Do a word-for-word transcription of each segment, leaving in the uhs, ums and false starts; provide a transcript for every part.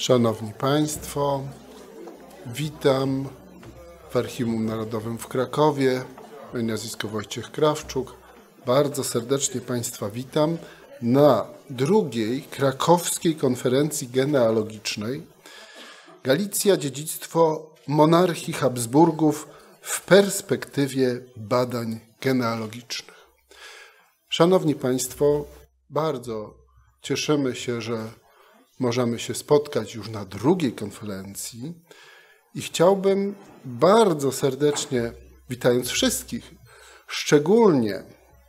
Szanowni Państwo, witam w Archiwum Narodowym w Krakowie. Moje nazwisko Wojciech Krawczuk. Bardzo serdecznie Państwa witam na drugiej krakowskiej konferencji genealogicznej Galicja, dziedzictwo monarchii Habsburgów w perspektywie badań genealogicznych. Szanowni Państwo, bardzo cieszymy się, że możemy się spotkać już na drugiej konferencji i chciałbym bardzo serdecznie, witając wszystkich, szczególnie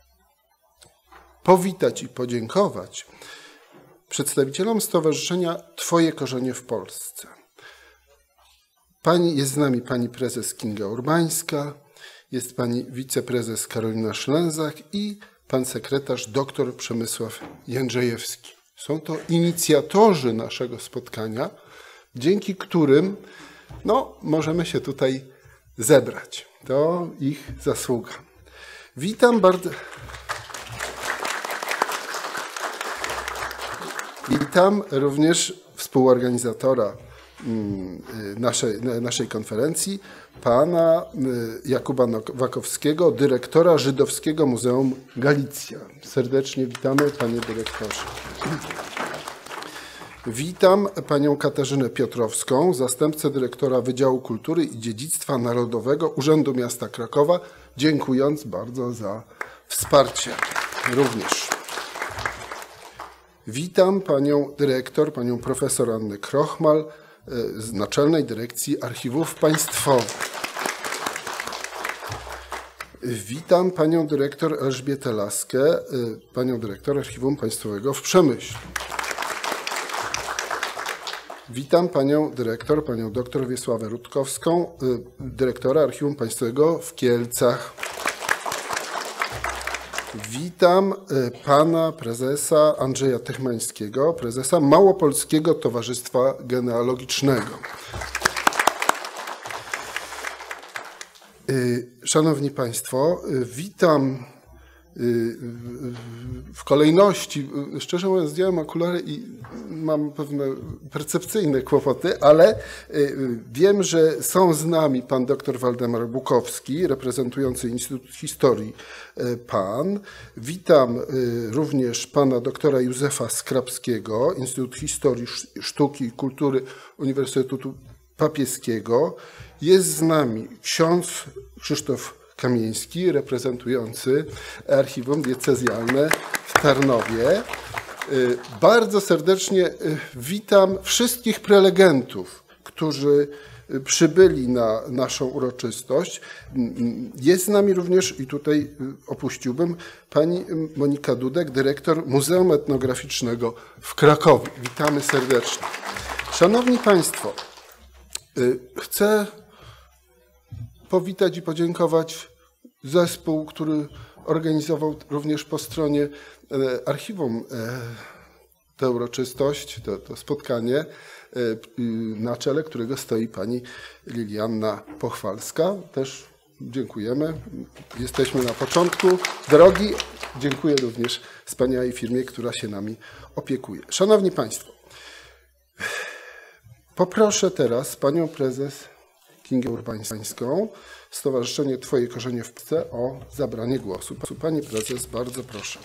powitać i podziękować przedstawicielom Stowarzyszenia Twoje Korzenie w Polsce. Pani, jest z nami pani prezes Kinga Urbańska, jest pani wiceprezes Karolina Szlęzak i pan sekretarz dr Przemysław Jędrzejewski. Są to inicjatorzy naszego spotkania, dzięki którym no, możemy się tutaj zebrać. To ich zasługa. Witam bardzo... Witam również współorganizatora naszej, naszej konferencji, pana Jakuba Nowakowskiego, dyrektora Żydowskiego Muzeum Galicja. Serdecznie witamy, panie dyrektorze. Witam panią Katarzynę Piotrowską, zastępcę dyrektora Wydziału Kultury i Dziedzictwa Narodowego Urzędu Miasta Krakowa, dziękując bardzo za wsparcie również. Witam panią dyrektor, panią profesor Annę Krochmal z Naczelnej Dyrekcji Archiwów Państwowych. Witam panią dyrektor Elżbietę Laskę, panią dyrektor Archiwum Państwowego w Przemyślu. Witam panią dyrektor, panią doktor Wiesławę Rutkowską, dyrektora Archiwum Państwowego w Kielcach. Witam pana prezesa Andrzeja Techmańskiego, prezesa Małopolskiego Towarzystwa Genealogicznego. Szanowni Państwo, witam w kolejności, szczerze mówiąc, zdjąłem okulary i mam pewne percepcyjne kłopoty, ale wiem, że są z nami pan dr Waldemar Bukowski, reprezentujący Instytut Historii PAN. Witam również pana doktora Józefa Skrapskiego, Instytut Historii, Sztuki i Kultury Uniwersytetu Papieskiego. Jest z nami ksiądz Krzysztof Kamieński, reprezentujący Archiwum Diecezjalne w Tarnowie. Bardzo serdecznie witam wszystkich prelegentów, którzy przybyli na naszą uroczystość. Jest z nami również, i tutaj opuściłbym, pani Monika Dudek, dyrektor Muzeum Etnograficznego w Krakowie. Witamy serdecznie. Szanowni Państwo, chcę powitać i podziękować zespół, który organizował również po stronie archiwum tę uroczystość, to, to spotkanie, na czele którego stoi pani Lilianna Pochwalska. Też dziękujemy. Jesteśmy na początku drogi. Dziękuję również wspaniałej firmie, która się nami opiekuje. Szanowni Państwo, poproszę teraz panią prezes Kingę Urbańską, Stowarzyszenie Twoje Korzenie w Polsce, o zabranie głosu. Pani prezes, bardzo proszę.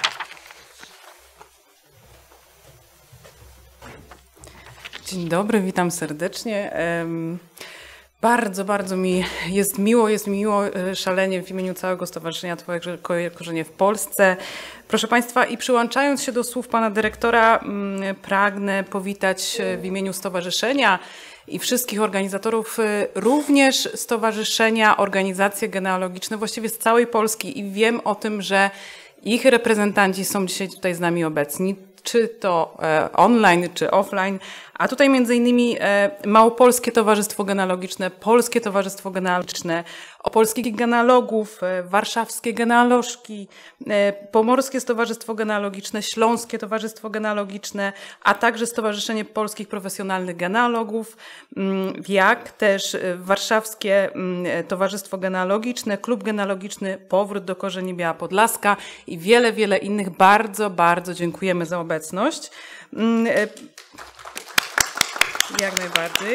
Dzień dobry, witam serdecznie. Bardzo, bardzo mi jest miło, jest mi miło szalenie w imieniu całego Stowarzyszenia Twoje Korzenie w Polsce. Proszę Państwa, i przyłączając się do słów pana dyrektora, pragnę powitać w imieniu Stowarzyszenia i wszystkich organizatorów, również stowarzyszenia, organizacje genealogiczne właściwie z całej Polski, i wiem o tym, że ich reprezentanci są dzisiaj tutaj z nami obecni, czy to online, czy offline, a tutaj między innymi Małopolskie Towarzystwo Genealogiczne, Polskie Towarzystwo Genealogiczne, Opolskich Genealogów, Warszawskie Genealożki, Pomorskie Towarzystwo Genealogiczne, Śląskie Towarzystwo Genealogiczne, a także Stowarzyszenie Polskich Profesjonalnych Genealogów, jak też Warszawskie Towarzystwo Genealogiczne, Klub Genealogiczny Powrót do Korzeni Biała Podlaska i wiele, wiele innych. Bardzo, bardzo dziękujemy za obecność. Jak najbardziej.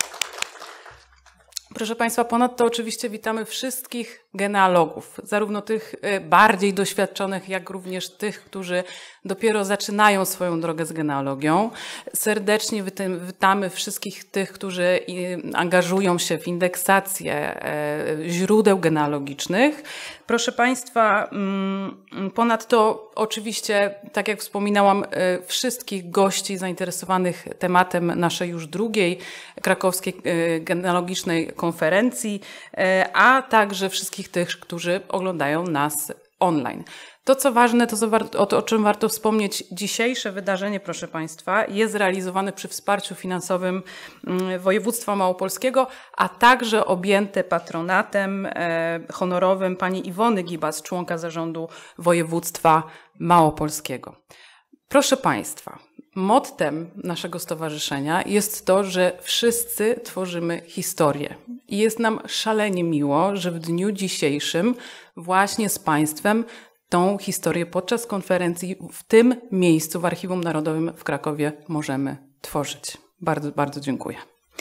Proszę Państwa, ponadto oczywiście witamy wszystkich genealogów, zarówno tych bardziej doświadczonych, jak również tych, którzy dopiero zaczynają swoją drogę z genealogią. Serdecznie witamy wszystkich tych, którzy angażują się w indeksację źródeł genealogicznych. Proszę Państwa, ponadto oczywiście, tak jak wspominałam, wszystkich gości zainteresowanych tematem naszej już drugiej krakowskiej genealogicznej konferencji, a także wszystkich tych, którzy oglądają nas online. To, co ważne, to, co warto, o, to, o czym warto wspomnieć, dzisiejsze wydarzenie, proszę Państwa, jest realizowane przy wsparciu finansowym województwa małopolskiego, a także objęte patronatem e, honorowym pani Iwony Gibas, członka zarządu województwa małopolskiego. Proszę Państwa, mottem naszego stowarzyszenia jest to, że wszyscy tworzymy historię. I jest nam szalenie miło, że w dniu dzisiejszym właśnie z Państwem tą historię podczas konferencji w tym miejscu, w Archiwum Narodowym w Krakowie możemy tworzyć. Bardzo, bardzo dziękuję.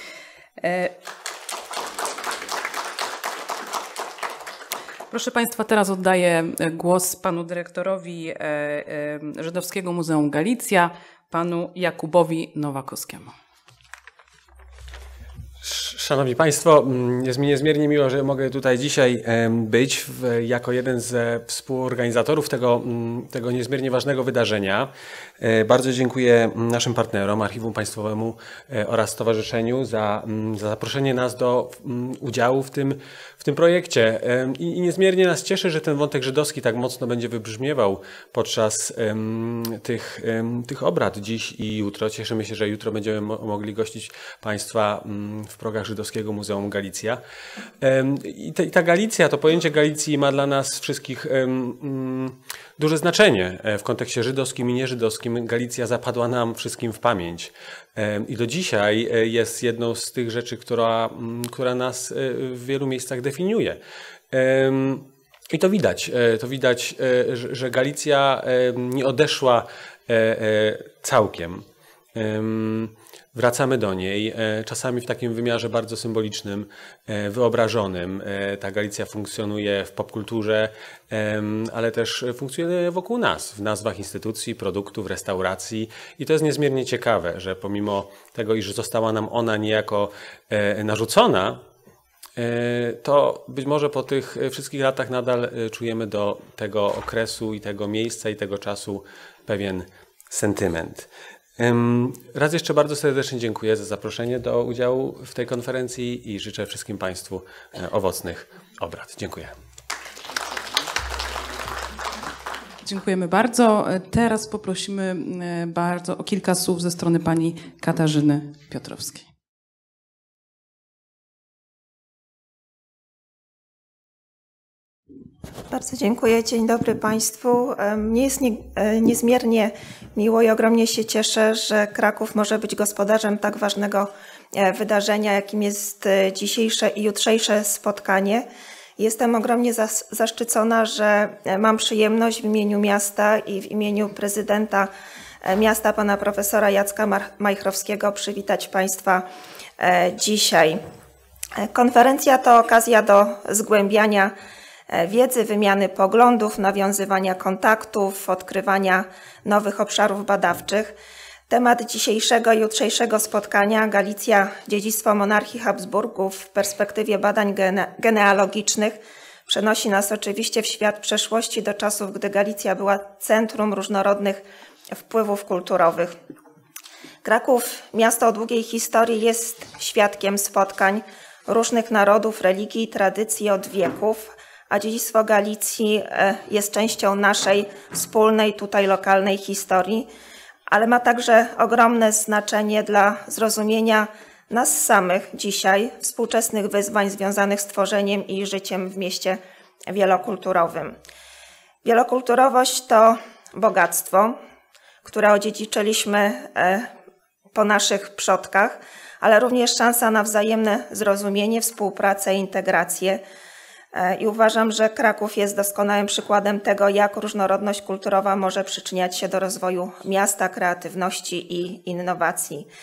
Proszę Państwa, teraz oddaję głos panu dyrektorowi Żydowskiego Muzeum Galicja, panu Jakubowi Nowakowskiemu. Szanowni Państwo, jest mi niezmiernie miło, że mogę tutaj dzisiaj być jako jeden ze współorganizatorów tego, tego niezmiernie ważnego wydarzenia. Bardzo dziękuję naszym partnerom, Archiwum Państwowemu oraz Stowarzyszeniu za, za zaproszenie nas do udziału w tym, w tym projekcie. I, I niezmiernie nas cieszy, że ten wątek żydowski tak mocno będzie wybrzmiewał podczas tych, tych obrad dziś i jutro. Cieszymy się, że jutro będziemy mogli gościć Państwa w progach Żydowskiego Muzeum Galicja. I ta, i ta Galicja, to pojęcie Galicji ma dla nas wszystkich duże znaczenie w kontekście żydowskim i nieżydowskim. Galicja zapadła nam wszystkim w pamięć. I do dzisiaj jest jedną z tych rzeczy, która, która nas w wielu miejscach definiuje. I to widać, to widać, że Galicja nie odeszła całkiem. Wracamy do niej, czasami w takim wymiarze bardzo symbolicznym, wyobrażonym. Ta Galicja funkcjonuje w popkulturze, ale też funkcjonuje wokół nas, w nazwach instytucji, produktów, restauracji. I to jest niezmiernie ciekawe, że pomimo tego, iż została nam ona niejako narzucona, to być może po tych wszystkich latach nadal czujemy do tego okresu i tego miejsca i tego czasu pewien sentyment. Raz jeszcze bardzo serdecznie dziękuję za zaproszenie do udziału w tej konferencji i życzę wszystkim Państwu owocnych obrad. Dziękuję. Dziękujemy bardzo. Teraz poprosimy bardzo o kilka słów ze strony pani Katarzyny Piotrowskiej. Bardzo dziękuję. Dzień dobry Państwu. Mnie jest nie, niezmiernie miło i ogromnie się cieszę, że Kraków może być gospodarzem tak ważnego wydarzenia, jakim jest dzisiejsze i jutrzejsze spotkanie. Jestem ogromnie zaszczycona, że mam przyjemność w imieniu miasta i w imieniu prezydenta miasta, pana profesora Jacka Majchrowskiego, przywitać Państwa dzisiaj. Konferencja to okazja do zgłębiania wiedzy, wymiany poglądów, nawiązywania kontaktów, odkrywania nowych obszarów badawczych. Temat dzisiejszego i jutrzejszego spotkania Galicja – dziedzictwo monarchii Habsburgów w perspektywie badań gene genealogicznych przenosi nas oczywiście w świat przeszłości do czasów, gdy Galicja była centrum różnorodnych wpływów kulturowych. Kraków, miasto o długiej historii, jest świadkiem spotkań różnych narodów, religii i tradycji od wieków, a dziedzictwo Galicji jest częścią naszej wspólnej, tutaj lokalnej historii, ale ma także ogromne znaczenie dla zrozumienia nas samych dzisiaj, współczesnych wyzwań związanych z tworzeniem i życiem w mieście wielokulturowym. Wielokulturowość to bogactwo, które odziedziczyliśmy po naszych przodkach, ale również szansa na wzajemne zrozumienie, współpracę i integrację. I uważam, że Kraków jest doskonałym przykładem tego, jak różnorodność kulturowa może przyczyniać się do rozwoju miasta, kreatywności i innowacji.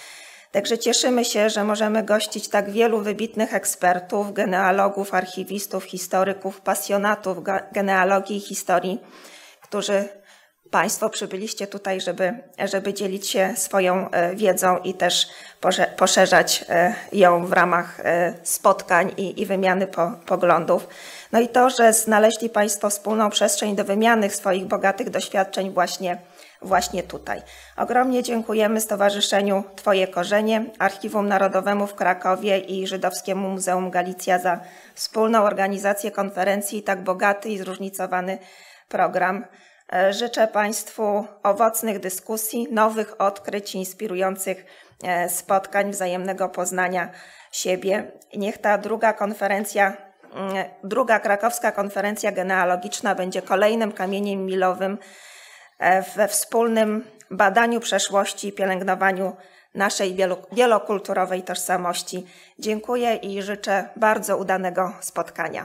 Także cieszymy się, że możemy gościć tak wielu wybitnych ekspertów, genealogów, archiwistów, historyków, pasjonatów genealogii i historii, którzy Państwo przybyliście tutaj, żeby, żeby dzielić się swoją wiedzą i też poszerzać ją w ramach spotkań i, i wymiany po, poglądów. No i to, że znaleźli Państwo wspólną przestrzeń do wymiany swoich bogatych doświadczeń właśnie, właśnie tutaj. Ogromnie dziękujemy Stowarzyszeniu Twoje Korzenie, Archiwum Narodowemu w Krakowie i Żydowskiemu Muzeum Galicja za wspólną organizację konferencji i tak bogaty i zróżnicowany program. Życzę Państwu owocnych dyskusji, nowych odkryć, inspirujących spotkań, wzajemnego poznania siebie. Niech ta druga konferencja, druga krakowska konferencja genealogiczna będzie kolejnym kamieniem milowym we wspólnym badaniu przeszłości i pielęgnowaniu naszej wielokulturowej tożsamości. Dziękuję i życzę bardzo udanego spotkania.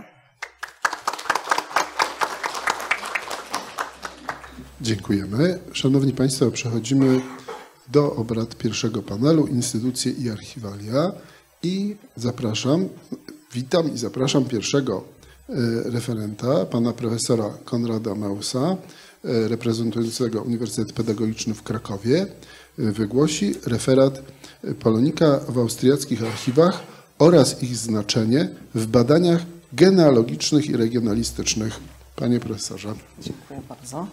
Dziękujemy. Szanowni Państwo, przechodzimy do obrad pierwszego panelu Instytucje i archiwalia i zapraszam, witam i zapraszam pierwszego referenta, pana profesora Konrada Mausa, reprezentującego Uniwersytet Pedagogiczny w Krakowie. Wygłosi referat Polonika w austriackich archiwach oraz ich znaczenie w badaniach genealogicznych i regionalistycznych. Panie profesorze. Dziękuję bardzo.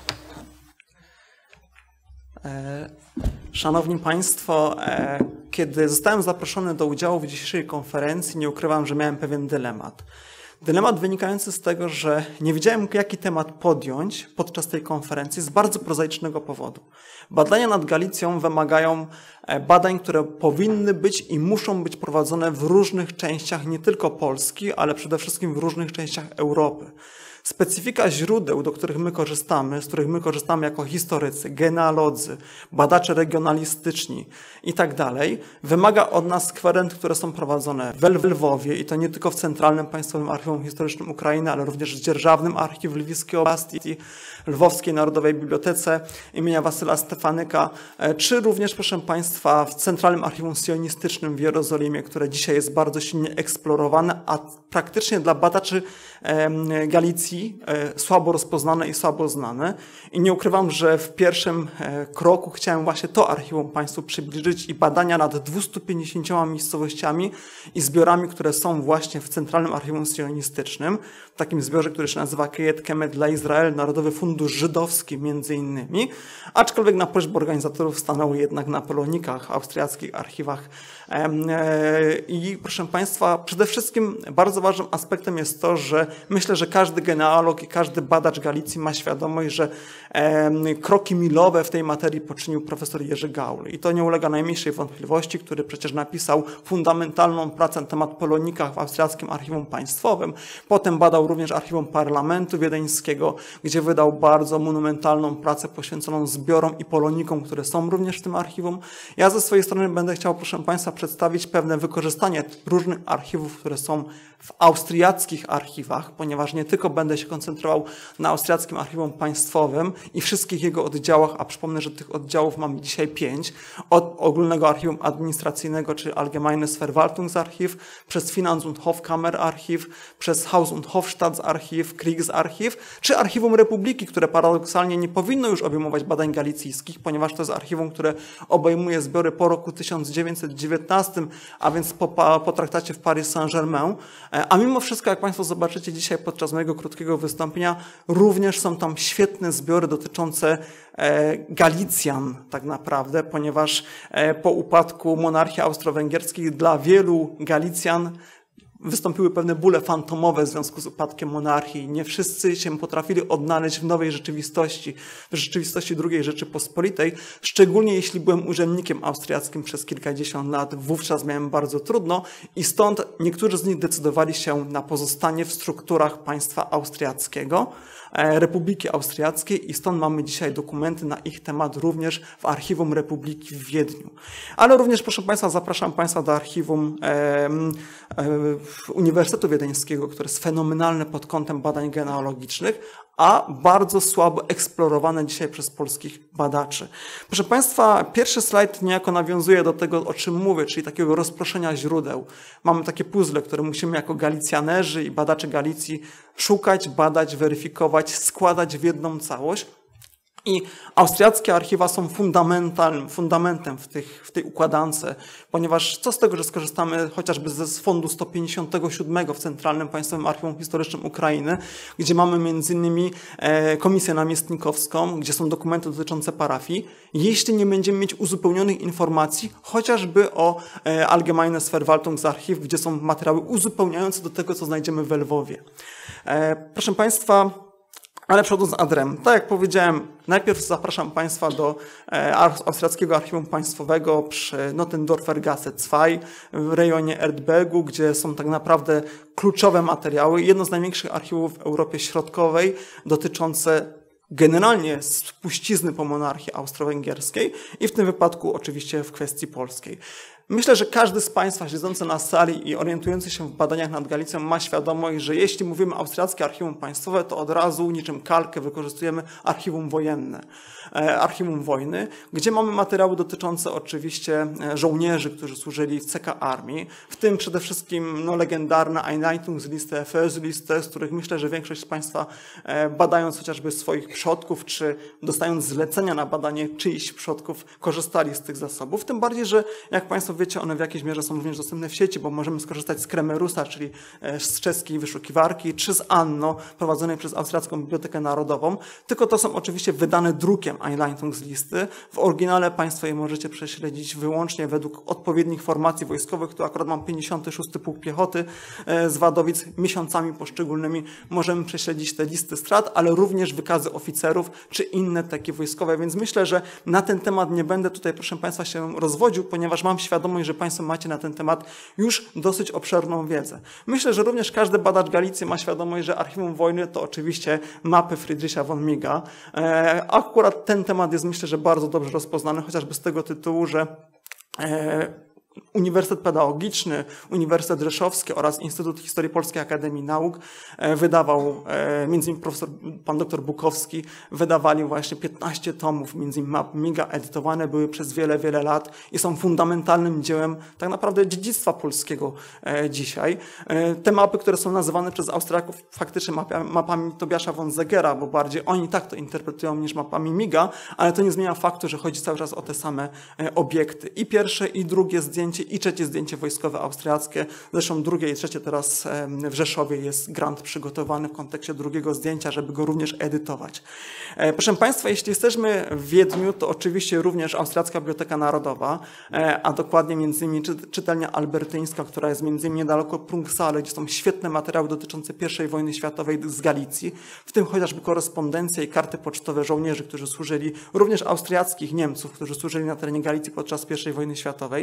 Szanowni Państwo, kiedy zostałem zaproszony do udziału w dzisiejszej konferencji, nie ukrywam, że miałem pewien dylemat. Dylemat wynikający z tego, że nie wiedziałem, jaki temat podjąć podczas tej konferencji z bardzo prozaicznego powodu. Badania nad Galicją wymagają badań, które powinny być i muszą być prowadzone w różnych częściach nie tylko Polski, ale przede wszystkim w różnych częściach Europy. Specyfika źródeł, do których my korzystamy, z których my korzystamy jako historycy, genealodzy, badacze regionalistyczni i tak dalej, wymaga od nas kwerent, które są prowadzone w Lwowie i to nie tylko w Centralnym Państwowym Archiwum Historycznym Ukrainy, ale również w Dzierżawnym Archiwum Lwowskiej Oblasti, Lwowskiej Narodowej Bibliotece imienia Wasyla Stefanyka, czy również, proszę Państwa, w Centralnym Archiwum Sionistycznym w Jerozolimie, które dzisiaj jest bardzo silnie eksplorowane, a praktycznie dla badaczy Galicji słabo rozpoznane i słabo znane. I nie ukrywam, że w pierwszym kroku chciałem właśnie to archiwum Państwu przybliżyć i badania nad dwieście pięćdziesięcioma miejscowościami i zbiorami, które są właśnie w Centralnym Archiwum Sionistycznym, w takim zbiorze, który się nazywa Kejet Kemet dla Izrael, Narodowy Fundusz Żydowski między innymi, aczkolwiek na prośbę organizatorów stanęły jednak na Polonikach, austriackich archiwach. I proszę Państwa, przede wszystkim bardzo ważnym aspektem jest to, że myślę, że każdy genealog i każdy badacz Galicji ma świadomość, że kroki milowe w tej materii poczynił profesor Jerzy Gaul. I to nie ulega najmniejszej wątpliwości, który przecież napisał fundamentalną pracę na temat Polonikach w Austriackim Archiwum Państwowym. Potem badał również Archiwum Parlamentu Wiedeńskiego, gdzie wydał bardzo monumentalną pracę poświęconą zbiorom i Polonikom, które są również w tym archiwum. Ja ze swojej strony będę chciał, proszę Państwa, przedstawić pewne wykorzystanie różnych archiwów, które są w austriackich archiwach, ponieważ nie tylko będę się koncentrował na Austriackim Archiwum Państwowym i wszystkich jego oddziałach, a przypomnę, że tych oddziałów mamy dzisiaj pięć, od Ogólnego Archiwum Administracyjnego, czyli Allgemeines Verwaltungsarchiv, przez Finanz- und Hofkammerarchiv, przez Haus- und Hofstaatsarchiv, Kriegsarchiv, czy Archiwum Republiki, które paradoksalnie nie powinno już obejmować badań galicyjskich, ponieważ to jest archiwum, które obejmuje zbiory po roku tysiąc dziewięćset dziewiętnastym, a więc po, po traktacie w Paris Saint-Germain. A mimo wszystko, jak Państwo zobaczycie dzisiaj podczas mojego krótkiego wystąpienia, również są tam świetne zbiory dotyczące Galicjan tak naprawdę, ponieważ po upadku monarchii austro-węgierskiej dla wielu Galicjan wystąpiły pewne bóle fantomowe w związku z upadkiem monarchii. Nie wszyscy się potrafili odnaleźć w nowej rzeczywistości, w rzeczywistości drugiej Rzeczypospolitej, szczególnie jeśli byłem urzędnikiem austriackim przez kilkadziesiąt lat. Wówczas miałem bardzo trudno i stąd niektórzy z nich decydowali się na pozostanie w strukturach państwa austriackiego, Republiki Austriackiej i stąd mamy dzisiaj dokumenty na ich temat również w Archiwum Republiki w Wiedniu. Ale również, proszę Państwa, zapraszam Państwa do Archiwum e, e, Uniwersytetu Wiedeńskiego, które jest fenomenalne pod kątem badań genealogicznych, a bardzo słabo eksplorowane dzisiaj przez polskich badaczy. Proszę Państwa, pierwszy slajd niejako nawiązuje do tego, o czym mówię, czyli takiego rozproszenia źródeł. Mamy takie puzzle, które musimy jako Galicjanerzy i badacze Galicji szukać, badać, weryfikować, składać w jedną całość. I austriackie archiwa są fundamentalnym, fundamentem w, tych, w tej układance, ponieważ co z tego, że skorzystamy chociażby z fondu sto pięćdziesiątego siódmego w Centralnym Państwowym Archiwum Historycznym Ukrainy, gdzie mamy między innymi e, komisję namiestnikowską, gdzie są dokumenty dotyczące parafii, jeśli nie będziemy mieć uzupełnionych informacji, chociażby o e, Allgemeines Verwaltungsarchiv, gdzie są materiały uzupełniające do tego, co znajdziemy w Lwowie. E, proszę Państwa, ale przechodząc adrem, tak jak powiedziałem, najpierw zapraszam Państwa do Austriackiego Archiwum Państwowego przy Nottendorfer Gasse dwa w rejonie Erdbergu, gdzie są tak naprawdę kluczowe materiały. Jedno z największych archiwów w Europie Środkowej dotyczące generalnie spuścizny po monarchii austro-węgierskiej i w tym wypadku oczywiście w kwestii polskiej. Myślę, że każdy z Państwa siedzący na sali i orientujący się w badaniach nad Galicją ma świadomość, że jeśli mówimy Austriackie Archiwum Państwowe, to od razu niczym kalkę wykorzystujemy archiwum wojenne, archiwum wojny, gdzie mamy materiały dotyczące oczywiście żołnierzy, którzy służyli w C K Armii, w tym przede wszystkim no, legendarna Einleitungsliste, Versliste, z których myślę, że większość z Państwa badając chociażby swoich przodków, czy dostając zlecenia na badanie czyichś przodków, korzystali z tych zasobów. Tym bardziej, że jak Państwo wiecie, one w jakiejś mierze są również dostępne w sieci, bo możemy skorzystać z Kremerusa, czyli z czeskiej wyszukiwarki, czy z Anno, prowadzonej przez Austriacką Bibliotekę Narodową, tylko to są oczywiście wydane drukiem Einleitungslisty. W oryginale Państwo je możecie prześledzić wyłącznie według odpowiednich formacji wojskowych. Tu akurat mam pięćdziesiąty szósty Pułk Piechoty z Wadowic. Miesiącami poszczególnymi możemy prześledzić te listy strat, ale również wykazy oficerów, czy inne takie wojskowe, więc myślę, że na ten temat nie będę tutaj, proszę Państwa, się rozwodził, ponieważ mam świadomość, że Państwo macie na ten temat już dosyć obszerną wiedzę. Myślę, że również każdy badacz Galicji ma świadomość, że archiwum wojny to oczywiście mapy Friedricha von Miga. E, akurat ten temat jest, myślę, że bardzo dobrze rozpoznany, chociażby z tego tytułu, że e, Uniwersytet Pedagogiczny, Uniwersytet Rzeszowski oraz Instytut Historii Polskiej Akademii Nauk wydawał, między innymi profesor pan doktor Bukowski, wydawali właśnie piętnaście tomów, między innymi map Miga, edytowane były przez wiele, wiele lat i są fundamentalnym dziełem tak naprawdę dziedzictwa polskiego dzisiaj. Te mapy, które są nazywane przez Austriaków faktycznie mapami Tobiasza von Zegera, bo bardziej oni tak to interpretują niż mapami Miga, ale to nie zmienia faktu, że chodzi cały czas o te same obiekty. I pierwsze, i drugie zdjęcie i trzecie zdjęcie wojskowe austriackie. Zresztą drugie i trzecie teraz w Rzeszowie jest grant przygotowany w kontekście drugiego zdjęcia, żeby go również edytować. Proszę Państwa, jeśli jesteśmy w Wiedniu, to oczywiście również Austriacka Biblioteka Narodowa, a dokładnie między innymi czytelnia albertyńska, która jest między innymi niedaleko Prunksale, gdzie są świetne materiały dotyczące pierwszej wojny światowej z Galicji, w tym chociażby korespondencja i karty pocztowe żołnierzy, którzy służyli, również austriackich Niemców, którzy służyli na terenie Galicji podczas pierwszej wojny światowej.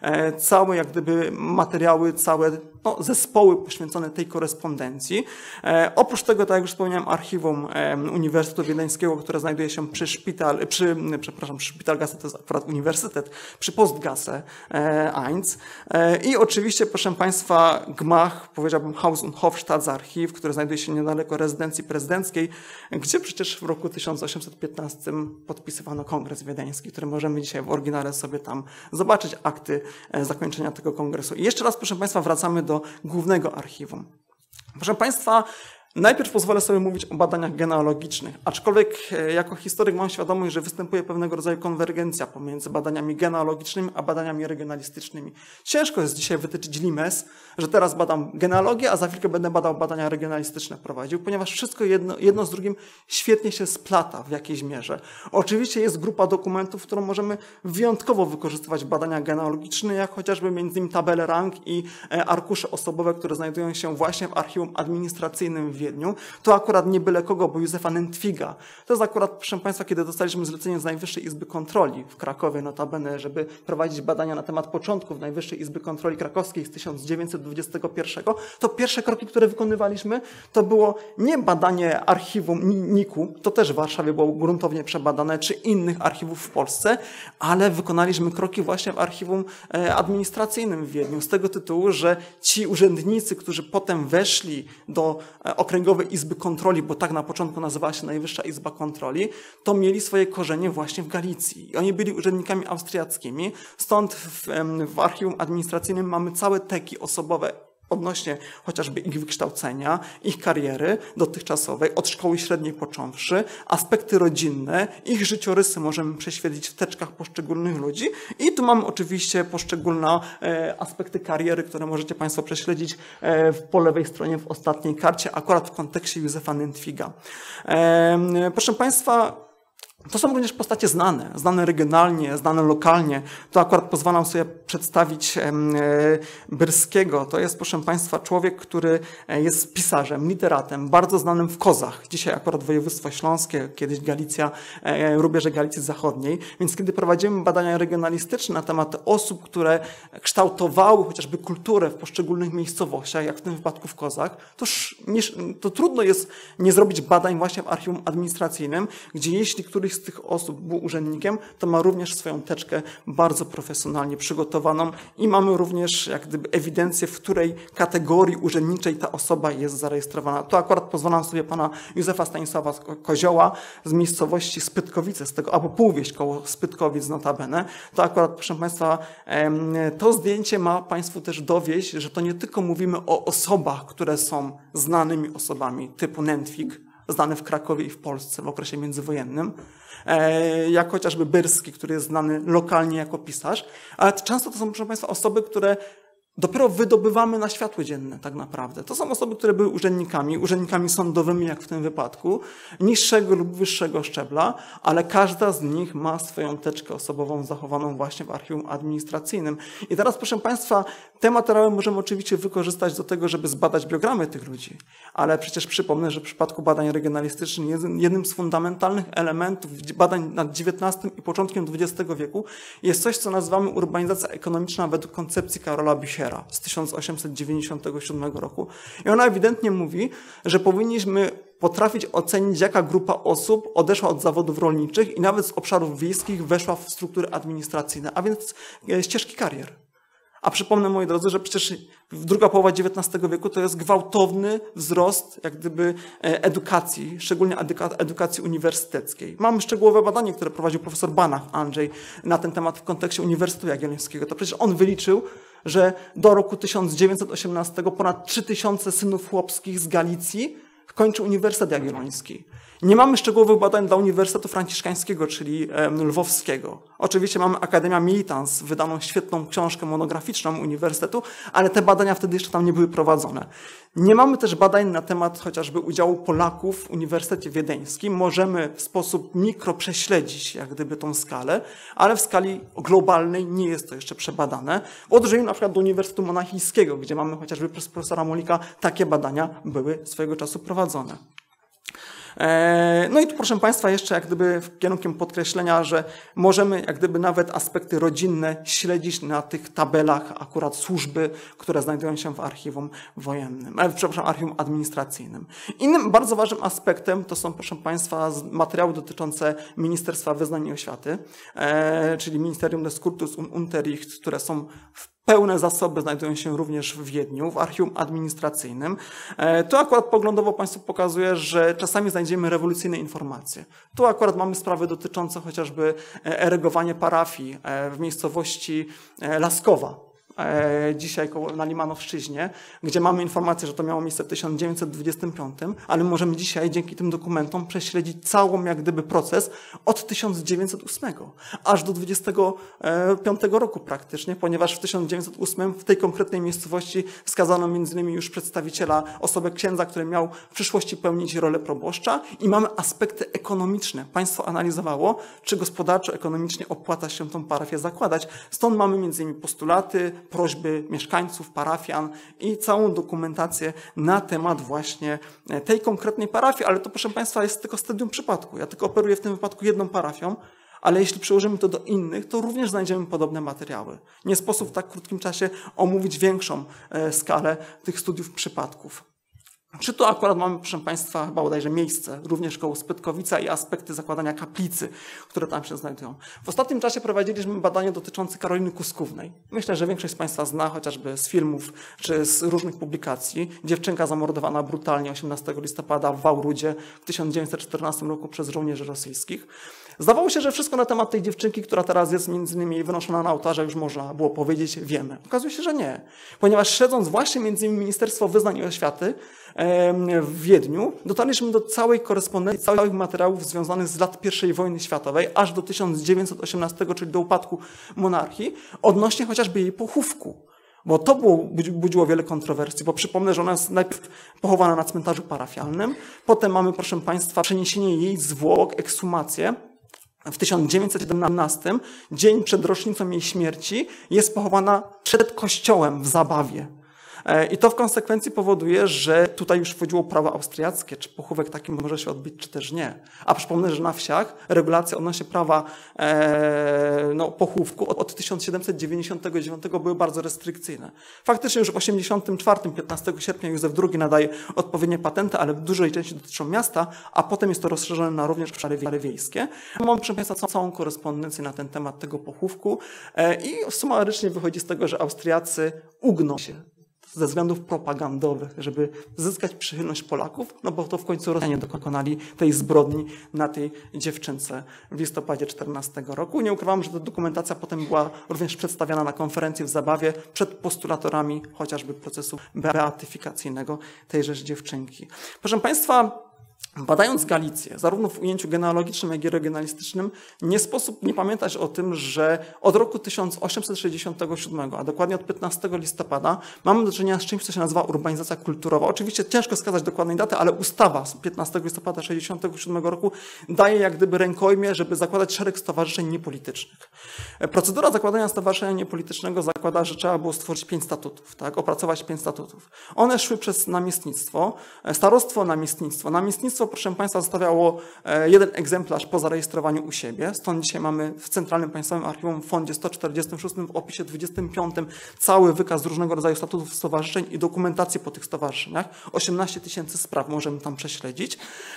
Całe jak gdyby materiały, całe no, zespoły poświęcone tej korespondencji. E, oprócz tego, tak jak już wspomniałem, archiwum e, Uniwersytetu Wiedeńskiego, które znajduje się przy Szpital, przy, przepraszam, przy Szpitalgasse, to jest akurat uniwersytet, przy Postgasse e, jeden. E, I oczywiście, proszę Państwa, gmach, powiedziałbym Haus- und Hofstaatsarchiv, które znajduje się niedaleko rezydencji prezydenckiej, gdzie przecież w roku tysiąc osiemset piętnastym podpisywano Kongres Wiedeński, który możemy dzisiaj w oryginale sobie tam zobaczyć, akty zakończenia tego kongresu. I jeszcze raz, proszę Państwa, wracamy do głównego archiwum. Proszę Państwa, najpierw pozwolę sobie mówić o badaniach genealogicznych, aczkolwiek jako historyk mam świadomość, że występuje pewnego rodzaju konwergencja pomiędzy badaniami genealogicznymi a badaniami regionalistycznymi. Ciężko jest dzisiaj wytyczyć limes, że teraz badam genealogię, a za chwilkę będę badał badania regionalistyczne prowadził, ponieważ wszystko jedno, jedno z drugim świetnie się splata w jakiejś mierze. Oczywiście jest grupa dokumentów, którą możemy wyjątkowo wykorzystywać w badaniach genealogicznych, jak chociażby między innymi tabele rang i arkusze osobowe, które znajdują się właśnie w archiwum administracyjnym w Wiedniu, to akurat nie byle kogo, bo Józefa Nentwiga. To jest akurat, proszę Państwa, kiedy dostaliśmy zlecenie z Najwyższej Izby Kontroli w Krakowie, notabene, żeby prowadzić badania na temat początków Najwyższej Izby Kontroli Krakowskiej z tysiąc dziewięćset dwudziestego pierwszego, to pierwsze kroki, które wykonywaliśmy, to było nie badanie archiwum niku, to też w Warszawie było gruntownie przebadane, czy innych archiwów w Polsce, ale wykonaliśmy kroki właśnie w archiwum administracyjnym w Wiedniu, z tego tytułu, że ci urzędnicy, którzy potem weszli do Okręgowej Izby Kontroli, bo tak na początku nazywała się Najwyższa Izba Kontroli, to mieli swoje korzenie właśnie w Galicji. I oni byli urzędnikami austriackimi, stąd w, w archiwum administracyjnym mamy całe teki osobowe odnośnie chociażby ich wykształcenia, ich kariery dotychczasowej, od szkoły średniej począwszy, aspekty rodzinne, ich życiorysy możemy prześwietlić w teczkach poszczególnych ludzi i tu mamy oczywiście poszczególne e, aspekty kariery, które możecie Państwo prześledzić e, w, po lewej stronie w ostatniej karcie, akurat w kontekście Józefa Nentwiga. E, proszę Państwa, to są również postacie znane, znane regionalnie, znane lokalnie. To akurat pozwalam sobie przedstawić Byrskiego. To jest, proszę Państwa, człowiek, który jest pisarzem, literatem, bardzo znanym w Kozach. Dzisiaj akurat województwo śląskie, kiedyś Galicja, rubieże Galicji Zachodniej. Więc kiedy prowadzimy badania regionalistyczne na temat osób, które kształtowały chociażby kulturę w poszczególnych miejscowościach, jak w tym wypadku w Kozach, to, nie, to trudno jest nie zrobić badań właśnie w archiwum administracyjnym, gdzie jeśli któryś z tych osób był urzędnikiem, to ma również swoją teczkę bardzo profesjonalnie przygotowaną i mamy również jak gdyby ewidencję, w której kategorii urzędniczej ta osoba jest zarejestrowana. To akurat pozwalam sobie pana Józefa Stanisława Kozioła z miejscowości Spytkowice, z tego, albo półwieś koło Spytkowic notabene. To akurat, proszę Państwa, to zdjęcie ma Państwu też dowieść, że to nie tylko mówimy o osobach, które są znanymi osobami typu Nentwig, znany w Krakowie i w Polsce w okresie międzywojennym, jak chociażby Byrski, który jest znany lokalnie jako pisarz, ale często to są, proszę Państwa, osoby, które dopiero wydobywamy na światło dzienne tak naprawdę. To są osoby, które były urzędnikami, urzędnikami sądowymi, jak w tym wypadku, niższego lub wyższego szczebla, ale każda z nich ma swoją teczkę osobową zachowaną właśnie w archiwum administracyjnym. I teraz, proszę Państwa, te materiały możemy oczywiście wykorzystać do tego, żeby zbadać biogramy tych ludzi, ale przecież przypomnę, że w przypadku badań regionalistycznych jednym z fundamentalnych elementów badań nad dziewiętnastym i początkiem dwudziestego wieku jest coś, co nazywamy urbanizacja ekonomiczna według koncepcji Karola Büchera z tysiąc osiemset dziewięćdziesiątego siódmego roku. I ona ewidentnie mówi, że powinniśmy potrafić ocenić, jaka grupa osób odeszła od zawodów rolniczych i nawet z obszarów wiejskich weszła w struktury administracyjne, a więc ścieżki karier. A przypomnę, moi drodzy, że przecież druga połowa dziewiętnastego wieku to jest gwałtowny wzrost jak gdyby edukacji, szczególnie edukacji uniwersyteckiej. Mamy szczegółowe badanie, które prowadził profesor Banach Andrzej na ten temat w kontekście Uniwersytetu Jagiellońskiego. To przecież on wyliczył, że do roku tysiąc dziewięćset osiemnastego ponad trzy tysiące synów chłopskich z Galicji kończy Uniwersytet Jagielloński. Nie mamy szczegółowych badań dla Uniwersytetu Franciszkańskiego, czyli lwowskiego. Oczywiście mamy Akademia Militans, wydaną świetną książkę monograficzną Uniwersytetu, ale te badania wtedy jeszcze tam nie były prowadzone. Nie mamy też badań na temat chociażby udziału Polaków w Uniwersytecie Wiedeńskim. Możemy w sposób mikro prześledzić jak gdyby tą skalę, ale w skali globalnej nie jest to jeszcze przebadane. W odróżnieniu na przykład do Uniwersytetu Monachijskiego, gdzie mamy chociażby przez profesora Molika, takie badania były swojego czasu prowadzone. No i tu, proszę Państwa, jeszcze jak gdyby w kierunkiem podkreślenia, że możemy jak gdyby nawet aspekty rodzinne śledzić na tych tabelach akurat służby, które znajdują się w archiwum wojennym, e, przepraszam, archiwum administracyjnym. Innym bardzo ważnym aspektem to są, proszę Państwa, materiały dotyczące Ministerstwa Wyznań i Oświaty, e, czyli Ministerium des Cultus und Unterrichts, które są w pełne zasoby znajdują się również w Wiedniu, w archiwum administracyjnym. Tu akurat poglądowo Państwu pokazuje, że czasami znajdziemy rewolucyjne informacje. Tu akurat mamy sprawy dotyczące chociażby erygowania parafii w miejscowości Laskowa, dzisiaj koło, na Limanowszczyźnie, gdzie mamy informację, że to miało miejsce w tysiąc dziewięćset dwudziestym piątym, ale możemy dzisiaj dzięki tym dokumentom prześledzić całą jak gdyby proces od tysiąc dziewięćset ósmego aż do dwudziestego piątego roku praktycznie, ponieważ w tysiąc dziewięćset ósmym w tej konkretnej miejscowości wskazano między innymi już przedstawiciela, osobę księdza, który miał w przyszłości pełnić rolę proboszcza i mamy aspekty ekonomiczne. Państwo analizowało, czy gospodarczo, ekonomicznie opłaca się tą parafię zakładać. Stąd mamy między innymi postulaty, prośby mieszkańców, parafian i całą dokumentację na temat właśnie tej konkretnej parafii, ale to proszę Państwa jest tylko stadium przypadku. Ja tylko operuję w tym wypadku jedną parafią, ale jeśli przełożymy to do innych, to również znajdziemy podobne materiały. Nie sposób w tak krótkim czasie omówić większą skalę tych studiów przypadków. Czy tu akurat mamy, proszę Państwa, chyba bodajże miejsce, również koło Spytkowica i aspekty zakładania kaplicy, które tam się znajdują. W ostatnim czasie prowadziliśmy badanie dotyczące Karoliny Kuskównej. Myślę, że większość z Państwa zna chociażby z filmów czy z różnych publikacji. Dziewczynka zamordowana brutalnie osiemnastego listopada w Wałrudzie w tysiąc dziewięćset czternastym roku przez żołnierzy rosyjskich. Zdawało się, że wszystko na temat tej dziewczynki, która teraz jest między innymi wynoszona na ołtarze, już można było powiedzieć, wiemy. Okazuje się, że nie. Ponieważ śledząc właśnie między innymi Ministerstwo Wyznań i Oświaty w Wiedniu, dotarliśmy do całej korespondencji, całych materiałów związanych z lat pierwszej wojny światowej, aż do tysiąc dziewięćset osiemnastego, czyli do upadku monarchii, odnośnie chociażby jej pochówku. Bo to było, budziło wiele kontrowersji, bo przypomnę, że ona jest najpierw pochowana na cmentarzu parafialnym, potem mamy, proszę Państwa, przeniesienie jej zwłok, ekshumację. W tysiąc dziewięćset siedemnastym, dzień przed rocznicą jej śmierci, jest pochowana przed kościołem w Zabawie. I to w konsekwencji powoduje, że tutaj już wchodziło prawo austriackie, czy pochówek taki może się odbyć, czy też nie. A przypomnę, że na wsiach regulacje odnośnie prawa e, no, pochówku od, od tysiąc siedemset dziewięćdziesiątego dziewiątego były bardzo restrykcyjne. Faktycznie już w osiemdziesiątym czwartym, piętnastego sierpnia Józef drugi nadaje odpowiednie patenty, ale w dużej części dotyczą miasta, a potem jest to rozszerzone na również obszary wiejskie. Mamy, proszę Państwa, całą korespondencję na ten temat tego pochówku e, i sumarycznie wychodzi z tego, że Austriacy ugną się ze względów propagandowych, żeby zyskać przychylność Polaków, no bo to w końcu Rosjanie dokonali tej zbrodni na tej dziewczynce w listopadzie czternastego roku. Nie ukrywam, że ta dokumentacja potem była również przedstawiana na konferencji w Zabawie przed postulatorami chociażby procesu beatyfikacyjnego tejże dziewczynki. Proszę Państwa, badając Galicję, zarówno w ujęciu genealogicznym, jak i regionalistycznym, nie sposób nie pamiętać o tym, że od roku tysiąc osiemset sześćdziesiątego siódmego, a dokładnie od piętnastego listopada, mamy do czynienia z czymś, co się nazywa urbanizacja kulturowa. Oczywiście ciężko wskazać dokładnej daty, ale ustawa z piętnastego listopada tysiąc dziewięćset sześćdziesiątego siódmego roku daje jak gdyby rękojmię, żeby zakładać szereg stowarzyszeń niepolitycznych. Procedura zakładania stowarzyszenia niepolitycznego zakłada, że trzeba było stworzyć pięć statutów, tak? Opracować pięć statutów. One szły przez namiestnictwo, starostwo, namiestnictwo. Namiestnictwo, proszę Państwa, zostawiało jeden egzemplarz po zarejestrowaniu u siebie. Stąd dzisiaj mamy w Centralnym Państwowym Archiwum w fondzie sto czterdziestym szóstym w opisie dwudziestym piątym cały wykaz różnego rodzaju statutów stowarzyszeń i dokumentację po tych stowarzyszeniach. osiemnaście tysięcy spraw możemy tam prześledzić.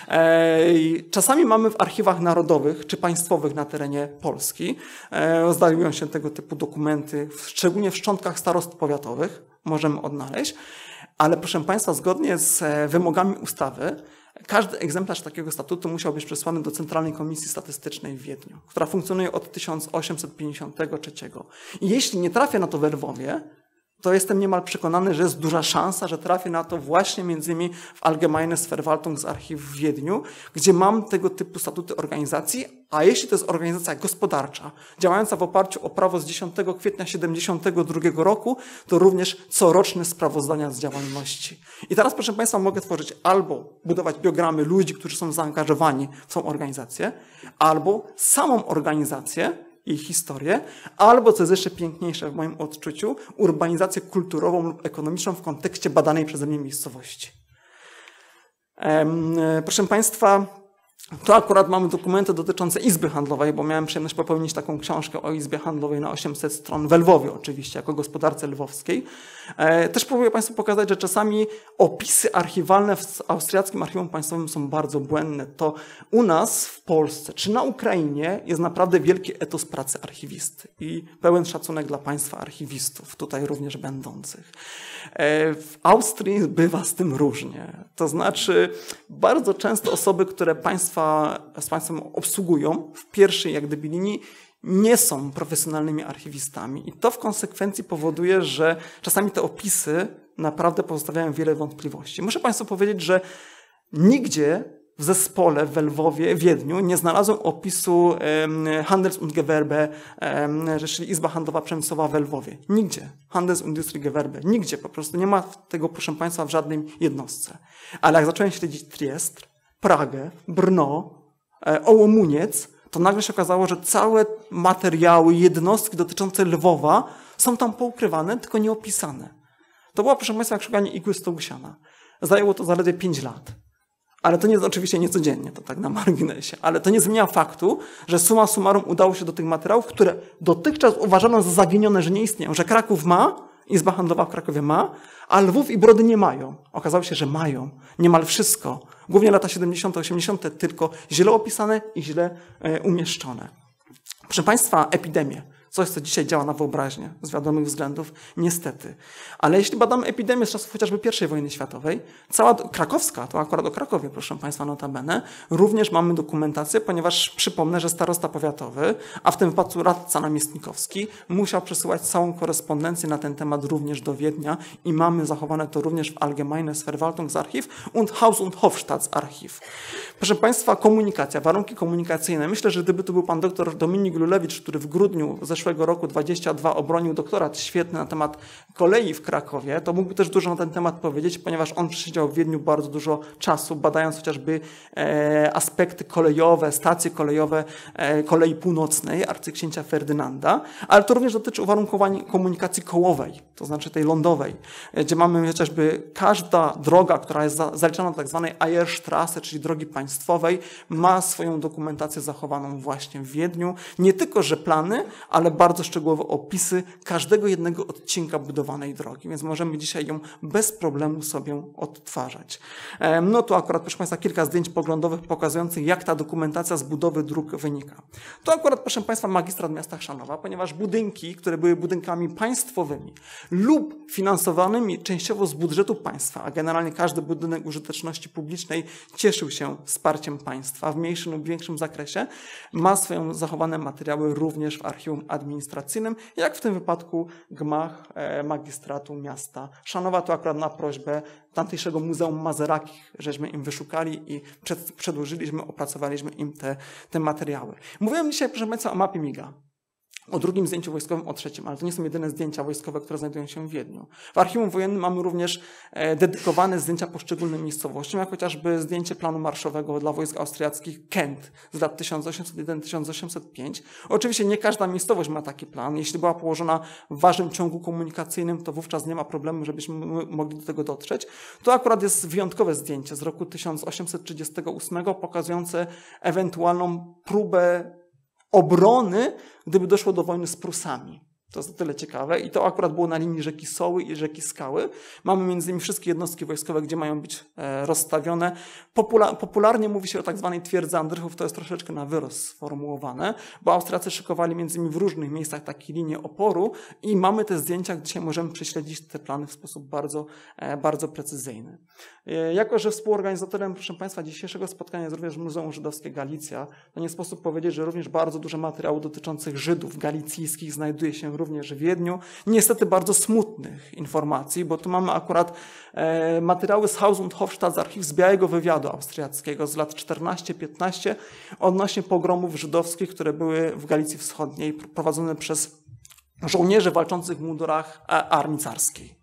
Czasami mamy w archiwach narodowych czy państwowych na terenie Polski. Znajdują się tego typu dokumenty, szczególnie w szczątkach starostw powiatowych możemy odnaleźć. Ale proszę Państwa, zgodnie z wymogami ustawy, każdy egzemplarz takiego statutu musiał być przesłany do Centralnej Komisji Statystycznej w Wiedniu, która funkcjonuje od tysiąc osiemset pięćdziesiątego trzeciego. I jeśli nie trafię na to we Lwowie, to jestem niemal przekonany, że jest duża szansa, że trafię na to właśnie między innymi w Allgemeines Verwaltung z archiw w Wiedniu, gdzie mam tego typu statuty organizacji, a jeśli to jest organizacja gospodarcza, działająca w oparciu o prawo z dziesiątego kwietnia tysiąc dziewięćset siedemdziesiątego drugiego roku, to również coroczne sprawozdania z działalności. I teraz, proszę Państwa, mogę tworzyć albo budować biogramy ludzi, którzy są zaangażowani w tą organizację, albo samą organizację, i historię, albo, co jest jeszcze piękniejsze w moim odczuciu, urbanizację kulturową lub ekonomiczną w kontekście badanej przeze mnie miejscowości. Proszę Państwa, tu akurat mamy dokumenty dotyczące Izby Handlowej, bo miałem przyjemność popełnić taką książkę o Izbie Handlowej na osiemset stron w Lwowie oczywiście, jako gospodarce lwowskiej. Też próbuję Państwu pokazać, że czasami opisy archiwalne w austriackim archiwum państwowym są bardzo błędne. To u nas w Polsce czy na Ukrainie jest naprawdę wielki etos pracy archiwisty i pełen szacunek dla Państwa archiwistów, tutaj również będących. W Austrii bywa z tym różnie. To znaczy bardzo często osoby, które Państwa z Państwem obsługują w pierwszej jak gdyby linii, nie są profesjonalnymi archiwistami. I to w konsekwencji powoduje, że czasami te opisy naprawdę pozostawiają wiele wątpliwości. Muszę Państwu powiedzieć, że nigdzie w zespole w Lwowie, w Wiedniu nie znalazłem opisu um, Handels- und Gewerbe, um, czyli Izba Handlowa Przemysłowa w Lwowie. Nigdzie. Handels- und Industriegewerbe. Nigdzie. Po prostu nie ma tego, proszę Państwa, w żadnej jednostce. Ale jak zacząłem śledzić Triest, Pragę, Brno, e, Ołomuniec, to nagle się okazało, że całe materiały, jednostki dotyczące Lwowa Są tam poukrywane, tylko nieopisane. To było, proszę Państwa, jak szukanie igły stołsiana. Zajęło to zaledwie pięć lat. Ale to nie jest oczywiście niecodziennie, to tak na marginesie. Ale to nie zmienia faktu, że summa summarum udało się do tych materiałów, które dotychczas uważano za zaginione, że nie istnieją. Że Kraków ma, Izba Handlowa w Krakowie ma, a Lwów i Brody nie mają. Okazało się, że mają niemal wszystko. Głównie lata siedemdziesiąte, osiemdziesiąte tylko źle opisane i źle e, umieszczone. Proszę Państwa, epidemie. Coś, co dzisiaj działa na wyobraźnię z wiadomych względów, niestety. Ale jeśli badamy epidemię z czasów chociażby pierwszej wojny światowej, cała krakowska, to akurat o Krakowie, proszę Państwa, notabene, również mamy dokumentację, ponieważ przypomnę, że starosta powiatowy, a w tym wypadku radca namiestnikowski, musiał przesyłać całą korespondencję na ten temat również do Wiednia i mamy zachowane to również w Allgemeines Verwaltungsarchiv und Haus- und Hofstaatsarchiv. Proszę Państwa, komunikacja, warunki komunikacyjne. Myślę, że gdyby tu był pan doktor Dominik Lulewicz, który w grudniu zeszłego roku dwudziestego drugiego obronił doktorat świetny na temat kolei w Krakowie, to mógłby też dużo na ten temat powiedzieć, ponieważ on przesiedział w Wiedniu bardzo dużo czasu, badając chociażby e, aspekty kolejowe, stacje kolejowe e, kolei północnej arcyksięcia Ferdynanda, ale to również dotyczy uwarunkowań komunikacji kołowej, to znaczy tej lądowej, e, gdzie mamy chociażby każda droga, która jest za, zaliczana do tak zwanej Eierstraße, czyli drogi państwowej, ma swoją dokumentację zachowaną właśnie w Wiedniu. Nie tylko, że plany, ale bardzo szczegółowe opisy każdego jednego odcinka budowanej drogi, więc możemy dzisiaj ją bez problemu sobie odtwarzać. No tu akurat, proszę Państwa, kilka zdjęć poglądowych pokazujących, jak ta dokumentacja z budowy dróg wynika. To akurat, proszę Państwa, magistrat miasta Chrzanowa, ponieważ budynki, które były budynkami państwowymi lub finansowanymi częściowo z budżetu państwa, a generalnie każdy budynek użyteczności publicznej cieszył się wsparciem państwa w mniejszym lub większym zakresie, ma swoje zachowane materiały również w archiwum administracyjnym, jak w tym wypadku gmach magistratu miasta Chrzanowa. To akurat na prośbę tamtejszego Muzeum Mazerakich, żeśmy im wyszukali i przed, przedłożyliśmy, opracowaliśmy im te, te materiały. Mówiłem dzisiaj, proszę Państwa, o mapie MIGA. O drugim zdjęciu wojskowym, o trzecim, ale to nie są jedyne zdjęcia wojskowe, które znajdują się w Wiedniu. W archiwum wojennym mamy również e, dedykowane zdjęcia poszczególnym miejscowościom, jak chociażby zdjęcie planu marszowego dla wojsk austriackich Kent z lat tysiąc osiemset jeden do tysiąc osiemset pięć. Oczywiście nie każda miejscowość ma taki plan. Jeśli była położona w ważnym ciągu komunikacyjnym, to wówczas nie ma problemu, żebyśmy mogli do tego dotrzeć. To akurat jest wyjątkowe zdjęcie z roku tysiąc osiemset trzydziestego ósmego, pokazujące ewentualną próbę obrony, gdyby doszło do wojny z Prusami. To jest o tyle ciekawe i to akurat było na linii rzeki Soły i rzeki Skały. Mamy między innymi wszystkie jednostki wojskowe, gdzie mają być e, rozstawione. Popula- popularnie mówi się o tak zwanej twierdzy Andrychów, to jest troszeczkę na wyrost sformułowane, bo Austriacy szykowali między innymi w różnych miejscach takie linie oporu i mamy te zdjęcia, gdzie możemy prześledzić te plany w sposób bardzo, e, bardzo precyzyjny. E, jako, że współorganizatorem, proszę Państwa, dzisiejszego spotkania jest również Muzeum Żydowskie Galicja, to nie sposób powiedzieć, że również bardzo dużo materiału dotyczących Żydów galicyjskich znajduje się również w Wiedniu. Niestety bardzo smutnych informacji, bo tu mamy akurat e, materiały z Haus- und Hofstaatsarchiv z białego wywiadu austriackiego z lat czternaście piętnaście odnośnie pogromów żydowskich, które były w Galicji Wschodniej prowadzone przez żołnierzy walczących w mundurach armii carskiej.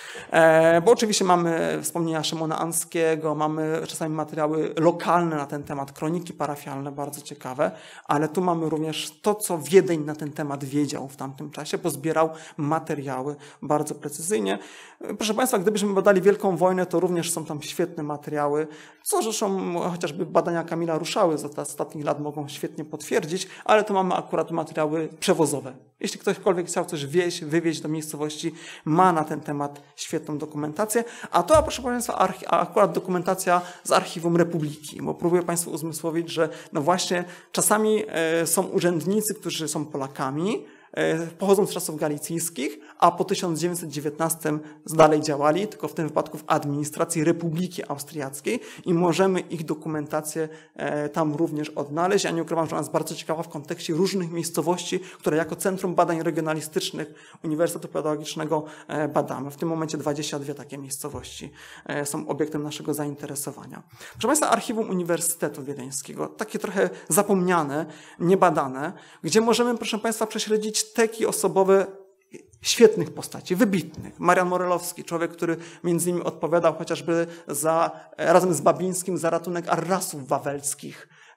E, bo oczywiście mamy wspomnienia Szymona Anskiego, mamy czasami materiały lokalne na ten temat, kroniki parafialne, bardzo ciekawe, ale tu mamy również to, co Wiedeń na ten temat wiedział w tamtym czasie, bo zbierał materiały bardzo precyzyjnie. Proszę Państwa, gdybyśmy badali Wielką Wojnę, to również są tam świetne materiały, co zresztą chociażby badania Kamila Ruszały z ostatnich lat mogą świetnie potwierdzić, ale tu mamy akurat materiały przewozowe. Jeśli ktośkolwiek chciał coś wieźć, wywieźć do miejscowości, ma na ten temat świetną dokumentację. A to, proszę Państwa, archi- akurat dokumentacja z Archiwum Republiki, bo próbuję Państwu uzmysłowić, że no właśnie czasami e, są urzędnicy, którzy są Polakami, pochodzą z czasów galicyjskich, a po tysiąc dziewięćset dziewiętnastym dalej działali, tylko w tym wypadku w administracji Republiki Austriackiej i możemy ich dokumentację tam również odnaleźć. Ja nie ukrywam, że ona jest bardzo ciekawa w kontekście różnych miejscowości, które jako Centrum Badań Regionalistycznych Uniwersytetu Pedagogicznego badamy. W tym momencie dwadzieścia dwie takie miejscowości są obiektem naszego zainteresowania. Proszę Państwa, Archiwum Uniwersytetu Wiedeńskiego, takie trochę zapomniane, niebadane, gdzie możemy, proszę Państwa, prześledzić teki osobowe świetnych postaci, wybitnych. Marian Morelowski, człowiek, który między innymi odpowiadał chociażby za, razem z Babińskim za ratunek Arrasów wawelskich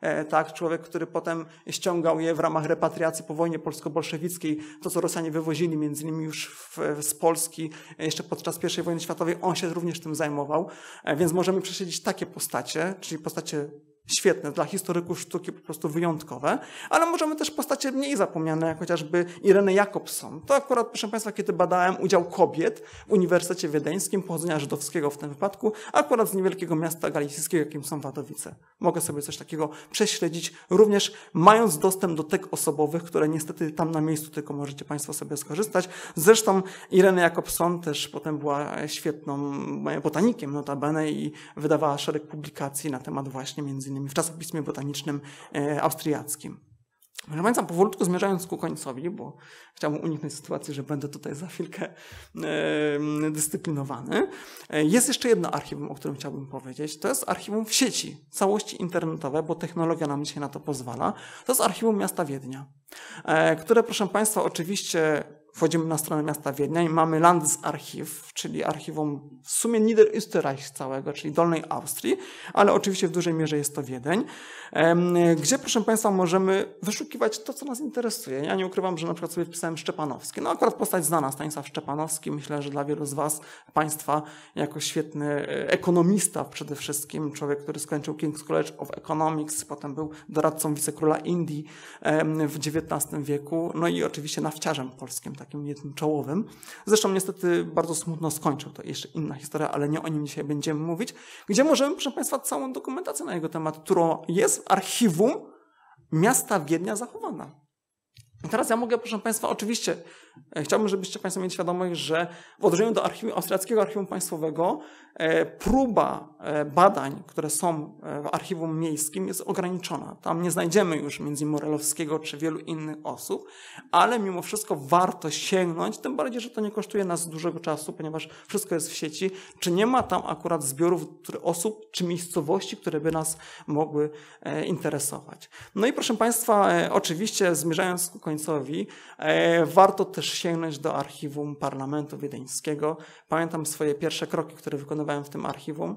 tak, człowiek, który potem ściągał je w ramach repatriacji po wojnie polsko-bolszewickiej, to co Rosjanie wywozili między innymi już w, z Polski jeszcze podczas pierwszej wojny światowej, on się również tym zajmował, więc możemy prześledzić takie postacie, czyli postacie świetne, dla historyków sztuki po prostu wyjątkowe, ale możemy też postacie mniej zapomniane, jak chociażby Irenę Jakobson. To akurat, proszę Państwa, kiedy badałem udział kobiet w Uniwersytecie Wiedeńskim, pochodzenia żydowskiego w tym wypadku, akurat z niewielkiego miasta galicyjskiego, jakim są Wadowice. Mogę sobie coś takiego prześledzić, również mając dostęp do tek osobowych, które niestety tam na miejscu tylko możecie Państwo sobie skorzystać. Zresztą Irena Jakobson też potem była świetną botanikiem notabene i wydawała szereg publikacji na temat właśnie między w czasopismie botanicznym e, austriackim. Proszę Państwa, powolutku zmierzając ku końcowi, bo chciałbym uniknąć sytuacji, że będę tutaj za chwilkę e, dyscyplinowany. E, jest jeszcze jedno archiwum, o którym chciałbym powiedzieć. To jest archiwum w sieci, całości internetowe, bo technologia nam dzisiaj na to pozwala. To jest archiwum miasta Wiednia, e, które, proszę Państwa, oczywiście wchodzimy na stronę miasta Wiednia i mamy Landesarchiv, czyli archiwum w sumie Niederösterreich całego, czyli Dolnej Austrii, ale oczywiście w dużej mierze jest to Wiedeń, gdzie, proszę Państwa, możemy wyszukiwać to, co nas interesuje. Ja nie ukrywam, że na przykład sobie wpisałem Szczepanowski. No akurat postać znana, Stanisław Szczepanowski. Myślę, że dla wielu z Was, Państwa, jako świetny ekonomista przede wszystkim, człowiek, który skończył King's College of Economics, potem był doradcą wicekróla Indii w dziewiętnastym wieku, no i oczywiście nafciarzem polskim, takim jednym czołowym. Zresztą niestety bardzo smutno skończył, to jeszcze inna historia, ale nie o nim dzisiaj będziemy mówić, gdzie możemy, proszę Państwa, całą dokumentację na jego temat, którą jest w archiwum miasta Wiednia zachowana. I teraz ja mogę, proszę Państwa, oczywiście, chciałbym, żebyście Państwo mieli świadomość, że w odróżnieniu do archiwum, austriackiego archiwum państwowego e, próba e, badań, które są w archiwum miejskim, jest ograniczona. Tam nie znajdziemy już między Morelowskiego czy wielu innych osób, ale mimo wszystko warto sięgnąć, tym bardziej, że to nie kosztuje nas dużego czasu, ponieważ wszystko jest w sieci. Czy nie ma tam akurat zbiorów osób czy miejscowości, które by nas mogły e, interesować. No i proszę Państwa, e, oczywiście zmierzając ku końcowi, e, warto też sięgnąć do archiwum Parlamentu Wiedeńskiego. Pamiętam swoje pierwsze kroki, które wykonywałem w tym archiwum.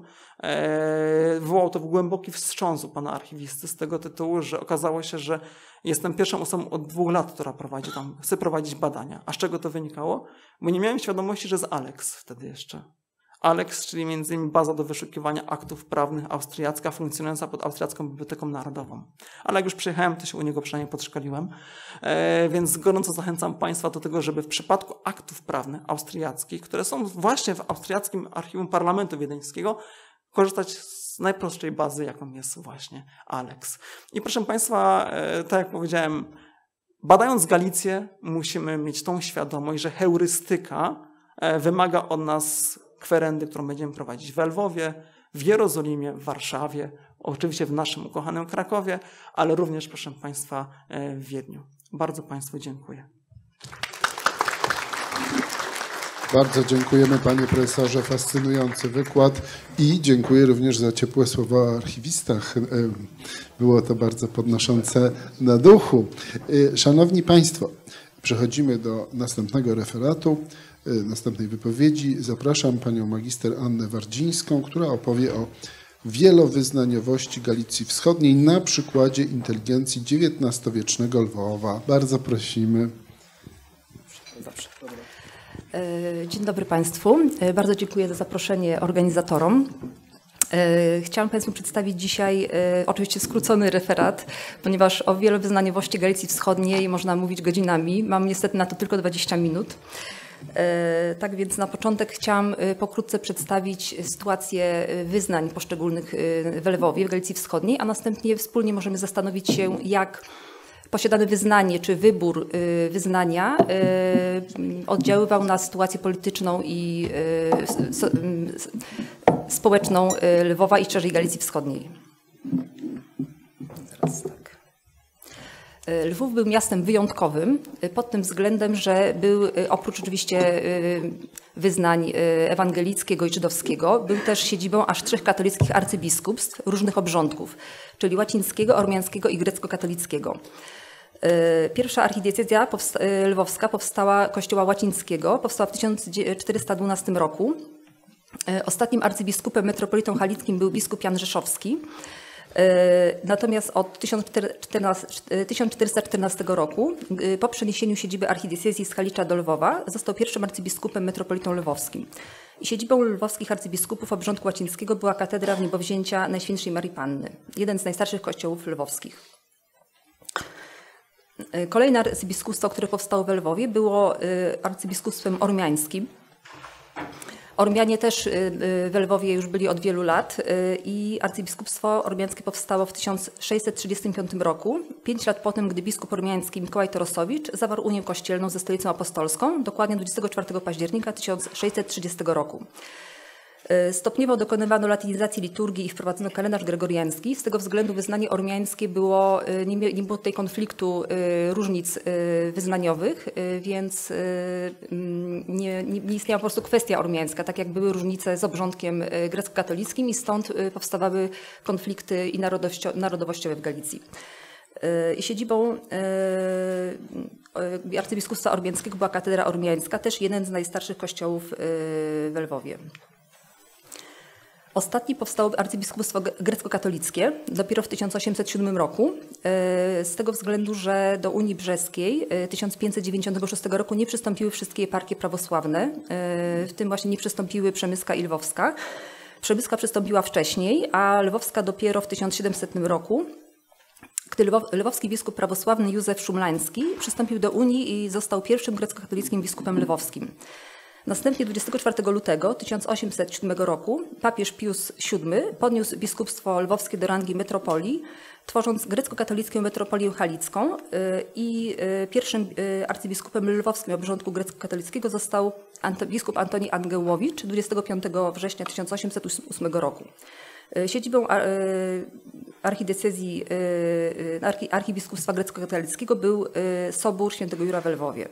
E, wywołało to głęboki wstrząs u pana archiwisty z tego tytułu, że okazało się, że jestem pierwszą osobą od dwóch lat, która prowadzi tam, chce prowadzić badania. A z czego to wynikało? Bo nie miałem świadomości, że jest Alex wtedy jeszcze. Alex, czyli między innymi baza do wyszukiwania aktów prawnych austriacka, funkcjonująca pod Austriacką Biblioteką Narodową. Ale jak już przyjechałem, to się u niego przynajmniej podszkoliłem. E, więc gorąco zachęcam Państwa do tego, żeby w przypadku aktów prawnych austriackich, które są właśnie w austriackim archiwum Parlamentu Wiedeńskiego, korzystać z najprostszej bazy, jaką jest właśnie Alex. I proszę Państwa, e, tak jak powiedziałem, badając Galicję, musimy mieć tą świadomość, że heurystyka e, wymaga od nas kwerendy, którą będziemy prowadzić w Lwowie, w Jerozolimie, w Warszawie, oczywiście w naszym ukochanym Krakowie, ale również, proszę Państwa, w Wiedniu. Bardzo Państwu dziękuję. Bardzo dziękujemy, panie profesorze, fascynujący wykład i dziękuję również za ciepłe słowa o archiwistach. Było to bardzo podnoszące na duchu. Szanowni Państwo, przechodzimy do następnego referatu, następnej wypowiedzi. Zapraszam panią magister Annę Wardzińską, która opowie o wielowyznaniowości Galicji Wschodniej na przykładzie inteligencji dziewiętnastowiecznego Lwowa. Bardzo prosimy. Zawsze. Dzień dobry Państwu. Bardzo dziękuję za zaproszenie organizatorom. Chciałam Państwu przedstawić dzisiaj oczywiście skrócony referat, ponieważ o wielowyznaniowości Galicji Wschodniej można mówić godzinami. Mam niestety na to tylko dwadzieścia minut. Tak więc na początek chciałam pokrótce przedstawić sytuację wyznań poszczególnych w Lwowie, w Galicji Wschodniej, a następnie wspólnie możemy zastanowić się, jak posiadane wyznanie czy wybór wyznania oddziaływał na sytuację polityczną i społeczną Lwowa i szerzej Galicji Wschodniej. Teraz tak. Lwów był miastem wyjątkowym pod tym względem, że był oprócz oczywiście wyznań ewangelickiego i żydowskiego, był też siedzibą aż trzech katolickich arcybiskupstw różnych obrządków, czyli łacińskiego, ormiańskiego i grecko-katolickiego. Pierwsza archidiecezja lwowska powstała kościoła łacińskiego, powstała w tysiąc czterysta dwunastym roku. Ostatnim arcybiskupem metropolitą halickim był biskup Jan Rzeszowski. Natomiast od tysiąc czterysta czternastego roku, po przeniesieniu siedziby archidiecezji z Halicza do Lwowa, został pierwszym arcybiskupem metropolitą lwowskim. I siedzibą lwowskich arcybiskupów obrządku łacińskiego była katedra w niebowzięcia Najświętszej Marii Panny, jeden z najstarszych kościołów lwowskich. Kolejne arcybiskupstwo, które powstało w Lwowie, było arcybiskupstwem ormiańskim. Ormianie też w Lwowie już byli od wielu lat i arcybiskupstwo ormiańskie powstało w tysiąc sześćset trzydziestym piątym roku, pięć lat po tym, gdy biskup ormiański Mikołaj Torosowicz zawarł unię kościelną ze stolicą apostolską, dokładnie dwudziestego czwartego października tysiąc sześćset trzydziestego roku. Stopniowo dokonywano latynizacji liturgii i wprowadzono kalendarz gregoriański. Z tego względu wyznanie ormiańskie było, nie, nie było tutaj konfliktu różnic wyznaniowych, więc nie, nie, nie istniała po prostu kwestia ormiańska, tak jak były różnice z obrządkiem grecko-katolickim i stąd powstawały konflikty i narodowościowe w Galicji. I siedzibą arcybiskupstwa ormiańskiego była katedra ormiańska, też jeden z najstarszych kościołów w Lwowie. Ostatni powstało arcybiskupstwo grecko-katolickie dopiero w tysiąc osiemset siódmym roku, z tego względu, że do Unii Brzeskiej tysiąc pięćset dziewięćdziesiątego szóstego roku nie przystąpiły wszystkie eparchie prawosławne, w tym właśnie nie przystąpiły Przemyska i Lwowska. Przemyska przystąpiła wcześniej, a Lwowska dopiero w tysiąc siedemsetnym roku, gdy lwowski biskup prawosławny Józef Szumlański przystąpił do Unii i został pierwszym grecko-katolickim biskupem lwowskim. Następnie dwudziestego czwartego lutego tysiąc osiemset siódmego roku papież Pius siódmy podniósł biskupstwo lwowskie do rangi metropolii, tworząc grecko-katolicką metropolię halicką i pierwszym arcybiskupem lwowskim obrządku grecko-katolickiego został biskup Antoni Angełowicz dwudziestego piątego września tysiąc osiemset ósmego roku. Siedzibą archidiecezji archibiskupstwa grecko-katolickiego był Sobór Świętego Jura w Lwowie.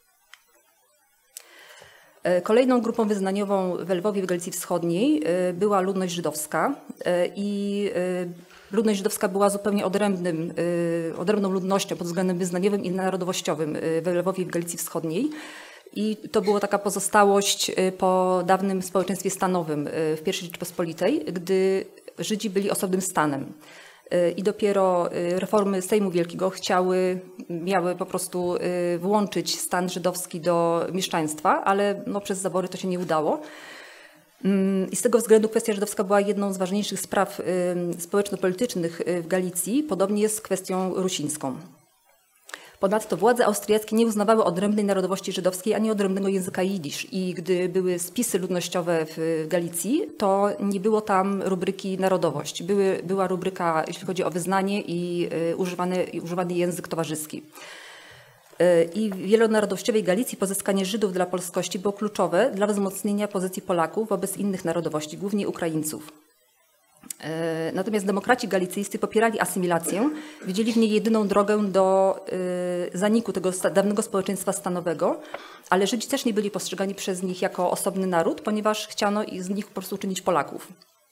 Kolejną grupą wyznaniową w Lwowie w Galicji Wschodniej była ludność żydowska i ludność żydowska była zupełnie odrębnym, odrębną ludnością pod względem wyznaniowym i narodowościowym w Lwowie w Galicji Wschodniej. I to była taka pozostałość po dawnym społeczeństwie stanowym w pierwszej Rzeczypospolitej, gdy Żydzi byli osobnym stanem. I dopiero reformy Sejmu Wielkiego chciały, miały po prostu włączyć stan żydowski do mieszczaństwa, ale no przez zabory to się nie udało. I z tego względu kwestia żydowska była jedną z ważniejszych spraw społeczno-politycznych w Galicji, podobnie jest z kwestią rusińską. Ponadto władze austriackie nie uznawały odrębnej narodowości żydowskiej ani odrębnego języka jidysz i gdy były spisy ludnościowe w Galicji, to nie było tam rubryki narodowość. Były, była rubryka, jeśli chodzi o wyznanie i używany, używany język towarzyski. I w wielonarodowościowej Galicji pozyskanie Żydów dla polskości było kluczowe dla wzmocnienia pozycji Polaków wobec innych narodowości, głównie Ukraińców. Natomiast demokraci galicyjscy popierali asymilację, widzieli w niej jedyną drogę do zaniku tego dawnego społeczeństwa stanowego, ale Żydzi też nie byli postrzegani przez nich jako osobny naród, ponieważ chciano z nich po prostu uczynić Polaków.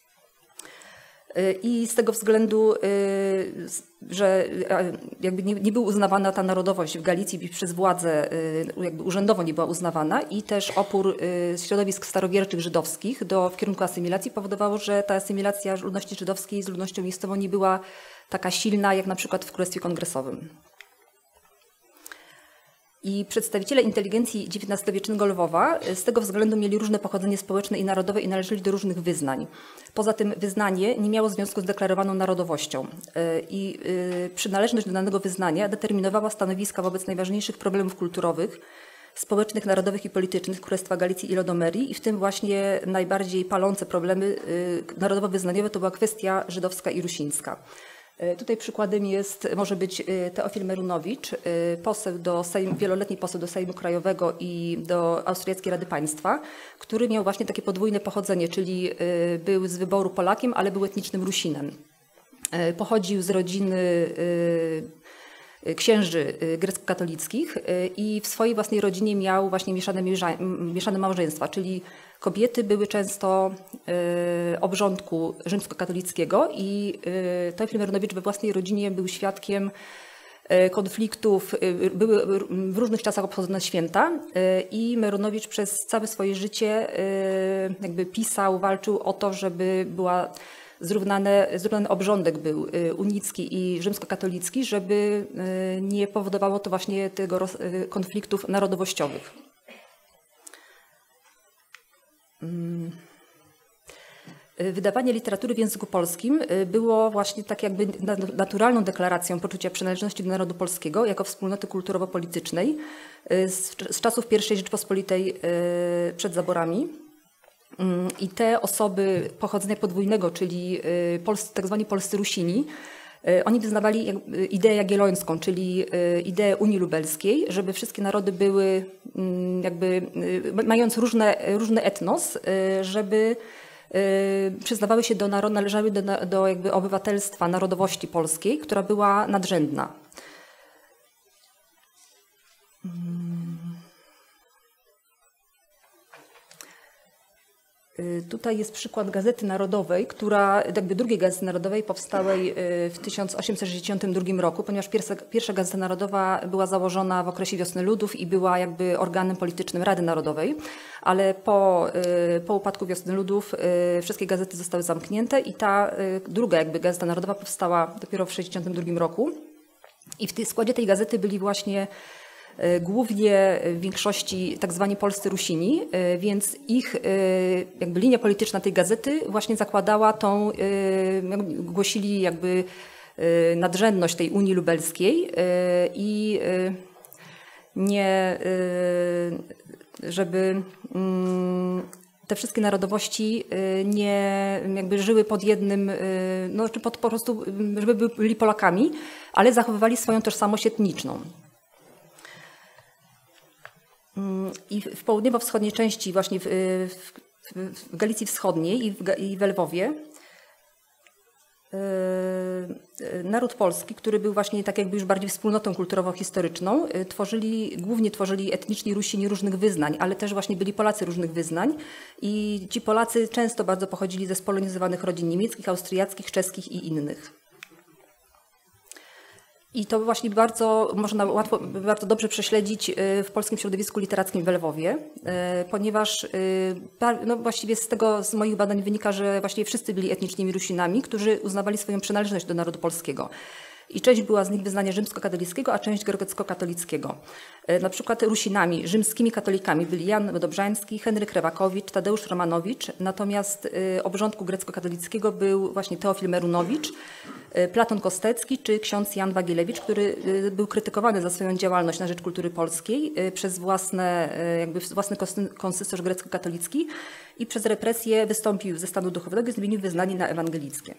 I z tego względu, że jakby nie, nie była uznawana ta narodowość w Galicji przez władzę, jakby urzędowo nie była uznawana i też opór środowisk starowierczych żydowskich do, w kierunku asymilacji powodowało, że ta asymilacja ludności żydowskiej z ludnością miejscową nie była taka silna jak na przykład w Królestwie Kongresowym. I przedstawiciele inteligencji dziewiętnastowiecznego Lwowa z tego względu mieli różne pochodzenie społeczne i narodowe i należeli do różnych wyznań. Poza tym wyznanie nie miało związku z deklarowaną narodowością i przynależność do danego wyznania determinowała stanowiska wobec najważniejszych problemów kulturowych, społecznych, narodowych i politycznych Królestwa Galicji i Lodomerii i w tym właśnie najbardziej palące problemy narodowo-wyznaniowe to była kwestia żydowska i rusińska. Tutaj przykładem jest, może być Teofil Merunowicz, poseł do Sejmu, wieloletni poseł do Sejmu Krajowego i do Austriackiej Rady Państwa, który miał właśnie takie podwójne pochodzenie, czyli był z wyboru Polakiem, ale był etnicznym Rusinem. Pochodził z rodziny księży grecko-katolickich i w swojej własnej rodzinie miał właśnie mieszane, mieszane małżeństwa, czyli kobiety były często obrządku rzymskokatolickiego i Teofil Merunowicz we własnej rodzinie był świadkiem konfliktów, były w różnych czasach obchodzone święta i Merunowicz przez całe swoje życie jakby pisał, walczył o to, żeby była zrównane, zrównany obrządek był unicki i rzymskokatolicki, żeby nie powodowało to właśnie tego konfliktów narodowościowych. Wydawanie literatury w języku polskim było właśnie tak jakby naturalną deklaracją poczucia przynależności do narodu polskiego jako wspólnoty kulturowo-politycznej z, z czasów pierwszej Rzeczpospolitej przed zaborami. I te osoby pochodzenia podwójnego, czyli polscy, tak zwani polscy Rusini, oni wyznawali ideę jagiellońską, czyli ideę Unii Lubelskiej, żeby wszystkie narody były jakby, mając różne, różny etnos, żeby przyznawały się do narodu, należały do, do jakby obywatelstwa narodowości polskiej, która była nadrzędna. Tutaj jest przykład Gazety Narodowej, która, jakby drugiej Gazety Narodowej powstałej w tysiąc osiemset sześćdziesiątym drugim roku, ponieważ pierwsza, pierwsza Gazeta Narodowa była założona w okresie Wiosny Ludów i była jakby organem politycznym Rady Narodowej, ale po, po upadku Wiosny Ludów wszystkie gazety zostały zamknięte i ta druga jakby Gazeta Narodowa powstała dopiero w tysiąc osiemset sześćdziesiątym drugim roku i w składzie tej gazety byli właśnie głównie w większości tak zwani polscy Rusini, więc ich jakby linia polityczna tej gazety właśnie zakładała tą, głosili jakby nadrzędność tej Unii Lubelskiej i nie, żeby te wszystkie narodowości nie jakby żyły pod jednym, no czy pod, po prostu, żeby byli Polakami, ale zachowywali swoją tożsamość etniczną. I w południowo-wschodniej części, właśnie w, w, w Galicji Wschodniej i w, i w Lwowie, yy, naród polski, który był właśnie tak jakby już bardziej wspólnotą kulturowo-historyczną, yy, tworzyli, głównie tworzyli etniczni Rusini różnych wyznań, ale też właśnie byli Polacy różnych wyznań i ci Polacy często bardzo pochodzili ze spolonizowanych rodzin niemieckich, austriackich, czeskich i innych. I to właśnie bardzo można łatwo, bardzo dobrze prześledzić w polskim środowisku literackim w Lwowie, ponieważ no właściwie z tego, z moich badań wynika, że właściwie wszyscy byli etnicznymi Rusinami, którzy uznawali swoją przynależność do narodu polskiego. I część była z nich wyznania rzymskokatolickiego, a część grecko-katolickiego. Na przykład Rusinami, rzymskimi katolikami byli Jan Dobrzański, Henryk Rewakowicz, Tadeusz Romanowicz, natomiast obrządku grecko-katolickiego był właśnie Teofil Merunowicz, Platon Kostecki czy ksiądz Jan Wagilewicz, który był krytykowany za swoją działalność na rzecz kultury polskiej przez własne, jakby własny konsystorz grecko-katolicki i przez represję wystąpił ze stanu duchownego i zmienił wyznanie na ewangelickie.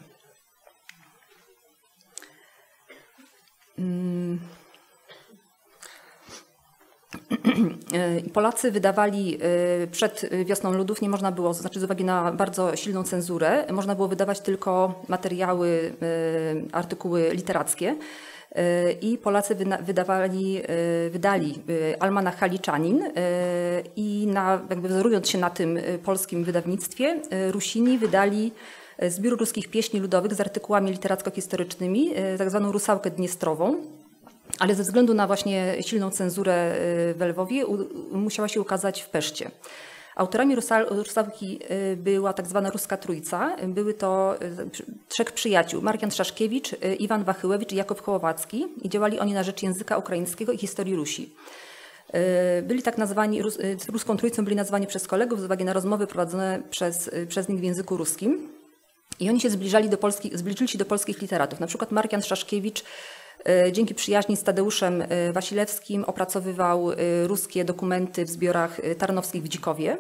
Polacy wydawali przed Wiosną Ludów, nie można było, znaczy z uwagi na bardzo silną cenzurę, można było wydawać tylko materiały, artykuły literackie i Polacy wydawali, wydali Almanach Haliczanin i na, jakby wzorując się na tym polskim wydawnictwie, Rusini wydali Zbiór ruskich pieśni ludowych z artykułami literacko-historycznymi, tak zwaną Rusałkę Dniestrową, ale ze względu na właśnie silną cenzurę w Lwowie musiała się ukazać w Peszcie. Autorami Rusałki była tak zwana Ruska Trójca. Były to trzech przyjaciół, Marian Szaszkiewicz, Iwan Wachyłewicz i Jakub Hołowacki i działali oni na rzecz języka ukraińskiego i historii Rusi. Byli tak nazwani, Ruską Trójcą byli nazwani przez kolegów z uwagi na rozmowy prowadzone przez, przez nich w języku ruskim. I oni się zbliżali do polskich, zbliżyli się do polskich literatów. Na przykład Marian Szaszkiewicz dzięki przyjaźni z Tadeuszem Wasilewskim opracowywał ruskie dokumenty w zbiorach tarnowskich w Dzikowie.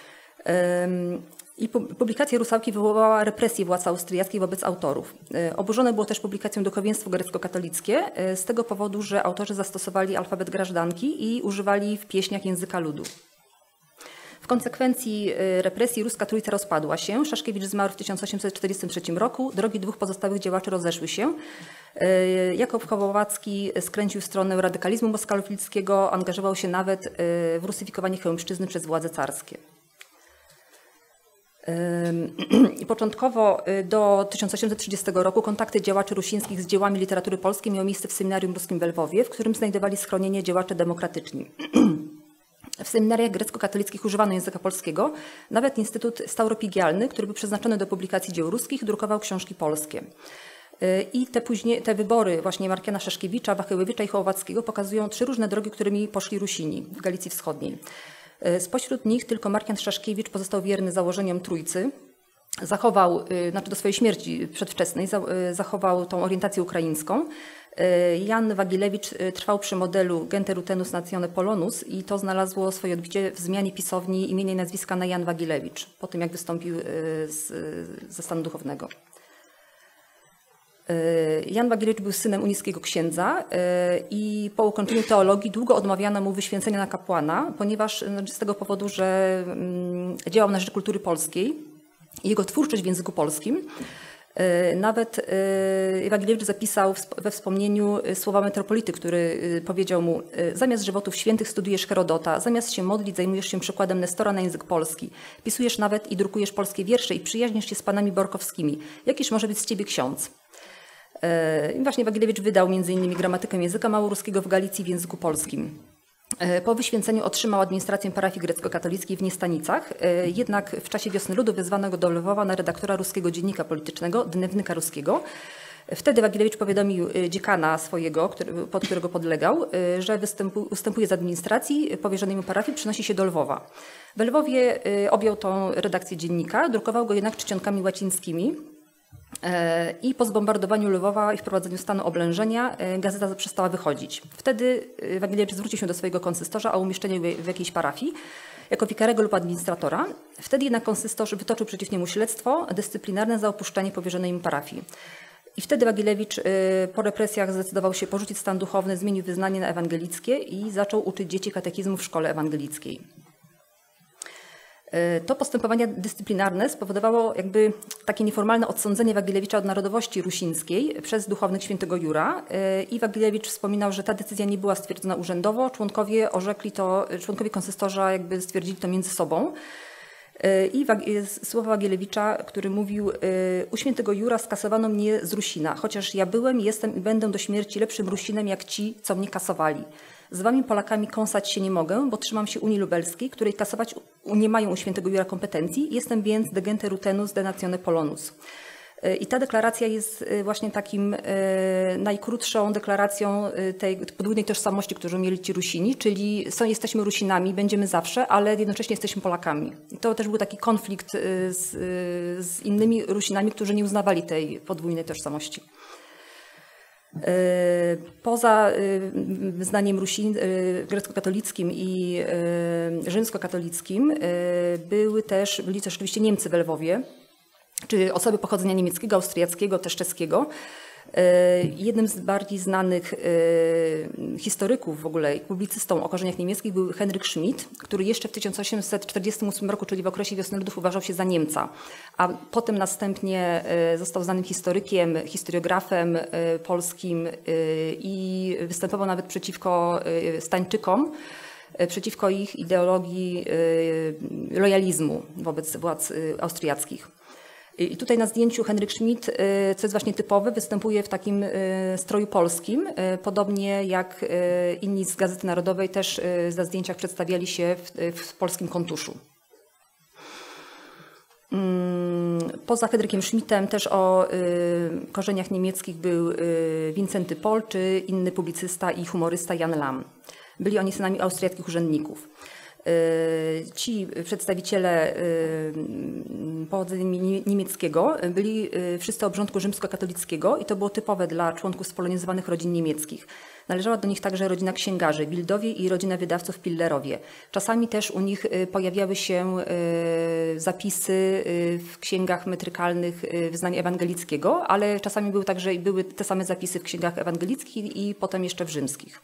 I publikacja Rusałki wywołała represję władz austriackich wobec autorów. Oburzone było też publikacją duchowieństwo grecko-katolickie z tego powodu, że autorzy zastosowali alfabet grażdanki i używali w pieśniach języka ludu. W konsekwencji represji Ruska Trójca rozpadła się. Szaszkiewicz zmarł w tysiąc osiemset czterdziestym trzecim roku. Drogi dwóch pozostałych działaczy rozeszły się. Jakub Hołowacki skręcił w stronę radykalizmu moskalofilskiego, angażował się nawet w rusyfikowanie chełmszczyzny przez władze carskie. Początkowo do tysiąc osiemset trzydziestego roku kontakty działaczy rusińskich z dziełami literatury polskiej miały miejsce w seminarium ruskim w Lwowie, w którym znajdowali schronienie działacze demokratyczni. W seminariach grecko-katolickich używano języka polskiego. Nawet Instytut Stauropigialny, który był przeznaczony do publikacji dzieł ruskich, drukował książki polskie. I te, później, te wybory właśnie Markiana Szaszkiewicza, Wachyłewicza i Hołowackiego pokazują trzy różne drogi, którymi poszli Rusini w Galicji Wschodniej. Spośród nich tylko Markian Szaszkiewicz pozostał wierny założeniom Trójcy. Zachował, znaczy do swojej śmierci przedwczesnej, zachował tą orientację ukraińską. Jan Wagilewicz trwał przy modelu Gente Rutenus Natione Polonus i to znalazło swoje odbicie w zmianie pisowni imienia i nazwiska na Jan Wagilewicz, po tym jak wystąpił z, ze stanu duchownego. Jan Wagilewicz był synem unickiego księdza i po ukończeniu teologii długo odmawiano mu wyświęcenia na kapłana, ponieważ z tego powodu, że działał na rzecz kultury polskiej i jego twórczość w języku polskim. Nawet Wagilewicz zapisał we wspomnieniu słowa metropolity, który powiedział mu: zamiast żywotów świętych studiujesz Herodota, zamiast się modlić zajmujesz się przekładem Nestora na język polski. Pisujesz nawet i drukujesz polskie wiersze i przyjaźnisz się z panami borkowskimi. Jakiż może być z ciebie ksiądz? I właśnie Wagilewicz wydał między innymi gramatykę języka małoruskiego w Galicji w języku polskim. Po wyświęceniu otrzymał administrację parafii grecko-katolickiej w Niestanicach, jednak w czasie Wiosny Ludu wezwano go do Lwowa na redaktora ruskiego dziennika politycznego, Dnewnika Ruskiego. Wtedy Wagilewicz powiadomił dziekana swojego, który, pod którego podlegał, że występu, ustępuje z administracji powierzonej mu parafii, przenosi się do Lwowa. We Lwowie objął tą redakcję dziennika, drukował go jednak czcionkami łacińskimi. I po zbombardowaniu Lwowa i wprowadzeniu stanu oblężenia gazeta przestała wychodzić. Wtedy Wagilewicz zwrócił się do swojego konsystorza o umieszczenie w jakiejś parafii jako wikarego lub administratora. Wtedy jednak konsystorz wytoczył przeciw niemu śledztwo dyscyplinarne za opuszczenie powierzonej mu parafii. I wtedy Wagilewicz po represjach zdecydował się porzucić stan duchowny, zmienił wyznanie na ewangelickie i zaczął uczyć dzieci katechizmu w szkole ewangelickiej. To postępowanie dyscyplinarne spowodowało jakby takie nieformalne odsądzenie Wagilewicza od narodowości rusińskiej przez duchownych świętego Jura i Wagilewicz wspominał, że ta decyzja nie była stwierdzona urzędowo. Członkowie orzekli to, członkowie konsystorza jakby stwierdzili to między sobą. I słowa Wagilewicza, który mówił: u świętego Jura skasowano mnie z Rusina, chociaż ja byłem, jestem i będę do śmierci lepszym Rusinem jak ci, co mnie kasowali. Z wami Polakami kąsać się nie mogę, bo trzymam się Unii Lubelskiej, której kasować nie mają u świętego Jura kompetencji. Jestem więc de gente rutenus de natione polonus. I ta deklaracja jest właśnie takim najkrótszą deklaracją tej podwójnej tożsamości, którą mieli ci Rusini, czyli są, jesteśmy Rusinami, będziemy zawsze, ale jednocześnie jesteśmy Polakami. I to też był taki konflikt z, z innymi Rusinami, którzy nie uznawali tej podwójnej tożsamości. Poza wyznaniem Rusin grecko-katolickim i rzymskokatolickim były też, byli też oczywiście Niemcy w Lwowie, czy osoby pochodzenia niemieckiego, austriackiego, też czeskiego. Jednym z bardziej znanych historyków w ogóle i publicystą o korzeniach niemieckich był Henryk Schmidt, który jeszcze w tysiąc osiemset czterdziestym ósmym roku, czyli w okresie Wiosny Ludów, uważał się za Niemca, a potem następnie został znanym historykiem, historiografem polskim i występował nawet przeciwko Stańczykom, przeciwko ich ideologii lojalizmu wobec władz austriackich. I tutaj na zdjęciu Henryk Schmidt, co jest właśnie typowe, występuje w takim stroju polskim, podobnie jak inni z Gazety Narodowej też na zdjęciach przedstawiali się w, w polskim kontuszu. Poza Henrykiem Schmidtem też o korzeniach niemieckich był Wincenty Pol czy inny publicysta i humorysta Jan Lam. Byli oni synami austriackich urzędników. Ci przedstawiciele pochodzenia niemieckiego byli wszyscy obrządku rzymskokatolickiego i to było typowe dla członków spolonizowanych rodzin niemieckich. Należała do nich także rodzina księgarzy Wildowie i rodzina wydawców Pillerowie. Czasami też u nich pojawiały się zapisy w księgach metrykalnych wyznania ewangelickiego, ale czasami były także były te same zapisy w księgach ewangelickich i potem jeszcze w rzymskich.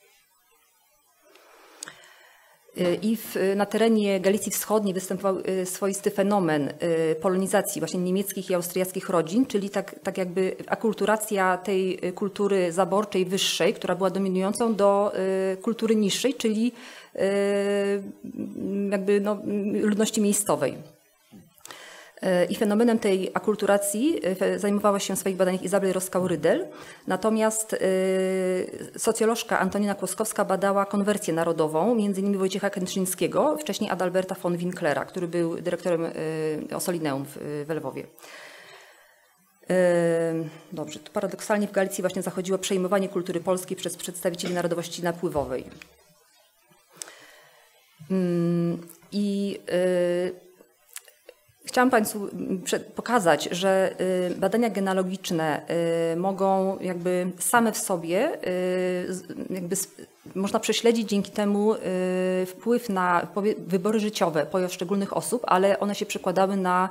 I w, na terenie Galicji Wschodniej występował swoisty fenomen polonizacji właśnie niemieckich i austriackich rodzin, czyli tak, tak jakby akulturacja tej kultury zaborczej, wyższej, która była dominującą, do kultury niższej, czyli jakby no, ludności miejscowej. I fenomenem tej akulturacji zajmowała się w swoich badaniach Izabel Roskał-Rydel. Natomiast socjolożka Antonina Kłoskowska badała konwersję narodową, między innymi Wojciecha Kętrzyńskiego, wcześniej Adalberta von Winklera, który był dyrektorem Ossolineum w Lwowie. Dobrze, tu paradoksalnie w Galicji właśnie zachodziło przejmowanie kultury polskiej przez przedstawicieli narodowości napływowej. I chciałam Państwu pokazać, że badania genealogiczne mogą jakby same w sobie, jakby można prześledzić dzięki temu wpływ na wybory życiowe poszczególnych osób, ale one się przekładały na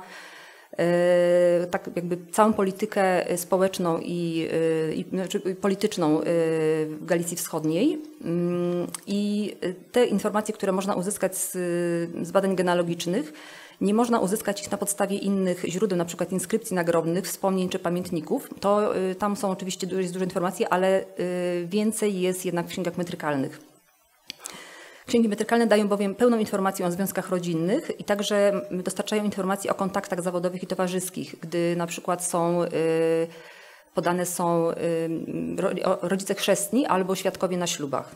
tak jakby całą politykę społeczną i, i znaczy polityczną w Galicji Wschodniej. I te informacje, które można uzyskać z, z badań genealogicznych, nie można uzyskać ich na podstawie innych źródeł, na przykład inskrypcji nagrobnych, wspomnień czy pamiętników. To tam są oczywiście jest dużo informacji, ale więcej jest jednak w księgach metrykalnych. Księgi metrykalne dają bowiem pełną informację o związkach rodzinnych i także dostarczają informacji o kontaktach zawodowych i towarzyskich, gdy na przykład są podane są rodzice chrzestni albo świadkowie na ślubach.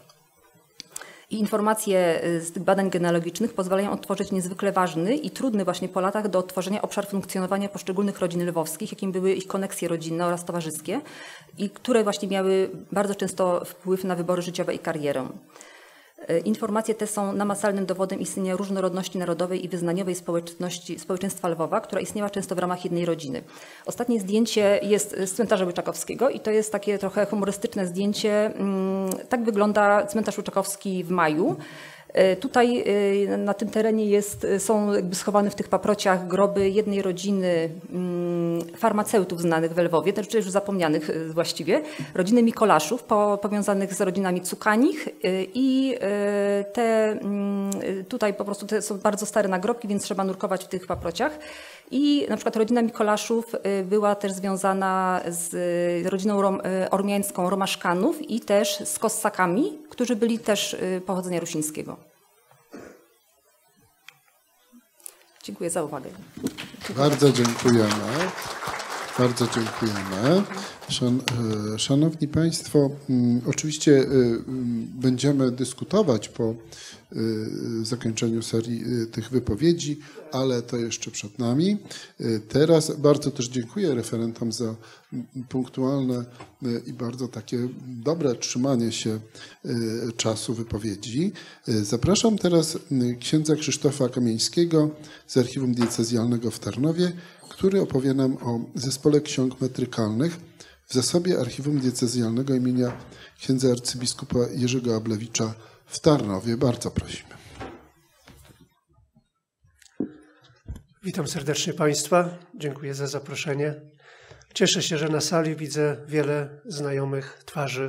I informacje z tych badań genealogicznych pozwalają odtworzyć niezwykle ważny i trudny właśnie po latach do odtworzenia obszar funkcjonowania poszczególnych rodzin lwowskich, jakim były ich koneksje rodzinne oraz towarzyskie i które właśnie miały bardzo często wpływ na wybory życiowe i karierę. Informacje te są namacalnym dowodem istnienia różnorodności narodowej i wyznaniowej społeczności, społeczeństwa Lwowa, która istniała często w ramach jednej rodziny. Ostatnie zdjęcie jest z cmentarza Łyczakowskiego i to jest takie trochę humorystyczne zdjęcie. Tak wygląda cmentarz Łyczakowski w maju. Tutaj na tym terenie jest, są jakby schowane w tych paprociach groby jednej rodziny farmaceutów znanych w Lwowie, też już zapomnianych właściwie, rodziny Mikolaszów po, powiązanych z rodzinami Cukanich i te tutaj po prostu te są bardzo stare nagrobki, więc trzeba nurkować w tych paprociach. I na przykład rodzina Mikolaszów była też związana z rodziną rom, ormiańską Romaszkanów i też z Kossakami, którzy byli też pochodzenia rusińskiego. Dziękuję za uwagę. Bardzo dziękujemy. Bardzo dziękujemy. Szan, szanowni Państwo, oczywiście będziemy dyskutować po zakończeniu serii tych wypowiedzi, ale to jeszcze przed nami. Teraz bardzo też dziękuję referentom za punktualne i bardzo takie dobre trzymanie się czasu wypowiedzi. Zapraszam teraz księdza Krzysztofa Kamieńskiego z Archiwum Diecezjalnego w Tarnowie, który opowie nam o Zespole Ksiąg Metrykalnych w zasobie Archiwum Diecezjalnego imienia księdza arcybiskupa Jerzego Ablewicza w Tarnowie. Bardzo prosimy. Witam serdecznie Państwa. Dziękuję za zaproszenie. Cieszę się, że na sali widzę wiele znajomych twarzy.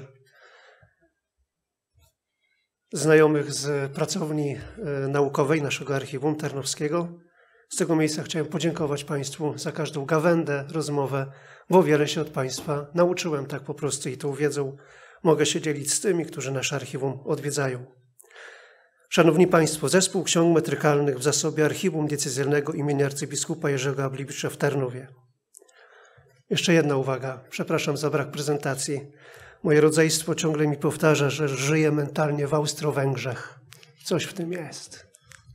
Znajomych z pracowni naukowej naszego Archiwum Tarnowskiego. Z tego miejsca chciałem podziękować Państwu za każdą gawędę, rozmowę, bo wiele się od Państwa nauczyłem tak po prostu i tą wiedzą mogę się dzielić z tymi, którzy nasze archiwum odwiedzają. Szanowni Państwo, Zespół Ksiąg Metrykalnych w zasobie Archiwum Diecezjalnego imienia arcybiskupa Jerzego Ablewicza w Tarnowie. Jeszcze jedna uwaga, przepraszam za brak prezentacji. Moje rodzeństwo ciągle mi powtarza, że żyję mentalnie w Austro-Węgrzech. Coś w tym jest.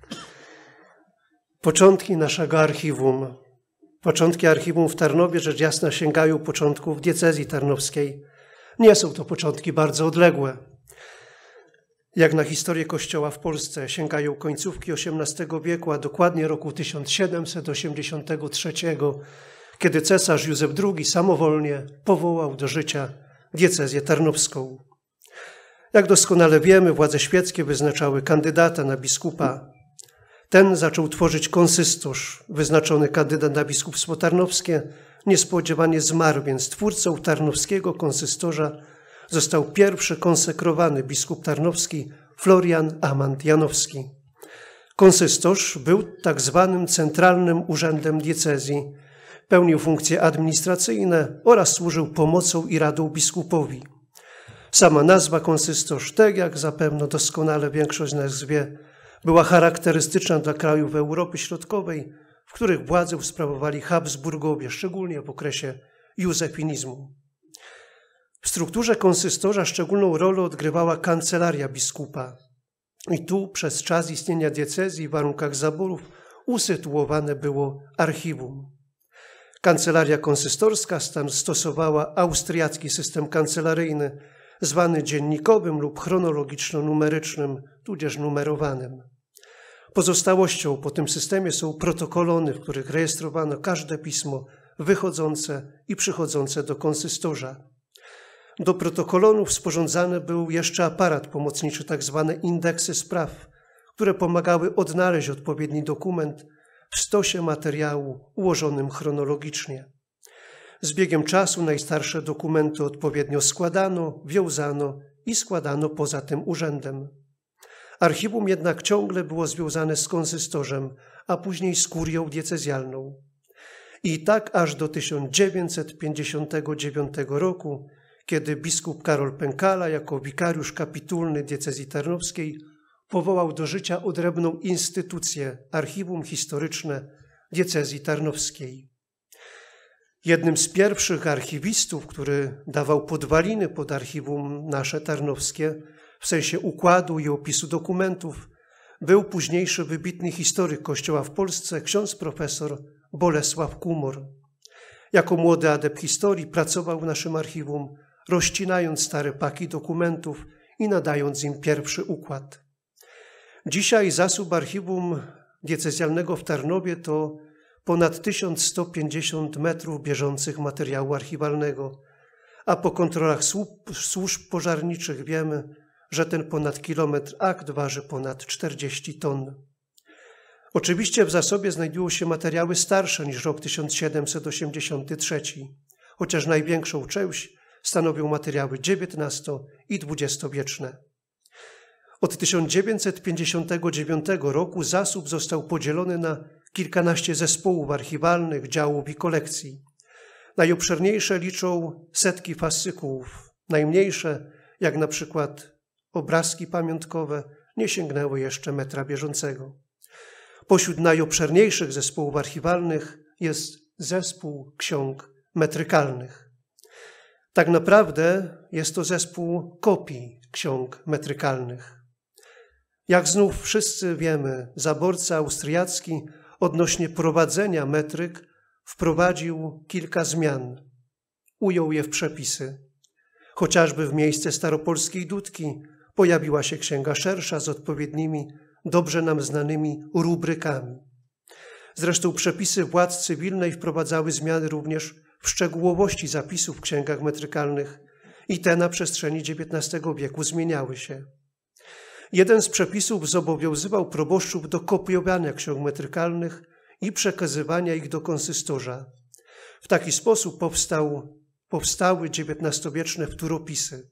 Początki naszego archiwum, początki archiwum w Tarnowie, rzecz jasna, sięgają początków diecezji tarnowskiej. Nie są to początki bardzo odległe. Jak na historię Kościoła w Polsce sięgają końcówki osiemnastego wieku, a dokładnie roku tysiąc siedemset osiemdziesiątego trzeciego, kiedy cesarz Józef drugi samowolnie powołał do życia diecezję tarnowską. Jak doskonale wiemy, władze świeckie wyznaczały kandydata na biskupa. Ten zaczął tworzyć konsystorz. Wyznaczony kandydat na biskupstwo tarnowskie niespodziewanie zmarł, więc twórcą tarnowskiego konsystorza został pierwszy konsekrowany biskup tarnowski Florian Amand Janowski. Konsystorz był tak zwanym centralnym urzędem diecezji, pełnił funkcje administracyjne oraz służył pomocą i radą biskupowi. Sama nazwa konsystorz, tak jak zapewne doskonale większość z nas wie, była charakterystyczna dla krajów Europy Środkowej, w których władzę sprawowali Habsburgowie, szczególnie w okresie józefinizmu. W strukturze konsystorza szczególną rolę odgrywała kancelaria biskupa. I tu przez czas istnienia diecezji w warunkach zaborów usytuowane było archiwum. Kancelaria konsystorska stosowała austriacki system kancelaryjny, zwany dziennikowym lub chronologiczno-numerycznym, tudzież numerowanym. Pozostałością po tym systemie są protokolony, w których rejestrowano każde pismo wychodzące i przychodzące do konsystorza. Do protokolonów sporządzany był jeszcze aparat pomocniczy, tak zwane indeksy spraw, które pomagały odnaleźć odpowiedni dokument w stosie materiału ułożonym chronologicznie. Z biegiem czasu najstarsze dokumenty odpowiednio składano, wiązano i składano poza tym urzędem. Archiwum jednak ciągle było związane z konsystorzem, a później z kurią diecezjalną. I tak aż do tysiąc dziewięćset pięćdziesiątego dziewiątego roku, kiedy biskup Karol Pękala jako wikariusz kapitulny diecezji tarnowskiej powołał do życia odrębną instytucję Archiwum Historyczne Diecezji Tarnowskiej. Jednym z pierwszych archiwistów, który dawał podwaliny pod archiwum nasze tarnowskie, w sensie układu i opisu dokumentów, był późniejszy wybitny historyk Kościoła w Polsce, ksiądz profesor Bolesław Kumor. Jako młody adept historii pracował w naszym archiwum, rozcinając stare paki dokumentów i nadając im pierwszy układ. Dzisiaj zasób archiwum diecezjalnego w Tarnowie to ponad tysiąc sto pięćdziesiąt metrów bieżących materiału archiwalnego, a po kontrolach służb pożarniczych wiemy, że ten ponad kilometr akt waży ponad czterdzieści ton. Oczywiście w zasobie znajdują się materiały starsze niż rok tysiąc siedemset osiemdziesiąty trzeci, chociaż największą część stanowią materiały dziewiętnasto- i dwudziestowieczne. Od tysiąc dziewięćset pięćdziesiątego dziewiątego roku zasób został podzielony na kilkanaście zespołów archiwalnych, działów i kolekcji. Najobszerniejsze liczą setki fascykułów, najmniejsze, jak na przykład obrazki pamiątkowe, nie sięgnęły jeszcze metra bieżącego. Pośród najobszerniejszych zespołów archiwalnych jest zespół ksiąg metrykalnych. Tak naprawdę jest to zespół kopii ksiąg metrykalnych. Jak znów wszyscy wiemy, zaborca austriacki odnośnie prowadzenia metryk wprowadził kilka zmian. Ujął je w przepisy. Chociażby w miejsce staropolskiej dudki pojawiła się księga szersza z odpowiednimi, dobrze nam znanymi rubrykami. Zresztą przepisy władz cywilnej wprowadzały zmiany również w szczegółowości zapisów w księgach metrykalnych i te na przestrzeni dziewiętnastego wieku zmieniały się. Jeden z przepisów zobowiązywał proboszczów do kopiowania ksiąg metrykalnych i przekazywania ich do konsystorza. W taki sposób powstał, powstały dziewiętnastowieczne wtóropisy.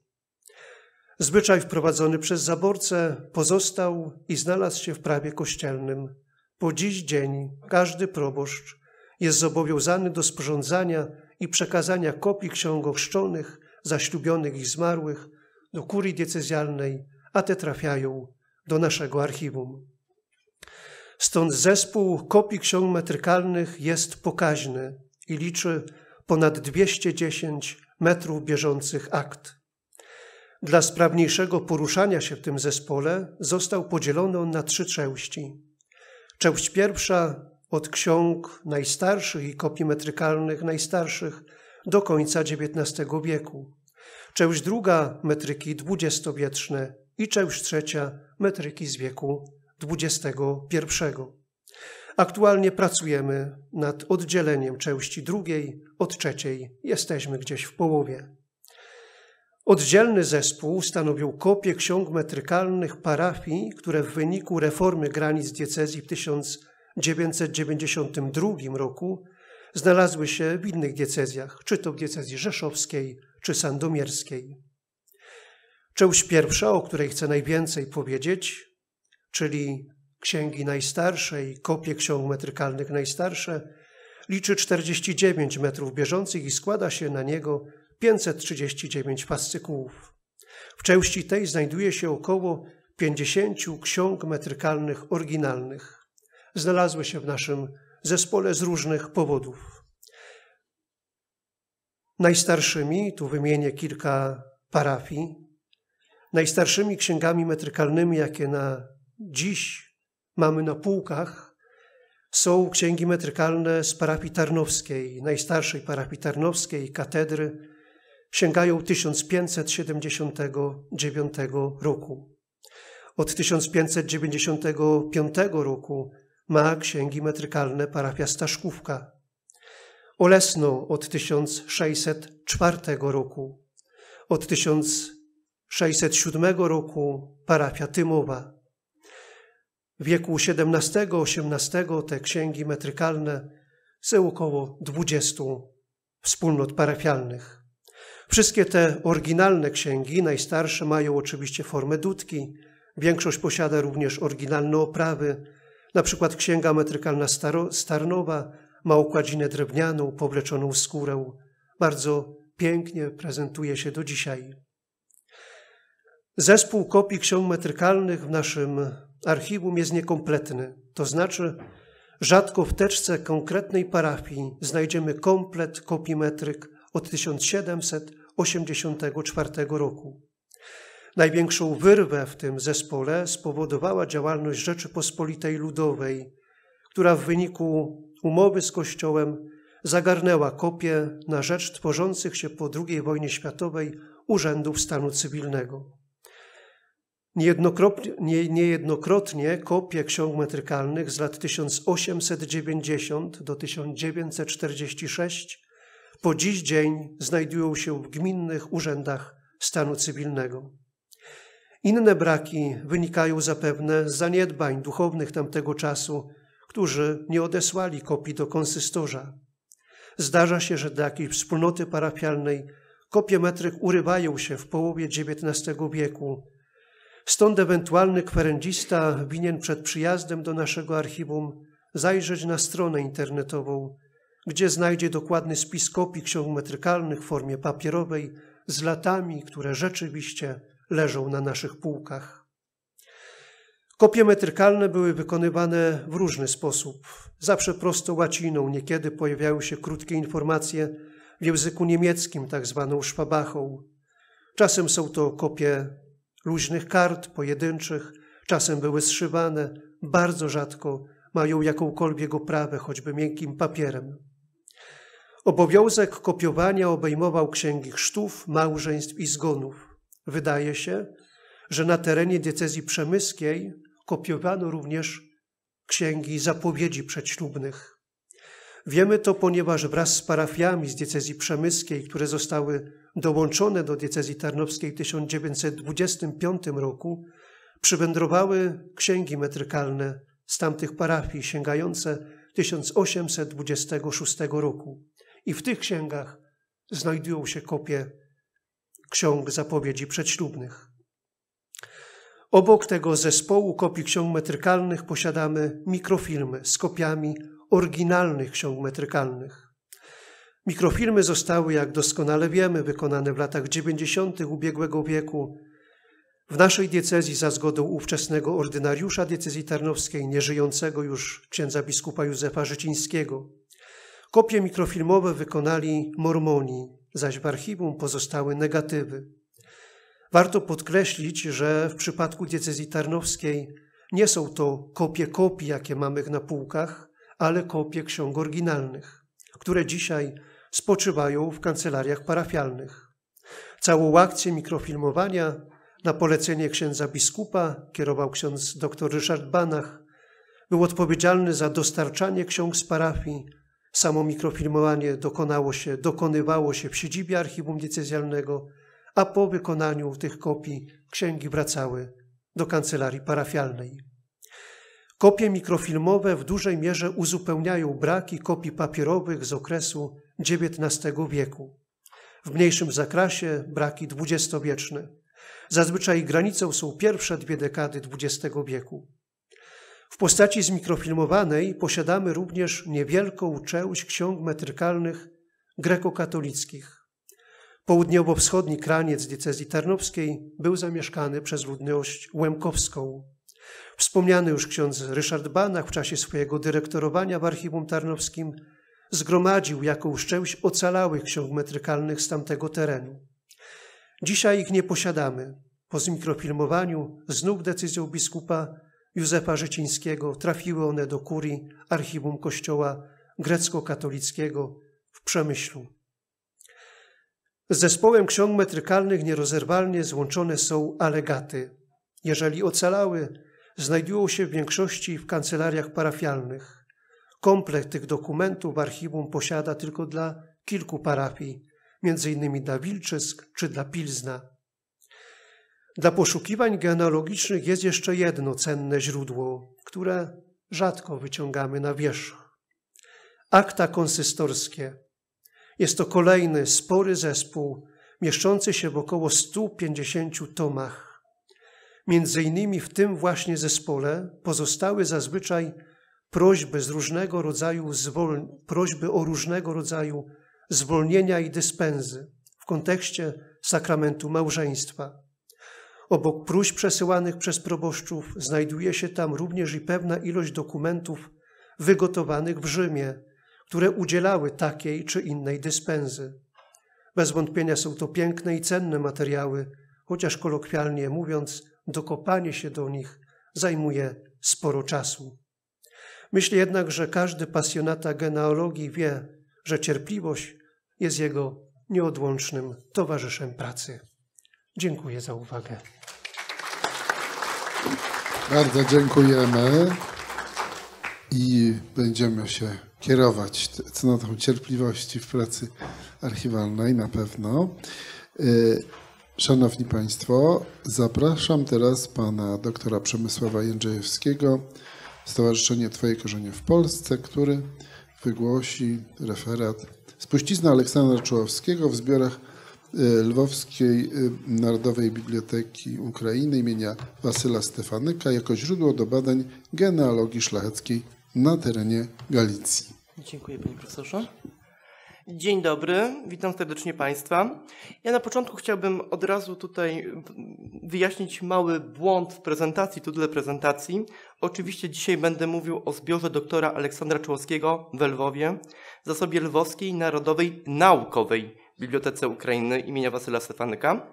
Zwyczaj wprowadzony przez zaborcę pozostał i znalazł się w prawie kościelnym. Po dziś dzień każdy proboszcz jest zobowiązany do sporządzania i przekazania kopii ksiąg ochrzczonych, zaślubionych i zmarłych do kurii diecezjalnej, a te trafiają do naszego archiwum. Stąd zespół kopii ksiąg metrykalnych jest pokaźny i liczy ponad dwieście dziesięć metrów bieżących akt. Dla sprawniejszego poruszania się w tym zespole został podzielony on na trzy części. Część pierwsza od ksiąg najstarszych i kopii metrykalnych najstarszych do końca dziewiętnastego wieku. Część druga metryki dwudziestowieczne i część trzecia metryki z wieku dwudziestego pierwszego. Aktualnie pracujemy nad oddzieleniem części drugiej od trzeciej. Jesteśmy gdzieś w połowie. Oddzielny zespół stanowił kopie ksiąg metrykalnych parafii, które w wyniku reformy granic diecezji w tysiąc dziewięćset dziewięćdziesiątym drugim roku znalazły się w innych diecezjach, czy to w diecezji rzeszowskiej, czy sandomierskiej. Część pierwsza, o której chcę najwięcej powiedzieć, czyli księgi najstarsze i kopie ksiąg metrykalnych najstarsze, liczy czterdzieści dziewięć metrów bieżących i składa się na niego pięćset trzydzieści dziewięć fascykułów. W części tej znajduje się około pięćdziesiąt ksiąg metrykalnych oryginalnych. Znalazły się w naszym zespole z różnych powodów. Najstarszymi, tu wymienię kilka parafii, najstarszymi księgami metrykalnymi, jakie na dziś mamy na półkach, są księgi metrykalne z parafii tarnowskiej, najstarszej parafii tarnowskiej, katedry, sięgają tysiąc pięćset siedemdziesiątego dziewiątego roku. Od tysiąc pięćset dziewięćdziesiątego piątego roku ma księgi metrykalne parafia Staszkówka. Olesno od tysiąc sześćset czwartego roku. Od tysiąc sześćset siódmego roku parafia Tymowa. W wieku siedemnastego osiemnastego te księgi metrykalne są około dwudziestu wspólnot parafialnych. Wszystkie te oryginalne księgi, najstarsze, mają oczywiście formę dudki. Większość posiada również oryginalne oprawy. Na przykład księga metrykalna z Tarnowa ma okładzinę drewnianą, powleczoną w skórę. Bardzo pięknie prezentuje się do dzisiaj. Zespół kopii ksiąg metrykalnych w naszym archiwum jest niekompletny. To znaczy, rzadko w teczce konkretnej parafii znajdziemy komplet kopii metryk od tysiąc siedemset osiemdziesiątego czwartego roku. Największą wyrwę w tym zespole spowodowała działalność Rzeczypospolitej Ludowej, która w wyniku umowy z Kościołem zagarnęła kopie na rzecz tworzących się po drugiej wojnie światowej urzędów stanu cywilnego. Niejednokrotnie, nie, niejednokrotnie kopie ksiąg metrykalnych z lat tysiąc osiemset dziewięćdziesiątego do tysiąc dziewięćset czterdziestego szóstego po dziś dzień znajdują się w gminnych urzędach stanu cywilnego. Inne braki wynikają zapewne z zaniedbań duchownych tamtego czasu, którzy nie odesłali kopii do konsystorza. Zdarza się, że do jakiejś wspólnoty parafialnej kopie metryk urywają się w połowie dziewiętnastego wieku. Stąd ewentualny kwerendzista winien przed przyjazdem do naszego archiwum zajrzeć na stronę internetową, gdzie znajdzie dokładny spis kopii ksiąg metrykalnych w formie papierowej z latami, które rzeczywiście leżą na naszych półkach. Kopie metrykalne były wykonywane w różny sposób. Zawsze prostą łaciną, niekiedy pojawiały się krótkie informacje w języku niemieckim, tak zwaną szwabachą. Czasem są to kopie luźnych kart pojedynczych, czasem były zszywane, bardzo rzadko mają jakąkolwiek oprawę, choćby miękkim papierem. Obowiązek kopiowania obejmował księgi chrztów, małżeństw i zgonów. Wydaje się, że na terenie diecezji przemyskiej kopiowano również księgi zapowiedzi przedślubnych. Wiemy to, ponieważ wraz z parafiami z diecezji przemyskiej, które zostały dołączone do diecezji tarnowskiej w tysiąc dziewięćset dwudziestym piątym roku, przywędrowały księgi metrykalne z tamtych parafii sięgające tysiąc osiemset dwudziestego szóstego roku. I w tych księgach znajdują się kopie ksiąg zapowiedzi przedślubnych. Obok tego zespołu kopii ksiąg metrykalnych posiadamy mikrofilmy z kopiami oryginalnych ksiąg metrykalnych. Mikrofilmy zostały, jak doskonale wiemy, wykonane w latach dziewięćdziesiątych ubiegłego wieku w naszej diecezji za zgodą ówczesnego ordynariusza diecezji tarnowskiej, nieżyjącego już księdza biskupa Józefa Życińskiego. Kopie mikrofilmowe wykonali mormoni, zaś w archiwum pozostały negatywy. Warto podkreślić, że w przypadku diecezji tarnowskiej nie są to kopie kopii, jakie mamy na półkach, ale kopie ksiąg oryginalnych, które dzisiaj spoczywają w kancelariach parafialnych. Całą akcję mikrofilmowania na polecenie księdza biskupa kierował ksiądz dr Ryszard Banach. Był odpowiedzialny za dostarczanie ksiąg z parafii. Samo mikrofilmowanie dokonało się, dokonywało się w siedzibie archiwum diecezjalnego, a po wykonaniu tych kopii księgi wracały do kancelarii parafialnej. Kopie mikrofilmowe w dużej mierze uzupełniają braki kopii papierowych z okresu dziewiętnastego wieku. W mniejszym zakresie braki dwudziestowieczne. Zazwyczaj granicą są pierwsze dwie dekady dwudziestego wieku. W postaci zmikrofilmowanej posiadamy również niewielką część ksiąg metrykalnych grekokatolickich. Południowo-wschodni kraniec diecezji tarnowskiej był zamieszkany przez ludność łemkowską. Wspomniany już ksiądz Ryszard Banach w czasie swojego dyrektorowania w Archiwum Tarnowskim zgromadził jakąś część ocalałych ksiąg metrykalnych z tamtego terenu. Dzisiaj ich nie posiadamy. Po zmikrofilmowaniu, znów decyzją biskupa Józefa Życińskiego, trafiły one do kurii Archiwum Kościoła grecko-katolickiego w Przemyślu. Z zespołem ksiąg metrykalnych nierozerwalnie złączone są alegaty. Jeżeli ocalały, znajdują się w większości w kancelariach parafialnych. Komplet tych dokumentów archiwum posiada tylko dla kilku parafii, między innymi dla Wilczysk czy dla Pilzna. Dla poszukiwań genealogicznych jest jeszcze jedno cenne źródło, które rzadko wyciągamy na wierzch. Akta konsystorskie. Jest to kolejny spory zespół, mieszczący się w około stu pięćdziesięciu tomach. Między innymi w tym właśnie zespole pozostały zazwyczaj prośby z różnego rodzaju zwol- prośby o różnego rodzaju zwolnienia i dyspensy w kontekście sakramentu małżeństwa. Obok próśb przesyłanych przez proboszczów znajduje się tam również i pewna ilość dokumentów wygotowanych w Rzymie, które udzielały takiej czy innej dyspensy. Bez wątpienia są to piękne i cenne materiały, chociaż kolokwialnie mówiąc, dokopanie się do nich zajmuje sporo czasu. Myślę jednak, że każdy pasjonata genealogii wie, że cierpliwość jest jego nieodłącznym towarzyszem pracy. Dziękuję za uwagę. Bardzo dziękujemy i będziemy się kierować cnotą cierpliwości w pracy archiwalnej na pewno. Szanowni Państwo, zapraszam teraz pana doktora Przemysława Jędrzejewskiego, Stowarzyszenie Twoje Korzenie w Polsce, który wygłosi referat Spuścizna Aleksandra Czołowskiego w zbiorach Lwowskiej Narodowej Biblioteki Ukrainy imienia Wasyla Stefanyka jako źródło do badań genealogii szlacheckiej na terenie Galicji. Dziękuję panie profesorze. Dzień dobry, witam serdecznie Państwa. Ja na początku chciałbym od razu tutaj wyjaśnić mały błąd w prezentacji, tytule prezentacji. Oczywiście dzisiaj będę mówił o zbiorze doktora Aleksandra Czołowskiego w Lwowie, w zasobie Lwowskiej Narodowej Naukowej Bibliotece Ukrainy imienia Wasyla Stefanyka.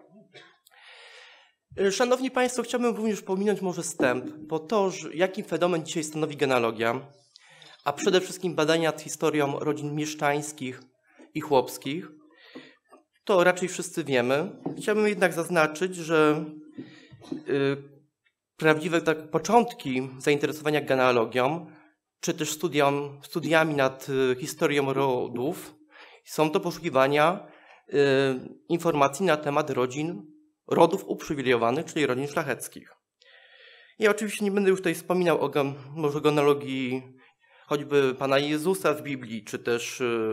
Szanowni Państwo, chciałbym również pominąć może wstęp, bo to, jaki fenomen dzisiaj stanowi genealogia, a przede wszystkim badania nad historią rodzin mieszczańskich i chłopskich, to raczej wszyscy wiemy. Chciałbym jednak zaznaczyć, że y, prawdziwe tak, początki zainteresowania genealogią, czy też studium, studiami nad y, historią rodów, są to poszukiwania y, informacji na temat rodzin, rodów uprzywilejowanych, czyli rodzin szlacheckich. Ja oczywiście nie będę już tutaj wspominał o może genealogii choćby Pana Jezusa w Biblii, czy też y,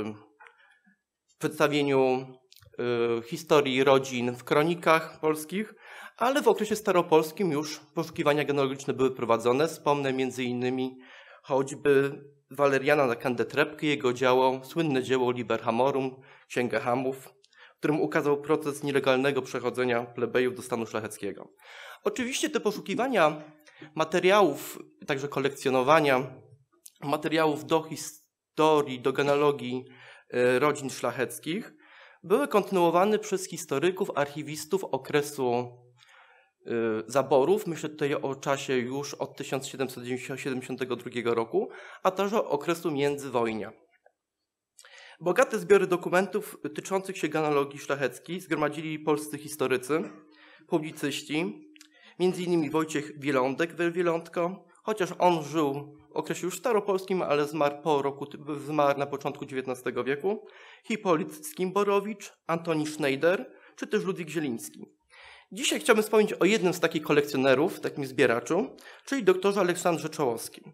w przedstawieniu y, historii rodzin w kronikach polskich, ale w okresie staropolskim już poszukiwania genealogiczne były prowadzone. Wspomnę między innymi choćby Waleriana na Kandetrepkę, jego dzieło, słynne dzieło Liber Hamorum, Księga Hamów, w którym ukazał proces nielegalnego przechodzenia plebejów do stanu szlacheckiego. Oczywiście te poszukiwania materiałów, także kolekcjonowania materiałów do historii, do genealogii rodzin szlacheckich były kontynuowane przez historyków, archiwistów okresu zaborów. Myślę tutaj o czasie już od tysiąc siedemset siedemdziesiątego drugiego roku, a także okresu międzywojnia. Bogate zbiory dokumentów tyczących się genealogii szlacheckiej zgromadzili polscy historycy, publicyści, między innymi Wojciech Wielądek, Wielądko, chociaż on żył w okresie już staropolskim, ale zmarł po roku, zmarł na początku dziewiętnastego wieku, Hipolit Skimborowicz, Antoni Schneider, czy też Ludwik Zieliński. Dzisiaj chciałbym wspomnieć o jednym z takich kolekcjonerów, takim zbieraczu, czyli doktorze Aleksandrze Czołowskim.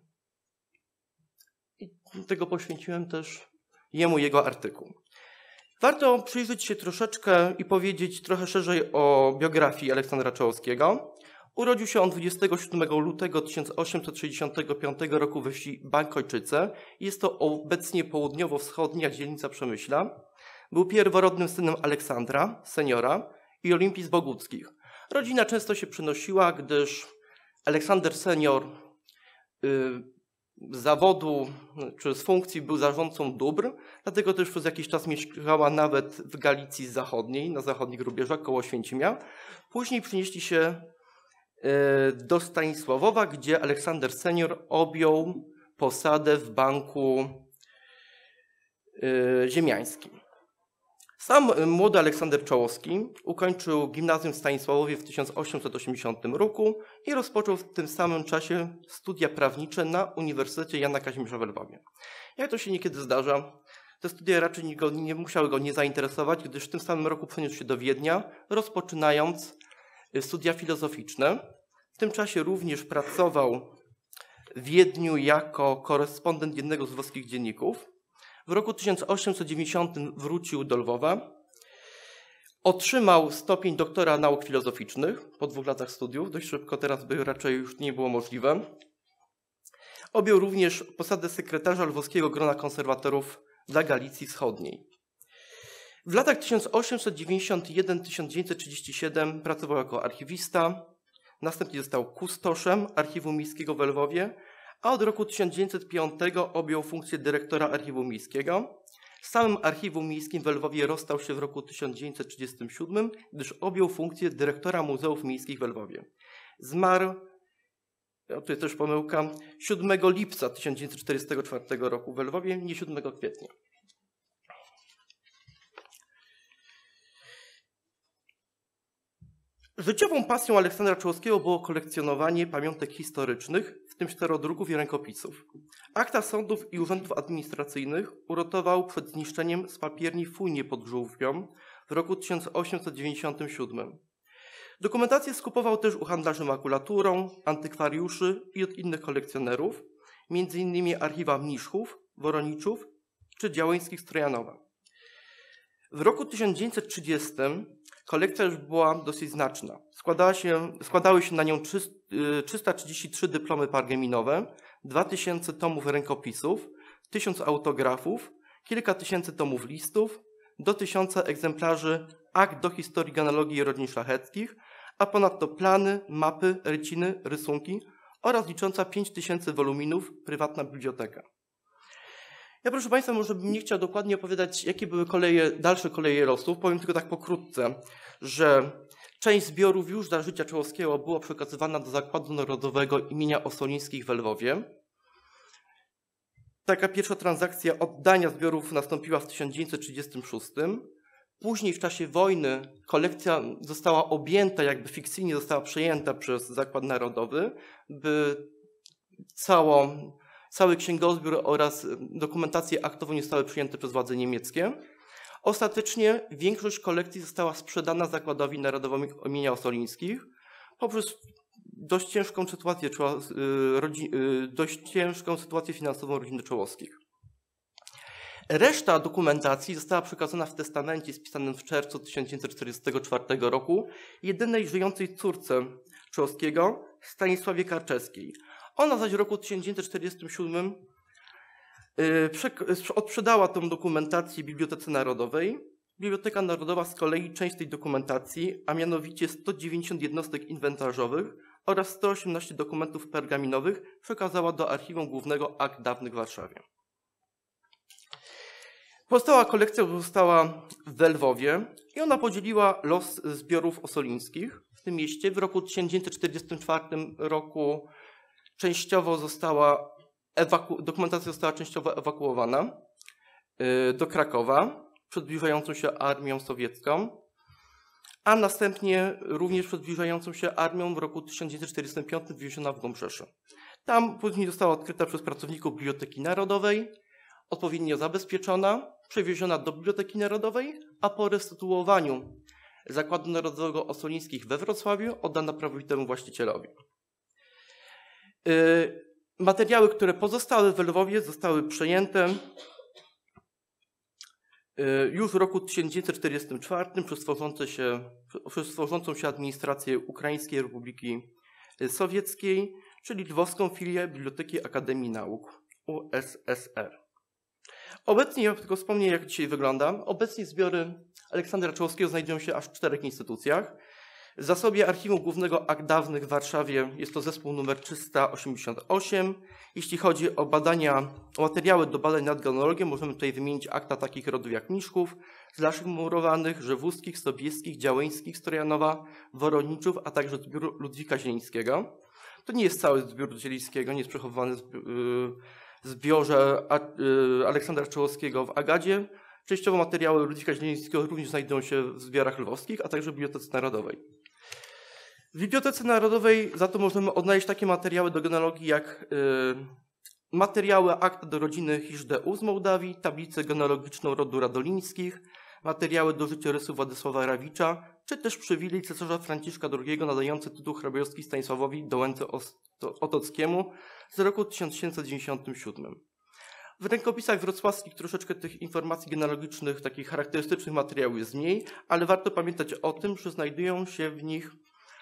I tego poświęciłem też jemu jego artykuł. Warto przyjrzeć się troszeczkę i powiedzieć trochę szerzej o biografii Aleksandra Czołowskiego. Urodził się on dwudziestego siódmego lutego tysiąc osiemset sześćdziesiątego piątego roku we wsi Bankojczyce. Jest to obecnie południowo-wschodnia dzielnica Przemyśla. Był pierworodnym synem Aleksandra, seniora, i Olimpii z Boguckich. Rodzina często się przenosiła, gdyż Aleksander senior z zawodu czy z funkcji był zarządcą dóbr, dlatego też przez jakiś czas mieszkała nawet w Galicji Zachodniej, na zachodnich rubieżach koło Święcimia. Później przenieśli się do Stanisławowa, gdzie Aleksander senior objął posadę w Banku Ziemiańskim. Sam młody Aleksander Czołowski ukończył gimnazjum w Stanisławowie w tysiąc osiemset osiemdziesiątym roku i rozpoczął w tym samym czasie studia prawnicze na Uniwersytecie Jana Kazimierza w Lwowie. Jak to się niekiedy zdarza, te studia raczej go, nie musiały go nie zainteresować, gdyż w tym samym roku przeniósł się do Wiednia, rozpoczynając studia filozoficzne. W tym czasie również pracował w Wiedniu jako korespondent jednego z włoskich dzienników. W roku tysiąc osiemset dziewięćdziesiątym wrócił do Lwowa. Otrzymał stopień doktora nauk filozoficznych po dwóch latach studiów. Dość szybko, teraz by raczej już nie było możliwe. Objął również posadę sekretarza lwowskiego grona konserwatorów dla Galicji Wschodniej. W latach tysiąc osiemset dziewięćdziesiątym pierwszym do tysiąc dziewięćset trzydziestego siódmego pracował jako archiwista. Następnie został kustoszem Archiwum Miejskiego w Lwowie, a od roku tysiąc dziewięćset piątego objął funkcję dyrektora Archiwum Miejskiego. Z samym Archiwum Miejskim w Lwowie rozstał się w roku tysiąc dziewięćset trzydziestym siódmym, gdyż objął funkcję dyrektora Muzeów Miejskich w Lwowie. Zmarł, no to jest też pomyłka, siódmego lipca tysiąc dziewięćset czterdziestego czwartego roku w Lwowie, nie siódmego kwietnia. Życiową pasją Aleksandra Czołowskiego było kolekcjonowanie pamiątek historycznych, w tym czterodruków i rękopisów. Akta sądów i urzędów administracyjnych uratował przed zniszczeniem z papierni Fujnie pod Żółwią w roku tysiąc osiemset dziewięćdziesiątym siódmym. Dokumentację skupował też u handlarzy makulaturą, antykwariuszy i od innych kolekcjonerów, między innymi archiwa Mniszchów, Woroniczów czy Działeńskich z Trojanowa. W roku tysiąc dziewięćset trzydziestym kolekcja już była dosyć znaczna. Składała się, składały się na nią trzysta trzydzieści trzy dyplomy pargeminowe, dwa tysiące tomów rękopisów, tysiąc autografów, kilka tysięcy tomów listów, do tysiąca egzemplarzy akt do historii genealogii rodzin szlacheckich, a ponadto plany, mapy, ryciny, rysunki oraz licząca pięć tysięcy woluminów prywatna biblioteka. Ja, proszę Państwa, może bym nie chciał dokładnie opowiadać, jakie były koleje, dalsze koleje losów. Powiem tylko tak pokrótce, że część zbiorów już za życia Czołowskiego była przekazywana do Zakładu Narodowego imienia Ossolińskich w Lwowie. Taka pierwsza transakcja oddania zbiorów nastąpiła w tysiąc dziewięćset trzydziestym szóstym. Później w czasie wojny kolekcja została objęta, jakby fikcyjnie została przejęta przez Zakład Narodowy, by całą Cały księgozbiór oraz dokumentacje aktową nie zostały przyjęte przez władze niemieckie. Ostatecznie większość kolekcji została sprzedana Zakładowi Narodowemu imienia Ossolińskich poprzez dość ciężką sytuację, dość ciężką sytuację finansową rodziny Czołowskich. Reszta dokumentacji została przekazana w testamencie spisanym w czerwcu tysiąc dziewięćset czterdziestego czwartego roku jedynej żyjącej córce Czołowskiego, Stanisławie Karczewskiej. Ona zaś w roku tysiąc dziewięćset czterdziestym siódmym odsprzedała tę dokumentację Bibliotece Narodowej. Biblioteka Narodowa z kolei część tej dokumentacji, a mianowicie sto dziewięćdziesiąt jednostek inwentarzowych oraz sto osiemnaście dokumentów pergaminowych przekazała do Archiwum Głównego Akt Dawnych w Warszawie. Pozostała kolekcja została w Lwowie i ona podzieliła los zbiorów ossolińskich w tym mieście. W roku tysiąc dziewięćset czterdziestym czwartym roku częściowo została, ewaku- dokumentacja została częściowo ewakuowana y, do Krakowa przed zbliżającą się armią sowiecką, a następnie również przed zbliżającą się armią w roku tysiąc dziewięćset czterdziestym piątym wywieziona w Głąb Rzeszy. Tam później została odkryta przez pracowników Biblioteki Narodowej, odpowiednio zabezpieczona, przewieziona do Biblioteki Narodowej, a po restytuowaniu Zakładu Narodowego Ossolińskich we Wrocławiu oddana prawowitemu właścicielowi. Materiały, które pozostały w Lwowie, zostały przejęte już w roku tysiąc dziewięćset czterdziestym czwartym przez, się, przez tworzącą się administrację Ukraińskiej Republiki Sowieckiej, czyli lwowską filię Biblioteki Akademii Nauk U S S R. Obecnie, ja tylko wspomnę, jak dzisiaj wygląda, obecnie zbiory Aleksandra Czołowskiego znajdują się aż w czterech instytucjach. W zasobie Archiwum Głównego Akt Dawnych w Warszawie jest to zespół numer trzysta osiemdziesiąt osiem. Jeśli chodzi o badania, o materiały do badań nad genealogią, możemy tutaj wymienić akta takich rodów jak Miszków, Zlaszych Murowanych, Rzewuskich, Sobieskich, Działeńskich, Strojanowa, Woronniczów, a także zbiór Ludwika Zielińskiego. To nie jest cały zbiór Zielińskiego, nie jest przechowywany w zbiorze Aleksandra Czołowskiego w Agadzie. Częściowo materiały Ludwika Zielińskiego również znajdują się w zbiorach lwowskich, a także w Bibliotece Narodowej. W Bibliotece Narodowej za to możemy odnaleźć takie materiały do genealogii jak y, materiały akta do rodziny Hiżdeu z Mołdawii, tablicę genealogiczną rodu Radolińskich, materiały do życiorysu Władysława Rawicza, czy też przywilej cesarza Franciszka drugiego nadający tytuł hrabowski Stanisławowi Dołęce Otockiemu z roku tysiąc siedemset dziewięćdziesiątym siódmym. W rękopisach wrocławskich troszeczkę tych informacji genealogicznych, takich charakterystycznych materiałów jest mniej, ale warto pamiętać o tym, że znajdują się w nich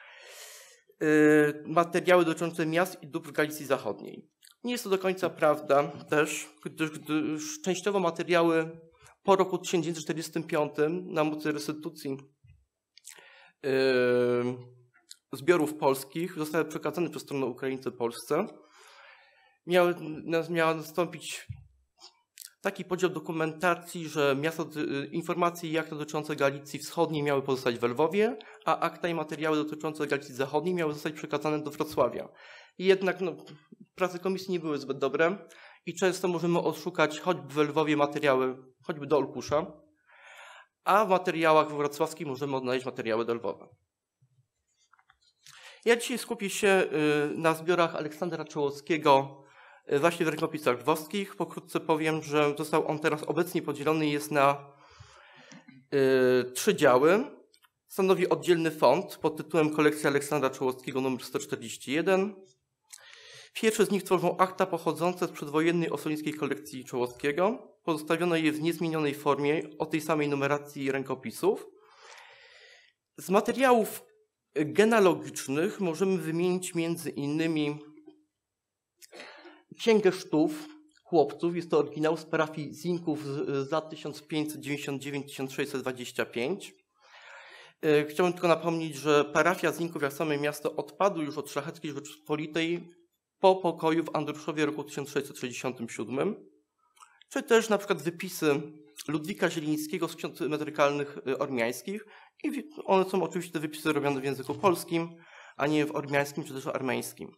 y, materiały dotyczące miast i dóbr w Galicji Zachodniej. Nie jest to do końca prawda też, gdyż, gdyż częściowo materiały po roku tysiąc dziewięćset czterdziestym piątym na mocy restytucji yy, zbiorów polskich zostały przekazane przez stronę Ukraińcy Polsce. Miały, miał nastąpić taki podział dokumentacji, że miasto, informacje i akta dotyczące Galicji Wschodniej miały pozostać w Lwowie, a akta i materiały dotyczące Galicji Zachodniej miały zostać przekazane do Wrocławia. I jednak no, prace komisji nie były zbyt dobre i często możemy odszukać choćby w Lwowie materiały, choćby do Olkusza, a w materiałach wrocławskich możemy odnaleźć materiały do Lwowa. Ja dzisiaj skupię się na zbiorach Aleksandra Czołowskiego właśnie w rękopisach lwowskich. Pokrótce powiem, że został on teraz obecnie podzielony jest na y, trzy działy. Stanowi oddzielny fond pod tytułem Kolekcja Aleksandra Czołowskiego nr sto czterdzieści jeden. Pierwsze z nich tworzą akta pochodzące z przedwojennej osolińskiej kolekcji Czołowskiego. Pozostawiono je w niezmienionej formie o tej samej numeracji rękopisów. Z materiałów genealogicznych możemy wymienić między innymi Księgę Sztów Chłopców. Jest to oryginał z parafii Zinków z lat tysiąc pięćset dziewięćdziesiąt dziewięć do tysiąc sześćset dwadzieścia pięć. Chciałbym tylko napomnieć, że parafia Zinków, jak same miasto, odpadły już od Szlacheckiej Rzeczypospolitej po pokoju w Andruszowie roku tysiąc sześćset sześćdziesiątym siódmym. Czy też na przykład wypisy Ludwika Zielińskiego z ksiąg metrykalnych ormiańskich. I one są oczywiście te wypisy robione w języku polskim, a nie w ormiańskim czy też armeńskim.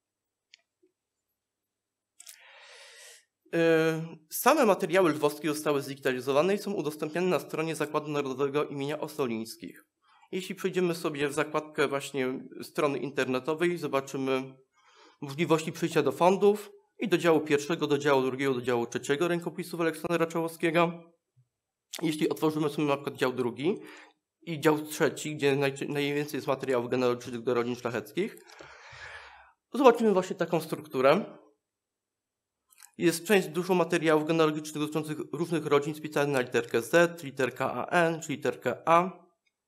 Same materiały lwowskie zostały zdigitalizowane i są udostępniane na stronie Zakładu Narodowego imienia Osolińskich. Jeśli przejdziemy sobie w zakładkę właśnie strony internetowej, zobaczymy możliwości przejścia do fondów i do działu pierwszego, do działu drugiego, do działu trzeciego rękopisów Aleksandra Czołowskiego. Jeśli otworzymy sobie na przykład dział drugi i dział trzeci, gdzie naj, najwięcej jest materiałów genealogicznych do rodzin szlacheckich, zobaczymy właśnie taką strukturę. Jest część dużo materiałów genealogicznych dotyczących różnych rodzin spisane na literkę Z, literkę A N czy literkę A.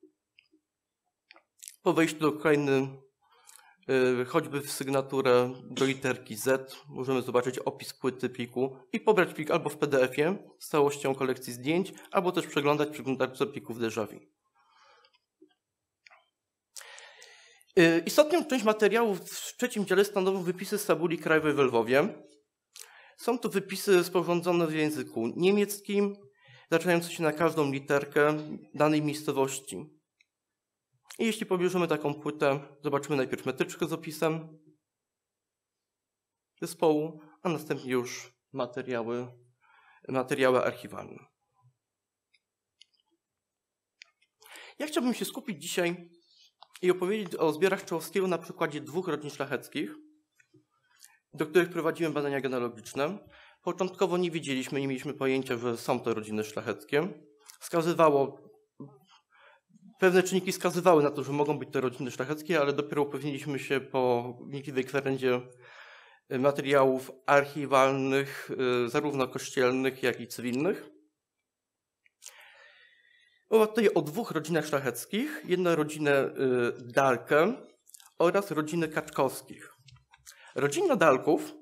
Po wejściu do krainy, yy, choćby w sygnaturę do literki Z, możemy zobaczyć opis płyty pliku i pobrać plik albo w P D F-ie z całością kolekcji zdjęć, albo też przeglądać w przeglądarce plików Déjà Vu. Yy, istotną część materiałów w trzecim dziale stanowią wypisy z tabuli krajowej w Lwowie. Są to wypisy sporządzone w języku niemieckim, zaczynające się na każdą literkę danej miejscowości. I jeśli pobierzemy taką płytę, zobaczymy najpierw metryczkę z opisem zespołu, a następnie już materiały, materiały archiwalne. Ja chciałbym się skupić dzisiaj i opowiedzieć o zbiorach Czołowskiego na przykładzie dwóch rodzin szlacheckich, do których prowadziłem badania genealogiczne. Początkowo nie wiedzieliśmy, nie mieliśmy pojęcia, że są to rodziny szlacheckie. Wskazywało, pewne czynniki wskazywały na to, że mogą być to rodziny szlacheckie, ale dopiero upewniliśmy się po wnikliwej kwerendzie materiałów archiwalnych, zarówno kościelnych, jak i cywilnych. Mowa tutaj o dwóch rodzinach szlacheckich. Jedną rodzinę Dalkę oraz rodzinę Kaczkowskich. Rodzina Dalków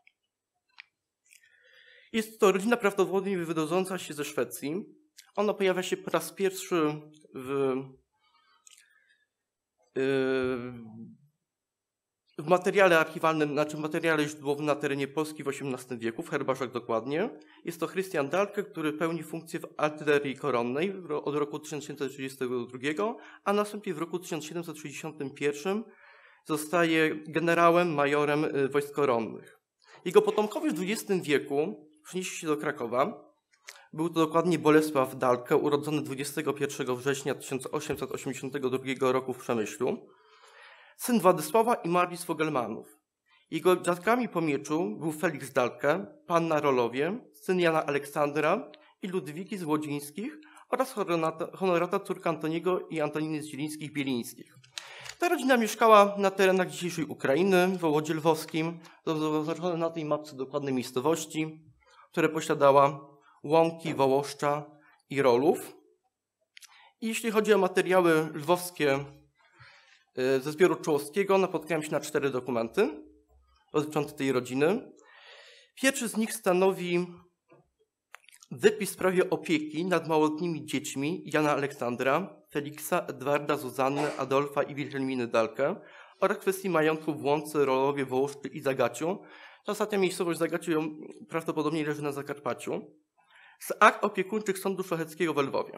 jest to rodzina prawdopodobnie wywodząca się ze Szwecji. Ona pojawia się po raz pierwszy w w materiale archiwalnym, znaczy w materiale źródłowym na terenie Polski w osiemnastym wieku, w herbarzach dokładnie. Jest to Christian Dahlke, który pełni funkcję w artylerii koronnej od roku tysiąc siedemset trzydziestego drugiego, a następnie w roku tysiąc siedemset sześćdziesiątym pierwszym zostaje generałem, majorem wojsk koronnych. Jego potomkowie w dwudziestym wieku przenieśli się do Krakowa. Był to dokładnie Bolesław Dahlke, urodzony dwudziestego pierwszego września tysiąc osiemset osiemdziesiątego drugiego roku w Przemyślu, syn Władysława i Marii z Fogelmanów. Jego dziadkami po mieczu był Felix Dahlke, pan na Rolowie, syn Jana Aleksandra i Ludwiki z Łodzińskich oraz honorata, honorata córka Antoniego i Antoniny z Zielińskich-Bielińskich. Ta rodzina mieszkała na terenach dzisiejszej Ukrainy, w Wołodzie Lwowskim, zaznaczone na tej mapce dokładne miejscowości, które posiadała Łąki, Wołoszcza i Rolów. I jeśli chodzi o materiały lwowskie ze zbioru Czołowskiego, napotkałem się na cztery dokumenty dotyczące tej rodziny. Pierwszy z nich stanowi wypis w sprawie opieki nad małoletnimi dziećmi Jana Aleksandra, Feliksa, Edwarda, Zuzanny, Adolfa i Wilhelminy Dahlke oraz kwestii majątku w Łące, Rolowie, Wołoszczy i Zagaciu. Ta ostatnia miejscowość Zagaciu prawdopodobnie leży na Zakarpaciu. Z akt opiekuńczych Sądu Szlacheckiego w Lwowie.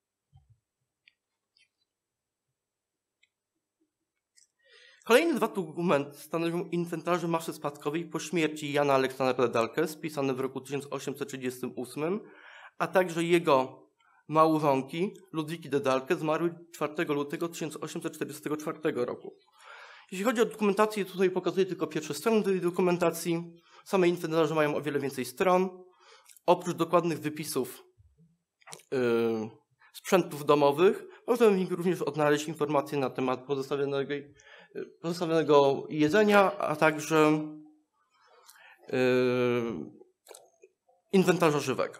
Kolejne dwa dokumenty stanowią inwentarze masy spadkowej po śmierci Jana Aleksandra Dahlke, spisane w roku tysiąc osiemset trzydziestym ósmym, a także jego małżonki Ludwiki de Dahlke, zmarłej czwartego lutego tysiąc osiemset czterdziestego czwartego roku. Jeśli chodzi o dokumentację, tutaj pokazuję tylko pierwsze strony tej dokumentacji. Same inwentarze mają o wiele więcej stron. Oprócz dokładnych wypisów yy, sprzętów domowych, można w nich również odnaleźć informacje na temat pozostawionego, pozostawionego jedzenia, a także yy, inwentarza żywego.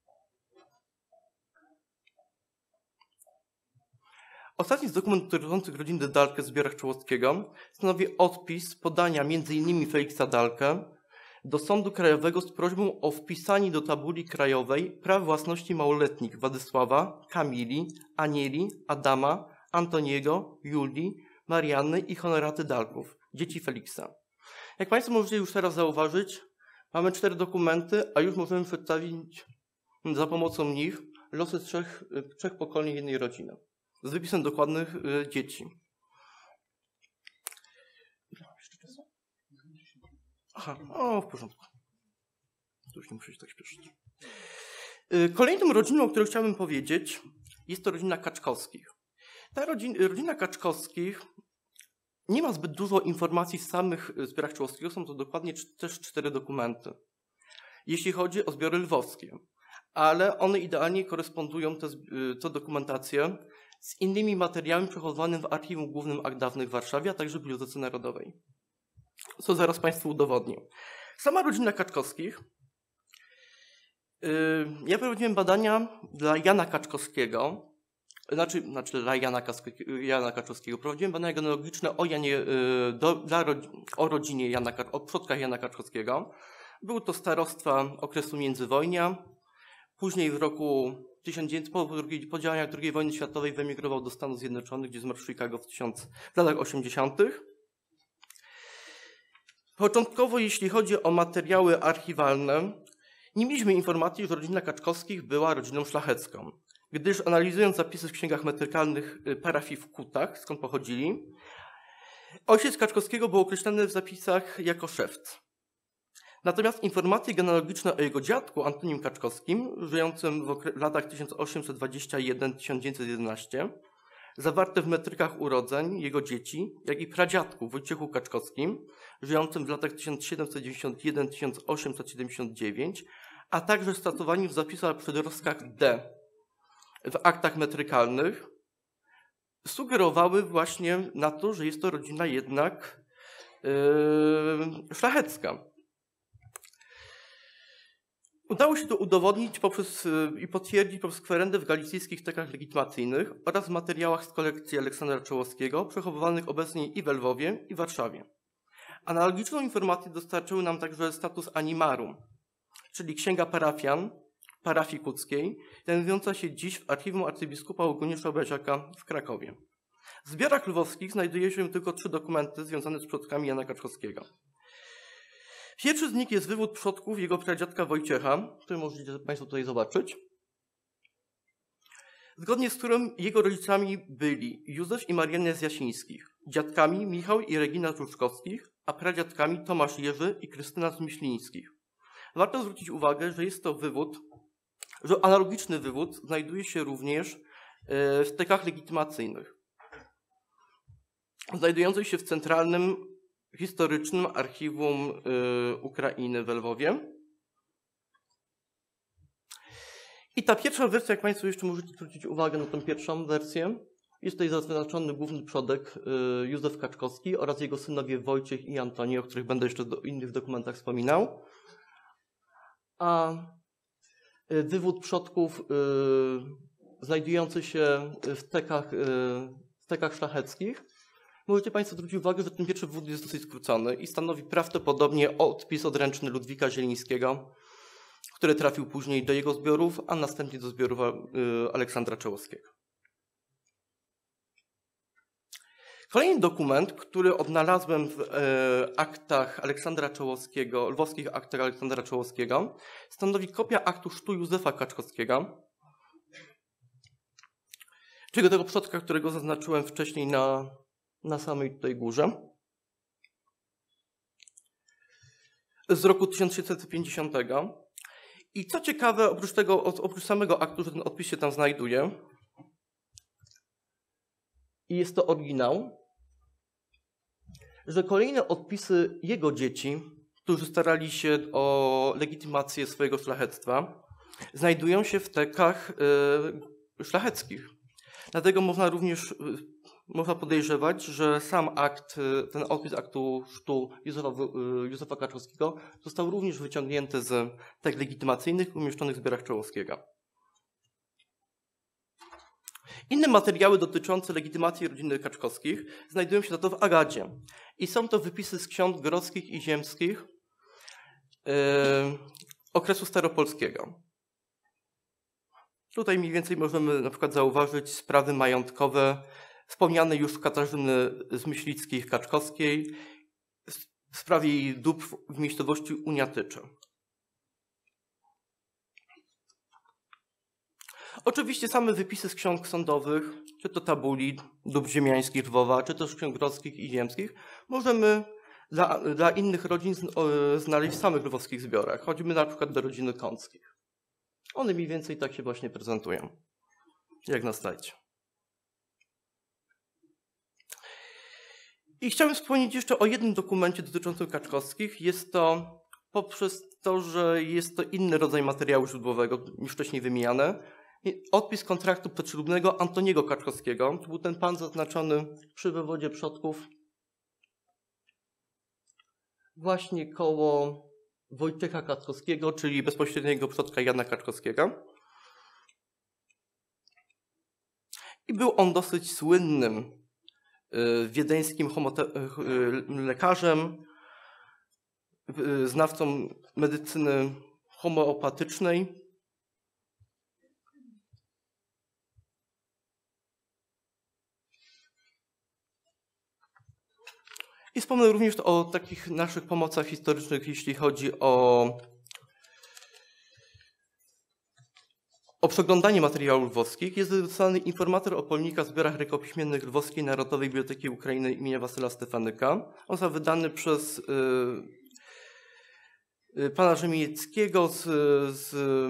Ostatni z dokumentów dotyczących rodziny Dahlke w zbiorach Czołowskiego stanowi odpis podania między innymi Feliksa Dahlke do Sądu Krajowego z prośbą o wpisanie do tabuli krajowej praw własności małoletnich Władysława, Kamili, Anieli, Adama, Antoniego, Julii, Marianny i Honoraty Dahlków, dzieci Feliksa. Jak Państwo możecie już teraz zauważyć, mamy cztery dokumenty, a już możemy przedstawić za pomocą nich losy trzech, trzech pokoleń jednej rodziny z wypisem dokładnych y, dzieci. Aha, o, w porządku. To już nie muszę się tak śpieszyć. Y, kolejną rodziną, o której chciałbym powiedzieć, jest to rodzina Kaczkowskich. Ta rodzina, rodzina Kaczkowskich nie ma zbyt dużo informacji w samych zbiorach Czołowskiego, są to dokładnie też cztery dokumenty, jeśli chodzi o zbiory lwowskie, ale one idealnie korespondują, te, te dokumentacje, z innymi materiałami przechowywanymi w Archiwum Głównym Akt Dawnych w Warszawie, a także w Bibliotece Narodowej. Co zaraz Państwu udowodnię. Sama rodzina Kaczkowskich. Yy, ja prowadziłem badania dla Jana Kaczkowskiego, znaczy, znaczy dla Jana, Jana Kaczkowskiego. Prowadziłem badania genealogiczne o, Janie, yy, do, dla, o rodzinie Jana, o przodkach Jana Kaczkowskiego. Były to starostwa okresu międzywojnia. Później w roku tysiąc dziewięćset, po, po działaniach drugiej wojny światowej wyemigrował do Stanów Zjednoczonych, gdzie zmarł w Chicago w, tysiąc, w latach osiemdziesiątych. Początkowo, jeśli chodzi o materiały archiwalne, nie mieliśmy informacji, że rodzina Kaczkowskich była rodziną szlachecką, gdyż analizując zapisy w księgach metrykalnych parafii w Kutach, skąd pochodzili, ojciec Kaczkowskiego był określany w zapisach jako szewc. Natomiast informacje genealogiczne o jego dziadku Antonim Kaczkowskim, żyjącym w, w latach tysiąc osiemset dwadzieścia jeden do tysiąc dziewięćset jedenaście, zawarte w metrykach urodzeń jego dzieci, jak i pradziadku Wojciechu Kaczkowskim, żyjącym w latach tysiąc siedemset dziewięćdziesiąt jeden do tysiąc osiemset siedemdziesiąt dziewięć, a także statowani w zapisach przedrostkach D w aktach metrykalnych, sugerowały właśnie na to, że jest to rodzina jednak yy, szlachecka. Udało się to udowodnić poprzez, i potwierdzić poprzez kwerendę w galicyjskich tekach legitymacyjnych oraz w materiałach z kolekcji Aleksandra Czołowskiego, przechowywanych obecnie i w Lwowie, i w Warszawie. Analogiczną informację dostarczyły nam także status animarum, czyli księga parafian parafii kuckiej, znajdująca się dziś w archiwum arcybiskupa Eugeniusza Obraziaka w Krakowie. W zbiorach lwowskich znajduje się tylko trzy dokumenty związane z przodkami Jana Kaczkowskiego. Pierwszy z nich jest wywód przodków jego pradziadka Wojciecha, który możecie Państwo tutaj zobaczyć, zgodnie z którym jego rodzicami byli Józef i Marianna z Jasińskich, dziadkami Michał i Regina z Łuczkowskich, a pradziadkami Tomasz Jerzy i Krystyna z Myślińskich. Warto zwrócić uwagę, że jest to wywód, że analogiczny wywód znajduje się również w tekach legitymacyjnych, znajdujących się w Centralnym Historycznym Archiwum Ukrainy w Lwowie. I ta pierwsza wersja, jak Państwo jeszcze możecie zwrócić uwagę na tę pierwszą wersję, jest tutaj zaznaczony główny przodek Józef Kaczkowski oraz jego synowie Wojciech i Antoni, o których będę jeszcze w innych dokumentach wspominał. A wywód przodków znajdujący się w tekach, w tekach szlacheckich, możecie Państwo zwrócić uwagę, że ten pierwszy wywód jest dosyć skrócony i stanowi prawdopodobnie odpis odręczny Ludwika Zielińskiego, który trafił później do jego zbiorów, a następnie do zbiorów Aleksandra Czołowskiego. Kolejny dokument, który odnalazłem w aktach Aleksandra Czołowskiego, lwowskich aktach Aleksandra Czołowskiego, stanowi kopia aktu chrztu Józefa Kaczkowskiego, czyli tego przodka, którego zaznaczyłem wcześniej na, na samej tutaj górze, z roku tysiąc sześćset pięćdziesiątego. I co ciekawe, oprócz tego, oprócz samego aktu, że ten odpis się tam znajduje, i jest to oryginał, że kolejne odpisy jego dzieci, którzy starali się o legitymację swojego szlachectwa, znajdują się w tekach y, szlacheckich. Dlatego można również y, można podejrzewać, że sam akt, ten odpis aktu chrztu Józefa, y, Józefa Kaczkowskiego został również wyciągnięty z tek legitymacyjnych umieszczonych w zbiorach Czołowskiego. Inne materiały dotyczące legitymacji rodziny Kaczkowskich znajdują się za to w Agadzie. I są to wypisy z ksiąg grodzkich i ziemskich yy, okresu staropolskiego. Tutaj mniej więcej możemy na przykład zauważyć sprawy majątkowe wspomniane już Katarzyny z Myślickich Kaczkowskiej w sprawie jej dóbr w miejscowości Uniatycze. Oczywiście same wypisy z ksiąg sądowych, czy to tabuli dóbr ziemiańskich Lwowa, czy też ksiąg grodzkich i ziemskich, możemy dla, dla innych rodzin znaleźć w samych lwowskich zbiorach. Choćby na przykład do rodziny Kąckich. One mniej więcej tak się właśnie prezentują, jak na slajdzie. I chciałbym wspomnieć jeszcze o jednym dokumencie dotyczącym Kaczkowskich. Jest to poprzez to, że jest to inny rodzaj materiału źródłowego niż wcześniej wymieniane. Odpis kontraktu przedślubnego Antoniego Kaczkowskiego. To był ten pan zaznaczony przy wywodzie przodków właśnie koło Wojciecha Kaczkowskiego, czyli bezpośredniego przodka Jana Kaczkowskiego. I był on dosyć słynnym wiedeńskim lekarzem, znawcą medycyny homeopatycznej. I wspomnę również o takich naszych pomocach historycznych, jeśli chodzi o, o przeglądanie materiałów lwowskich. Jest dostany informator opolnika w zbiorach rękopiśmiennych Lwowskiej Narodowej Biblioteki Ukrainy imienia Wasyla Stefanyka. On został wydany przez y, pana Rzemieckiego z, z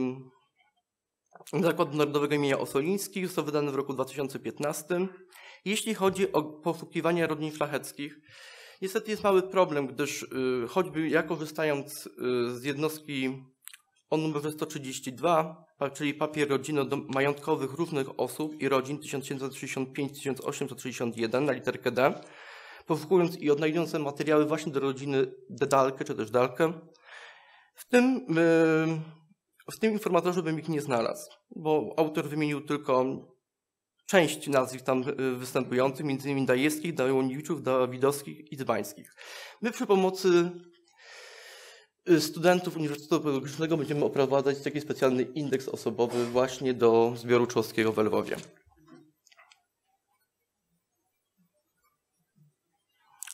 Zakładu Narodowego imienia Ossolińskich. Został wydany w roku dwa tysiące piętnastym. Jeśli chodzi o poszukiwania rodzin szlacheckich, niestety jest mały problem, gdyż y, choćby ja korzystając y, z jednostki o numerze sto trzydzieści dwa, czyli papier rodzinno-majątkowych różnych osób i rodzin tysiąc siedemset sześćdziesiąt pięć do tysiąc osiemset sześćdziesiąt jeden na literkę D, poszukując i odnajdując materiały właśnie do rodziny Dedalkę czy też Dalkę, w tym, y, w tym informatorze bym ich nie znalazł, bo autor wymienił tylko część nazwisk tam występujących, między innymi Dajewskich, Dajoniewicz, Dawidowskich i Dzbańskich. My przy pomocy studentów Uniwersytetu Pedagogicznego będziemy oprowadzać taki specjalny indeks osobowy właśnie do zbioru Czołowskiego w Lwowie.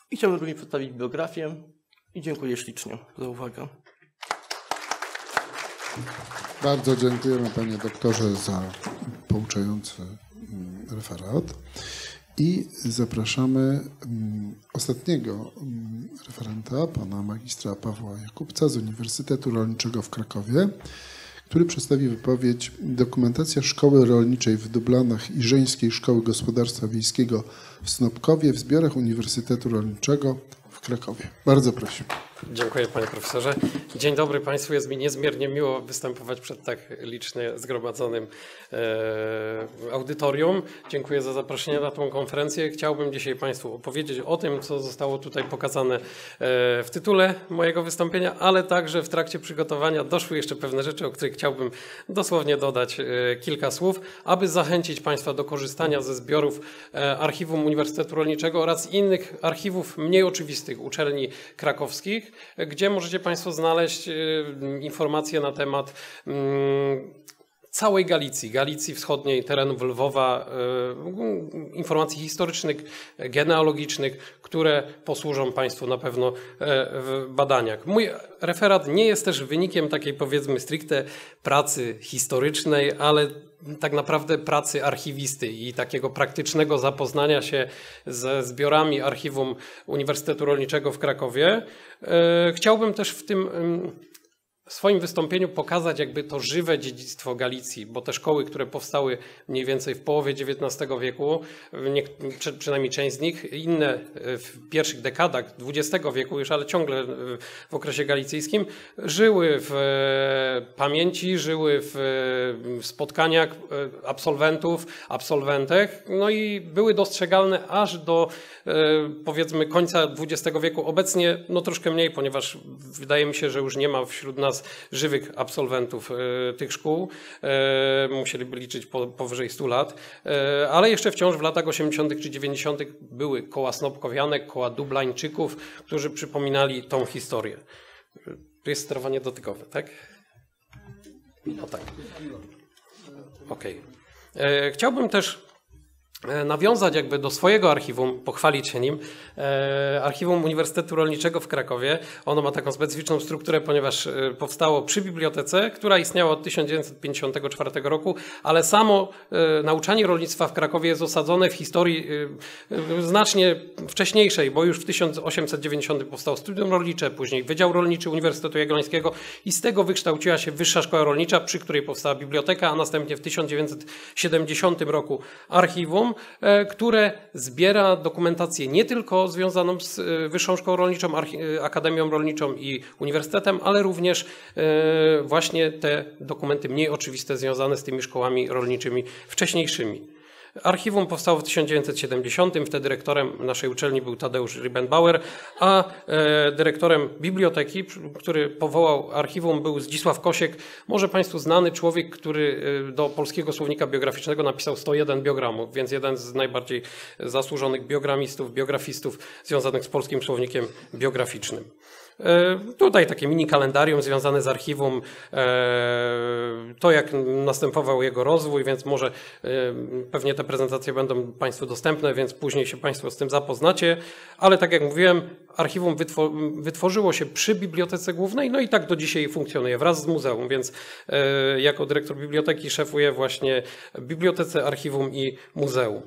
I chciałbym również przedstawić biografię i dziękuję ślicznie za uwagę. Bardzo dziękujemy panie doktorze za pouczający referat i zapraszamy ostatniego referenta, pana magistra Pawła Jakubca z Uniwersytetu Rolniczego w Krakowie, który przedstawi wypowiedź Dokumentacja Szkoły Rolniczej w Dublanach i Żeńskiej Szkoły Gospodarstwa Wiejskiego w Snopkowie w zbiorach Uniwersytetu Rolniczego w Krakowie. Bardzo proszę. Dziękuję panie profesorze. Dzień dobry państwu. Jest mi niezmiernie miło występować przed tak licznie zgromadzonym e, audytorium. Dziękuję za zaproszenie na tą konferencję. Chciałbym dzisiaj państwu opowiedzieć o tym, co zostało tutaj pokazane e, w tytule mojego wystąpienia, ale także w trakcie przygotowania doszły jeszcze pewne rzeczy, o których chciałbym dosłownie dodać e, kilka słów, aby zachęcić państwa do korzystania ze zbiorów e, Archiwum Uniwersytetu Rolniczego oraz innych archiwów mniej oczywistych uczelni krakowskich, gdzie możecie państwo znaleźć informacje na temat całej Galicji, Galicji Wschodniej, terenów Lwowa, informacji historycznych, genealogicznych, które posłużą państwu na pewno w badaniach. Mój referat nie jest też wynikiem takiej, powiedzmy, stricte pracy historycznej, ale tak naprawdę pracy archiwisty i takiego praktycznego zapoznania się ze zbiorami Archiwum Uniwersytetu Rolniczego w Krakowie. Chciałbym też w tym w swoim wystąpieniu pokazać jakby to żywe dziedzictwo Galicji, bo te szkoły, które powstały mniej więcej w połowie dziewiętnastego wieku, nie, przy, przynajmniej część z nich, inne w pierwszych dekadach dwudziestego wieku już, ale ciągle w okresie galicyjskim, żyły w pamięci, żyły w spotkaniach absolwentów, absolwentek, no i były dostrzegalne aż do, powiedzmy, końca dwudziestego wieku. Obecnie no troszkę mniej, ponieważ wydaje mi się, że już nie ma wśród nas żywych absolwentów e, tych szkół. E, musieliby liczyć po, powyżej stu lat. E, ale jeszcze wciąż w latach osiemdziesiątych czy dziewięćdziesiątych były koła snopkowianek, koła dublańczyków, którzy przypominali tą historię. Tu jest sterowanie dotykowe, tak? No tak. Okej. Okay. Chciałbym też nawiązać jakby do swojego archiwum, pochwalić się nim. E, Archiwum Uniwersytetu Rolniczego w Krakowie. Ono ma taką specyficzną strukturę, ponieważ powstało przy bibliotece, która istniała od tysiąc dziewięćset pięćdziesiątego czwartego roku, ale samo e, nauczanie rolnictwa w Krakowie jest osadzone w historii e, znacznie wcześniejszej, bo już w tysiąc osiemset dziewięćdziesiątym powstało Studium Rolnicze, później Wydział Rolniczy Uniwersytetu Jagiellońskiego i z tego wykształciła się Wyższa Szkoła Rolnicza, przy której powstała biblioteka, a następnie w tysiąc dziewięćset siedemdziesiątym roku archiwum, które zbiera dokumentację nie tylko związaną z Wyższą Szkołą Rolniczą, Akademią Rolniczą i Uniwersytetem, ale również właśnie te dokumenty mniej oczywiste związane z tymi szkołami rolniczymi wcześniejszymi. Archiwum powstało w tysiąc dziewięćset siedemdziesiątym. Wtedy dyrektorem naszej uczelni był Tadeusz Ribbenbauer, a e, dyrektorem biblioteki, który powołał archiwum, był Zdzisław Kosiek. Może państwu znany człowiek, który do Polskiego Słownika Biograficznego napisał sto jeden biogramów, więc jeden z najbardziej zasłużonych biogramistów, biografistów związanych z Polskim Słownikiem Biograficznym. Tutaj takie mini kalendarium związane z archiwum, to jak następował jego rozwój, więc może pewnie te prezentacje będą państwu dostępne, więc później się państwo z tym zapoznacie, ale tak jak mówiłem, archiwum wytworzyło się przy Bibliotece Głównej, no i tak do dzisiaj funkcjonuje wraz z muzeum, więc jako dyrektor biblioteki szefuję właśnie Bibliotece, Archiwum i Muzeum.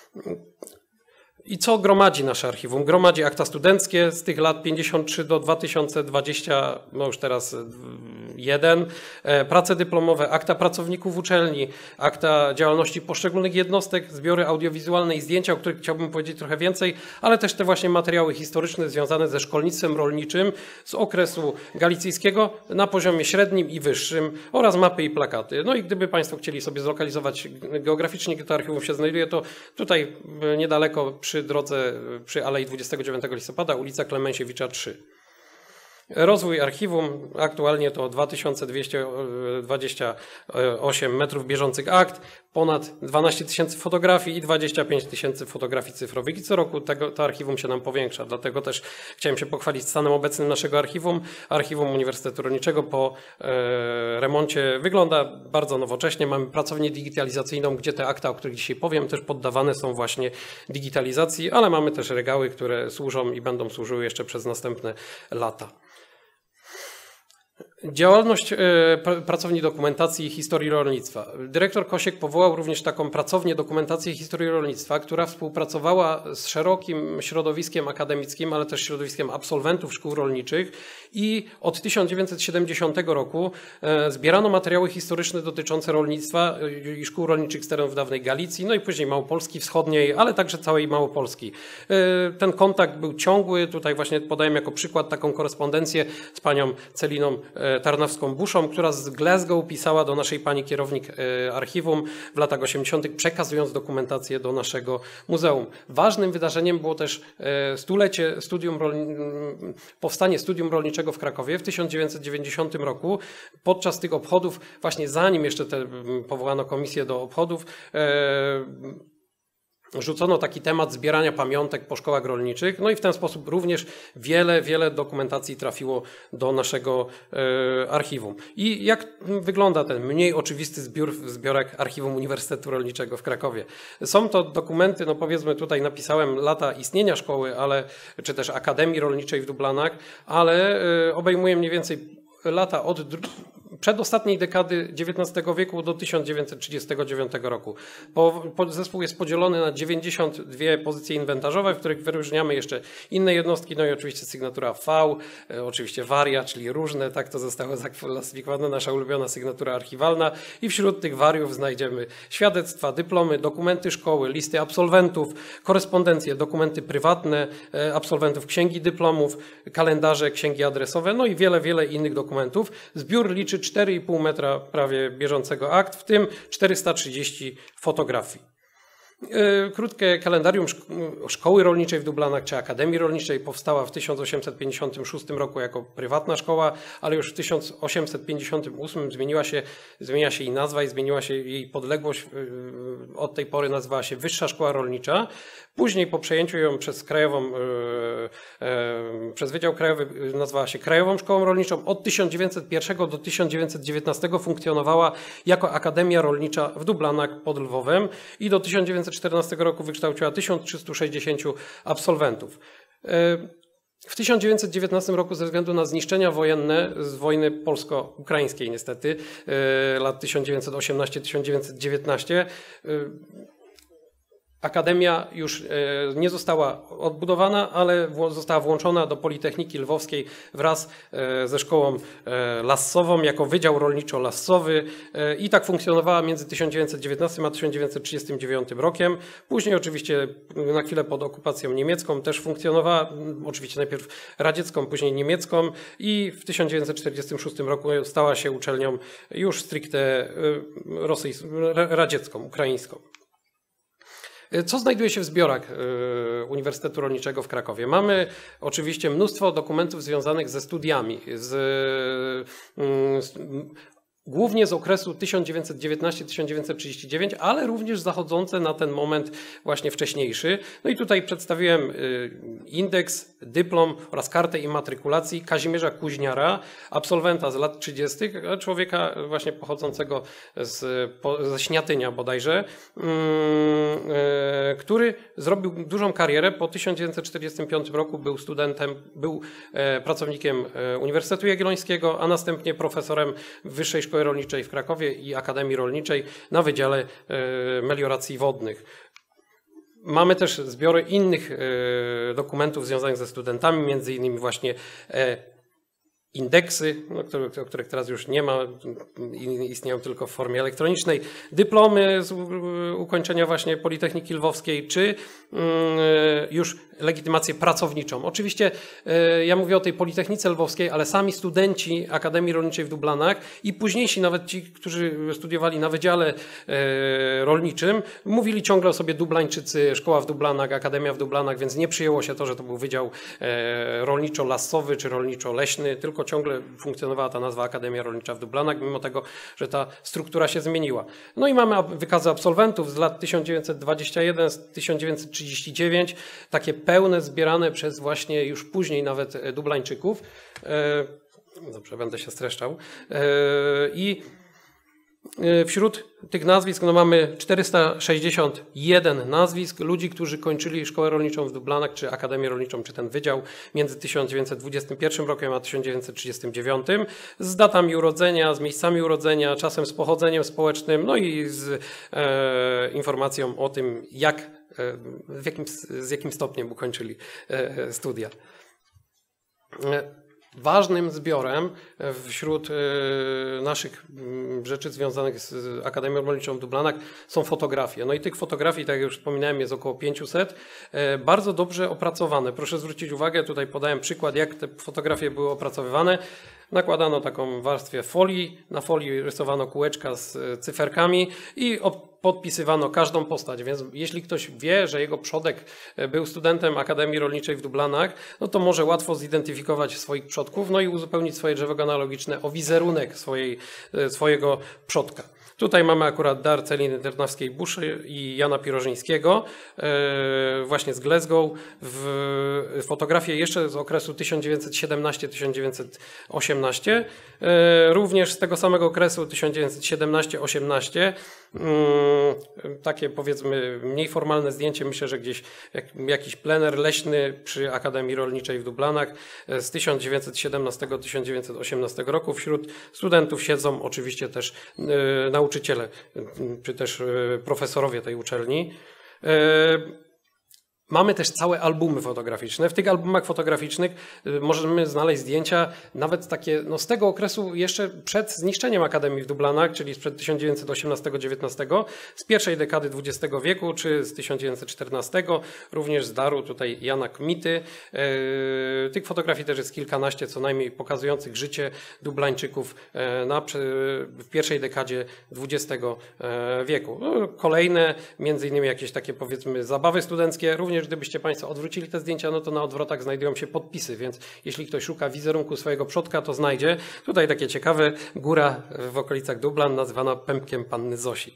I co gromadzi nasze archiwum? Gromadzi akta studenckie z tych lat pięćdziesiąt trzy do dwa tysiące dwadzieścia, no już teraz jeden, prace dyplomowe, akta pracowników uczelni, akta działalności poszczególnych jednostek, zbiory audiowizualne i zdjęcia, o których chciałbym powiedzieć trochę więcej, ale też te właśnie materiały historyczne związane ze szkolnictwem rolniczym z okresu galicyjskiego na poziomie średnim i wyższym oraz mapy i plakaty. No i gdyby państwo chcieli sobie zlokalizować geograficznie, gdzie to archiwum się znajduje, to tutaj niedaleko przy drodze, przy Alei dwudziestego dziewiątego listopada, ulica Klemensiewicza trzy. Rozwój archiwum, aktualnie to dwa tysiące dwieście dwadzieścia osiem metrów bieżących akt, ponad dwanaście tysięcy fotografii i dwadzieścia pięć tysięcy fotografii cyfrowych. I co roku tego, to archiwum się nam powiększa. Dlatego też chciałem się pochwalić stanem obecnym naszego archiwum. Archiwum Uniwersytetu Rolniczego po e, remoncie wygląda bardzo nowocześnie. Mamy pracownię digitalizacyjną, gdzie te akta, o których dzisiaj powiem, też poddawane są właśnie digitalizacji, ale mamy też regały, które służą i będą służyły jeszcze przez następne lata. Działalność pracowni dokumentacji i historii rolnictwa. Dyrektor Kosiek powołał również taką pracownię dokumentacji i historii rolnictwa, która współpracowała z szerokim środowiskiem akademickim, ale też środowiskiem absolwentów szkół rolniczych i od tysiąc dziewięćset siedemdziesiątego roku zbierano materiały historyczne dotyczące rolnictwa i szkół rolniczych z terenów dawnej Galicji, no i później Małopolski Wschodniej, ale także całej Małopolski. Ten kontakt był ciągły, tutaj właśnie podałem jako przykład taką korespondencję z panią Celiną Tarnowską-Buszą, która z Glasgow pisała do naszej pani kierownik archiwum w latach osiemdziesiątych, przekazując dokumentację do naszego muzeum. Ważnym wydarzeniem było też stulecie studium rolni- powstanie studium rolniczego w Krakowie w tysiąc dziewięćset dziewięćdziesiątym roku. Podczas tych obchodów, właśnie zanim jeszcze te, powołano komisję do obchodów, rzucono taki temat zbierania pamiątek po szkołach rolniczych, no i w ten sposób również wiele, wiele dokumentacji trafiło do naszego e, archiwum. I jak wygląda ten mniej oczywisty zbiór, zbiorek Archiwum Uniwersytetu Rolniczego w Krakowie? Są to dokumenty, no powiedzmy tutaj napisałem lata istnienia szkoły, ale, czy też Akademii Rolniczej w Dublanach, ale e, obejmuje mniej więcej lata od przedostatniej dekady dziewiętnastego wieku do tysiąc dziewięćset trzydziestego dziewiątego roku. Po, po, zespół jest podzielony na dziewięćdziesiąt dwie pozycje inwentarzowe, w których wyróżniamy jeszcze inne jednostki, no i oczywiście sygnatura V, e, oczywiście waria, czyli różne, tak to zostało zaklasyfikowane, nasza ulubiona sygnatura archiwalna i wśród tych wariów znajdziemy świadectwa, dyplomy, dokumenty szkoły, listy absolwentów, korespondencje, dokumenty prywatne e, absolwentów, księgi dyplomów, kalendarze, księgi adresowe, no i wiele, wiele innych dokumentów. Zbiór liczy cztery i pół metra prawie bieżącego akt, w tym czterysta trzydzieści fotografii. Krótkie kalendarium Szkoły Rolniczej w Dublanach czy Akademii Rolniczej powstała w tysiąc osiemset pięćdziesiątym szóstym roku jako prywatna szkoła, ale już w tysiąc osiemset pięćdziesiątym ósmym zmieniła się, zmienia się jej nazwa i zmieniła się jej podległość. Od tej pory nazywała się Wyższa Szkoła Rolnicza. Później po przejęciu ją przez Krajową, przez Wydział Krajowy nazwała się Krajową Szkołą Rolniczą. Od tysiąc dziewięćset pierwszego do tysiąc dziewięćset dziewiętnastego funkcjonowała jako Akademia Rolnicza w Dublanach pod Lwowem i do tysiąc dziewięćset czternastego roku wykształciła tysiąc trzystu sześćdziesięciu absolwentów. W tysiąc dziewięćset dziewiętnastym roku ze względu na zniszczenia wojenne z wojny polsko-ukraińskiej niestety, lat tysiąc dziewięćset osiemnasty do tysiąc dziewięćset dziewiętnastego, Akademia już nie została odbudowana, ale została włączona do Politechniki Lwowskiej wraz ze szkołą lassową jako Wydział Rolniczo-Lassowy i tak funkcjonowała między tysiąc dziewięćset dziewiętnastym a tysiąc dziewięćset trzydziestym dziewiątym rokiem. Później oczywiście na chwilę pod okupacją niemiecką też funkcjonowała, oczywiście najpierw radziecką, później niemiecką i w tysiąc dziewięćset czterdziestym szóstym roku stała się uczelnią już stricte rosyjską, radziecką, ukraińską. Co znajduje się w zbiorach Uniwersytetu Rolniczego w Krakowie? Mamy oczywiście mnóstwo dokumentów związanych ze studiami, z, z głównie z okresu tysiąc dziewięćset dziewiętnasty do tysiąc dziewięćset trzydziestego dziewiątego, ale również zachodzące na ten moment właśnie wcześniejszy. No i tutaj przedstawiłem indeks, dyplom oraz kartę immatrykulacji Kazimierza Kuźniara, absolwenta z lat trzydziestych, człowieka właśnie pochodzącego z, ze Śniatynia bodajże, który zrobił dużą karierę. Po tysiąc dziewięćset czterdziestym piątym roku był studentem, był pracownikiem Uniwersytetu Jagiellońskiego, a następnie profesorem Wyższej Szkoły Rolniczej w Krakowie i Akademii Rolniczej na Wydziale Melioracji Wodnych. Mamy też zbiory innych dokumentów związanych ze studentami, między innymi właśnie indeksy, no, które, których teraz już nie ma, istnieją tylko w formie elektronicznej, dyplomy z ukończenia właśnie Politechniki Lwowskiej, czy już legitymację pracowniczą. Oczywiście ja mówię o tej Politechnice Lwowskiej, ale sami studenci Akademii Rolniczej w Dublanach i późniejsi nawet ci, którzy studiowali na Wydziale Rolniczym, mówili ciągle o sobie Dublańczycy, szkoła w Dublanach, Akademia w Dublanach, więc nie przyjęło się to, że to był Wydział Rolniczo-Lasowy czy Rolniczo-Leśny, tylko ciągle funkcjonowała ta nazwa Akademia Rolnicza w Dublanach, mimo tego, że ta struktura się zmieniła. No i mamy wykazy absolwentów z lat tysiąc dziewięćset dwadzieścia jeden do tysiąc dziewięćset trzydzieści dziewięć, takie pełne, zbierane przez właśnie już później nawet Dublańczyków. Dobrze, będę się streszczał. I wśród tych nazwisk no mamy czterysta sześćdziesiąt jeden nazwisk ludzi, którzy kończyli Szkołę Rolniczą w Dublanach, czy Akademię Rolniczą, czy ten wydział między tysiąc dziewięćset dwudziestym pierwszym rokiem a tysiąc dziewięćset trzydziestym dziewiątym, z datami urodzenia, z miejscami urodzenia, czasem z pochodzeniem społecznym, no i z e, informacją o tym, jak, e, w jakim, z jakim stopniem ukończyli e, studia. E, Ważnym zbiorem wśród naszych rzeczy związanych z Akademią Rolniczą w Dublanach są fotografie. No i tych fotografii, tak jak już wspominałem, jest około pięćset. Bardzo dobrze opracowane. Proszę zwrócić uwagę, tutaj podałem przykład, jak te fotografie były opracowywane. Nakładano taką warstwę folii, na folii rysowano kółeczka z cyferkami i podpisywano każdą postać, więc jeśli ktoś wie, że jego przodek był studentem Akademii Rolniczej w Dublanach, no to może łatwo zidentyfikować swoich przodków, no i uzupełnić swoje drzewo genealogiczne o wizerunek swojej, swojego przodka. Tutaj mamy akurat dar Celiny Ternawskiej-Buszy i Jana Pirożyńskiego, właśnie z Glasgow, w fotografię jeszcze z okresu tysiąc dziewięćset siedemnasty do tysiąc dziewięćset osiemnasty, również z tego samego okresu tysiąc dziewięćset siedemnasty osiemnasty, takie powiedzmy mniej formalne zdjęcie, myślę, że gdzieś jakiś plener leśny przy Akademii Rolniczej w Dublanach z tysiąc dziewięćset siedemnastego do tysiąc dziewięćset osiemnastego roku. Wśród studentów siedzą oczywiście też nauczyciele, czy też profesorowie tej uczelni. Mamy też całe albumy fotograficzne. W tych albumach fotograficznych możemy znaleźć zdjęcia nawet takie no z tego okresu jeszcze przed zniszczeniem Akademii w Dublanach, czyli sprzed tysiąc dziewięćset osiemnastego do dziewiętnastego, z pierwszej dekady dwudziestego wieku, czy z tysiąc dziewięćset czternastego, również z daru tutaj Jana Kmity. Tych fotografii też jest kilkanaście co najmniej pokazujących życie Dublańczyków na, w pierwszej dekadzie dwudziestego wieku. No, kolejne, między innymi jakieś takie powiedzmy zabawy studenckie, również gdybyście Państwo odwrócili te zdjęcia, no to na odwrotach znajdują się podpisy, więc jeśli ktoś szuka wizerunku swojego przodka, to znajdzie. Tutaj takie ciekawe, góra w okolicach Dublan nazywana pępkiem panny Zosi.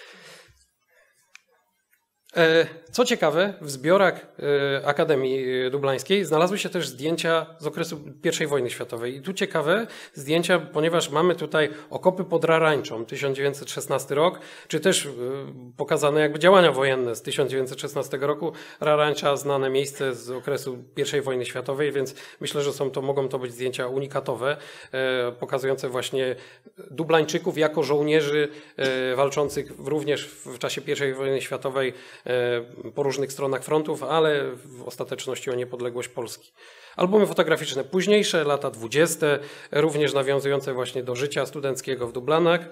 Co ciekawe, w zbiorach Akademii Dublańskiej znalazły się też zdjęcia z okresu pierwszej wojny światowej. I tu ciekawe zdjęcia, ponieważ mamy tutaj okopy pod Rarańczą, tysiąc dziewięćset szesnasty rok, czy też pokazane jakby działania wojenne z tysiąc dziewięćset szesnastego roku. Rarańcza, znane miejsce z okresu pierwszej wojny światowej, więc myślę, że są to, mogą to być zdjęcia unikatowe, pokazujące właśnie Dublańczyków jako żołnierzy walczących również w czasie pierwszej wojny światowej po różnych stronach frontów, ale w ostateczności o niepodległość Polski. Albumy fotograficzne późniejsze, lata dwudzieste, również nawiązujące właśnie do życia studenckiego w Dublanach,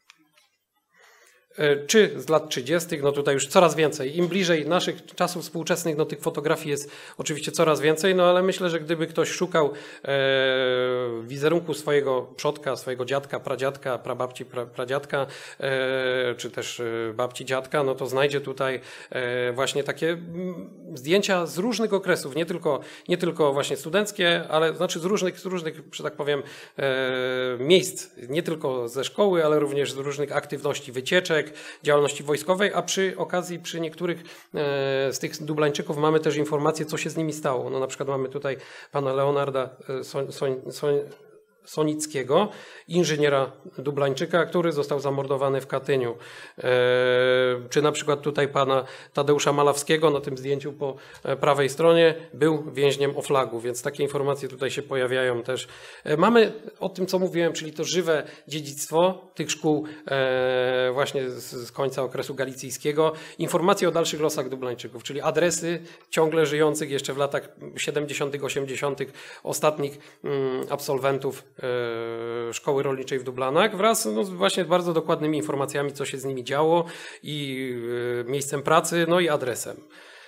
czy z lat trzydziestych, no tutaj już coraz więcej. Im bliżej naszych czasów współczesnych, no tych fotografii jest oczywiście coraz więcej, no ale myślę, że gdyby ktoś szukał e, wizerunku swojego przodka, swojego dziadka, pradziadka, prababci, pra, pradziadka, e, czy też babci, dziadka, no to znajdzie tutaj e, właśnie takie zdjęcia z różnych okresów, nie tylko, nie tylko właśnie studenckie, ale znaczy z różnych, z różnych, że tak powiem, e, miejsc, nie tylko ze szkoły, ale również z różnych aktywności, wycieczek, działalności wojskowej, a przy okazji przy niektórych e, z tych Dublańczyków mamy też informacje, co się z nimi stało. No, na przykład mamy tutaj pana Leonarda Soń, Soń, Soń, Sonickiego, inżyniera Dublańczyka, który został zamordowany w Katyniu. Czy na przykład tutaj pana Tadeusza Malawskiego na tym zdjęciu po prawej stronie był więźniem Oflagu, więc takie informacje tutaj się pojawiają też. Mamy o tym, co mówiłem, czyli to żywe dziedzictwo tych szkół właśnie z końca okresu galicyjskiego. Informacje o dalszych losach Dublańczyków, czyli adresy ciągle żyjących jeszcze w latach siedemdziesiątych, osiemdziesiątych ostatnich absolwentów Szkoły Rolniczej w Dublanach wraz no, właśnie z bardzo dokładnymi informacjami, co się z nimi działo i miejscem pracy, no i adresem.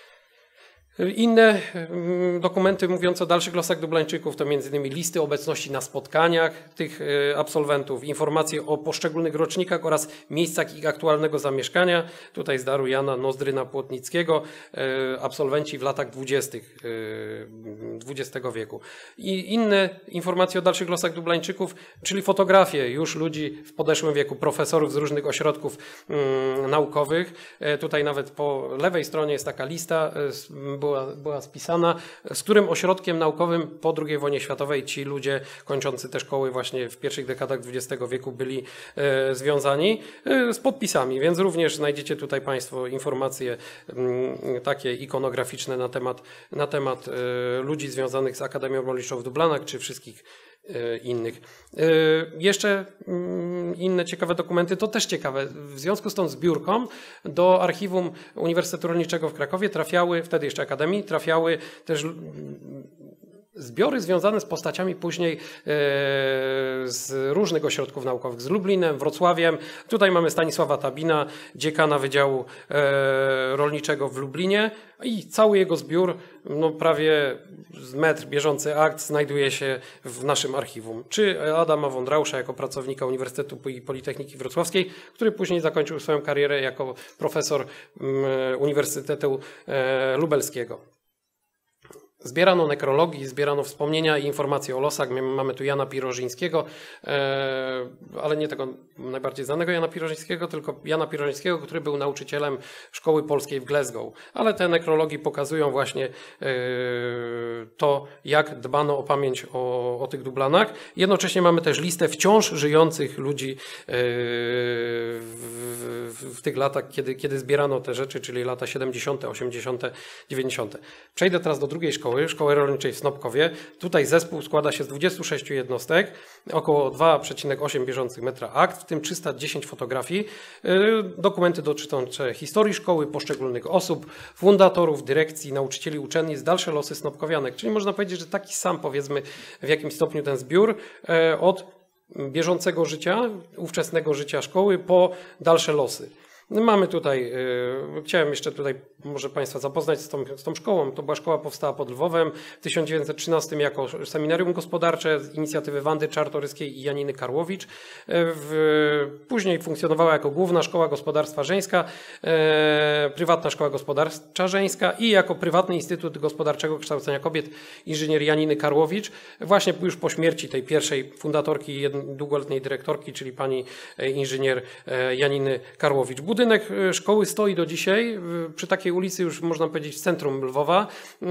Inne dokumenty mówiące o dalszych losach Dublańczyków to między innymi listy obecności na spotkaniach tych absolwentów, informacje o poszczególnych rocznikach oraz miejscach ich aktualnego zamieszkania. Tutaj z daru Jana Nozdryna-Płotnickiego, absolwenci w latach dwudziestych dwudziestego wieku. I inne informacje o dalszych losach Dublańczyków, czyli fotografie już ludzi w podeszłym wieku, profesorów z różnych ośrodków naukowych. Tutaj nawet po lewej stronie jest taka lista, była, była spisana, z którym ośrodkiem naukowym po drugiej wojnie światowej ci ludzie kończący te szkoły właśnie w pierwszych dekadach dwudziestego wieku byli e, związani e, z podpisami, więc również znajdziecie tutaj Państwo informacje m, takie ikonograficzne na temat, na temat e, ludzi związanych z Akademią Rolniczą w Dublanach, czy wszystkich innych. Jeszcze inne ciekawe dokumenty, to też ciekawe. W związku z tą zbiórką do Archiwum Uniwersytetu Rolniczego w Krakowie trafiały, wtedy jeszcze Akademii, trafiały też zbiory związane z postaciami później z różnych ośrodków naukowych, z Lublinem, Wrocławiem. Tutaj mamy Stanisława Tabina, dziekana Wydziału Rolniczego w Lublinie i cały jego zbiór, no prawie z metr bieżący akt znajduje się w naszym archiwum. Czy Adama Wądrausza jako pracownika Uniwersytetu i Politechniki Wrocławskiej, który później zakończył swoją karierę jako profesor Uniwersytetu Lubelskiego. Zbierano nekrologii, zbierano wspomnienia i informacje o losach. Mamy tu Jana Pirożyńskiego, ale nie tego najbardziej znanego Jana Pirożyńskiego, tylko Jana Pirożyńskiego, który był nauczycielem Szkoły Polskiej w Glasgow. Ale te nekrologii pokazują właśnie to, jak dbano o pamięć o, o tych Dublanach. Jednocześnie mamy też listę wciąż żyjących ludzi w, w, w tych latach, kiedy, kiedy zbierano te rzeczy, czyli lata siedemdziesiąte, osiemdziesiąte, dziewięćdziesiąte. Przejdę teraz do drugiej szkoły. Szkoły Rolniczej w Snopkowie. Tutaj zespół składa się z dwudziestu sześciu jednostek, około dwa przecinek osiem bieżących metra akt, w tym trzysta dziesięć fotografii, dokumenty dotyczące historii szkoły, poszczególnych osób, fundatorów, dyrekcji, nauczycieli, uczennic, dalsze losy snopkowianek. Czyli można powiedzieć, że taki sam, powiedzmy, w jakimś stopniu ten zbiór od bieżącego życia, ówczesnego życia szkoły po dalsze losy. Mamy tutaj, yy, chciałem jeszcze tutaj może Państwa zapoznać z tą, z tą szkołą. To była szkoła, powstała pod Lwowem w tysiąc dziewięćset trzynastym jako seminarium gospodarcze z inicjatywy Wandy Czartoryskiej i Janiny Karłowicz. W, później funkcjonowała jako główna szkoła gospodarstwa żeńska, yy, prywatna szkoła gospodarcza żeńska i jako prywatny Instytut Gospodarczego Kształcenia Kobiet inżynier Janiny Karłowicz. Właśnie już po śmierci tej pierwszej fundatorki i długoletniej dyrektorki, czyli pani inżynier Janiny Karłowicz. Budynek szkoły stoi do dzisiaj, przy takiej ulicy już można powiedzieć w centrum Lwowa.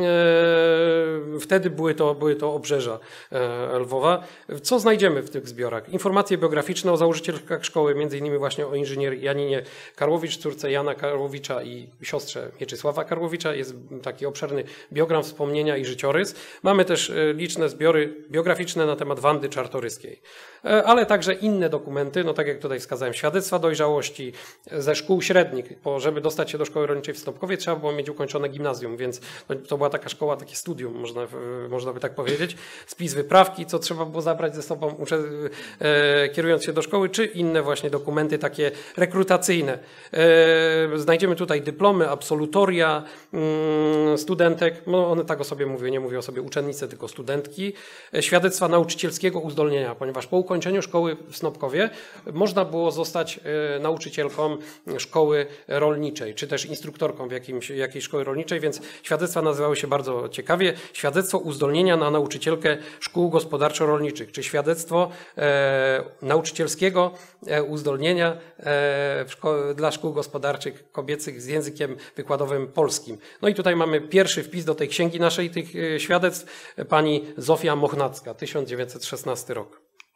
Wtedy były to, były to obrzeża Lwowa. Co znajdziemy w tych zbiorach? Informacje biograficzne o założycielkach szkoły, między innymi właśnie o inżynier Janinie Karłowicz, córce Jana Karłowicza i siostrze Mieczysława Karłowicza. Jest taki obszerny biogram, wspomnienia i życiorys. Mamy też liczne zbiory biograficzne na temat Wandy Czartoryskiej. Ale także inne dokumenty, no tak jak tutaj wskazałem, świadectwa dojrzałości ze szkół średnich, bo żeby dostać się do szkoły rolniczej w Snopkowie trzeba było mieć ukończone gimnazjum, więc to była taka szkoła, takie studium, można, można by tak powiedzieć. Spis wyprawki, co trzeba było zabrać ze sobą, e, kierując się do szkoły, czy inne właśnie dokumenty takie rekrutacyjne. E, znajdziemy tutaj dyplomy, absolutoria mm, studentek, no one tak o sobie mówią, nie mówią o sobie uczennice, tylko studentki. E, świadectwa nauczycielskiego uzdolnienia, ponieważ po ukończeniu szkoły w Snopkowie można było zostać e, nauczycielką szkoły rolniczej, czy też instruktorką w jakimś, jakiejś szkoły rolniczej, więc świadectwa nazywały się bardzo ciekawie. Świadectwo uzdolnienia na nauczycielkę szkół gospodarczo-rolniczych, czy świadectwo e, nauczycielskiego e, uzdolnienia e, szko- dla szkół gospodarczych kobiecych z językiem wykładowym polskim. No i tutaj mamy pierwszy wpis do tej księgi naszej tych e, świadectw, pani Zofia Mochnacka, tysiąc dziewięćset szesnasty rok.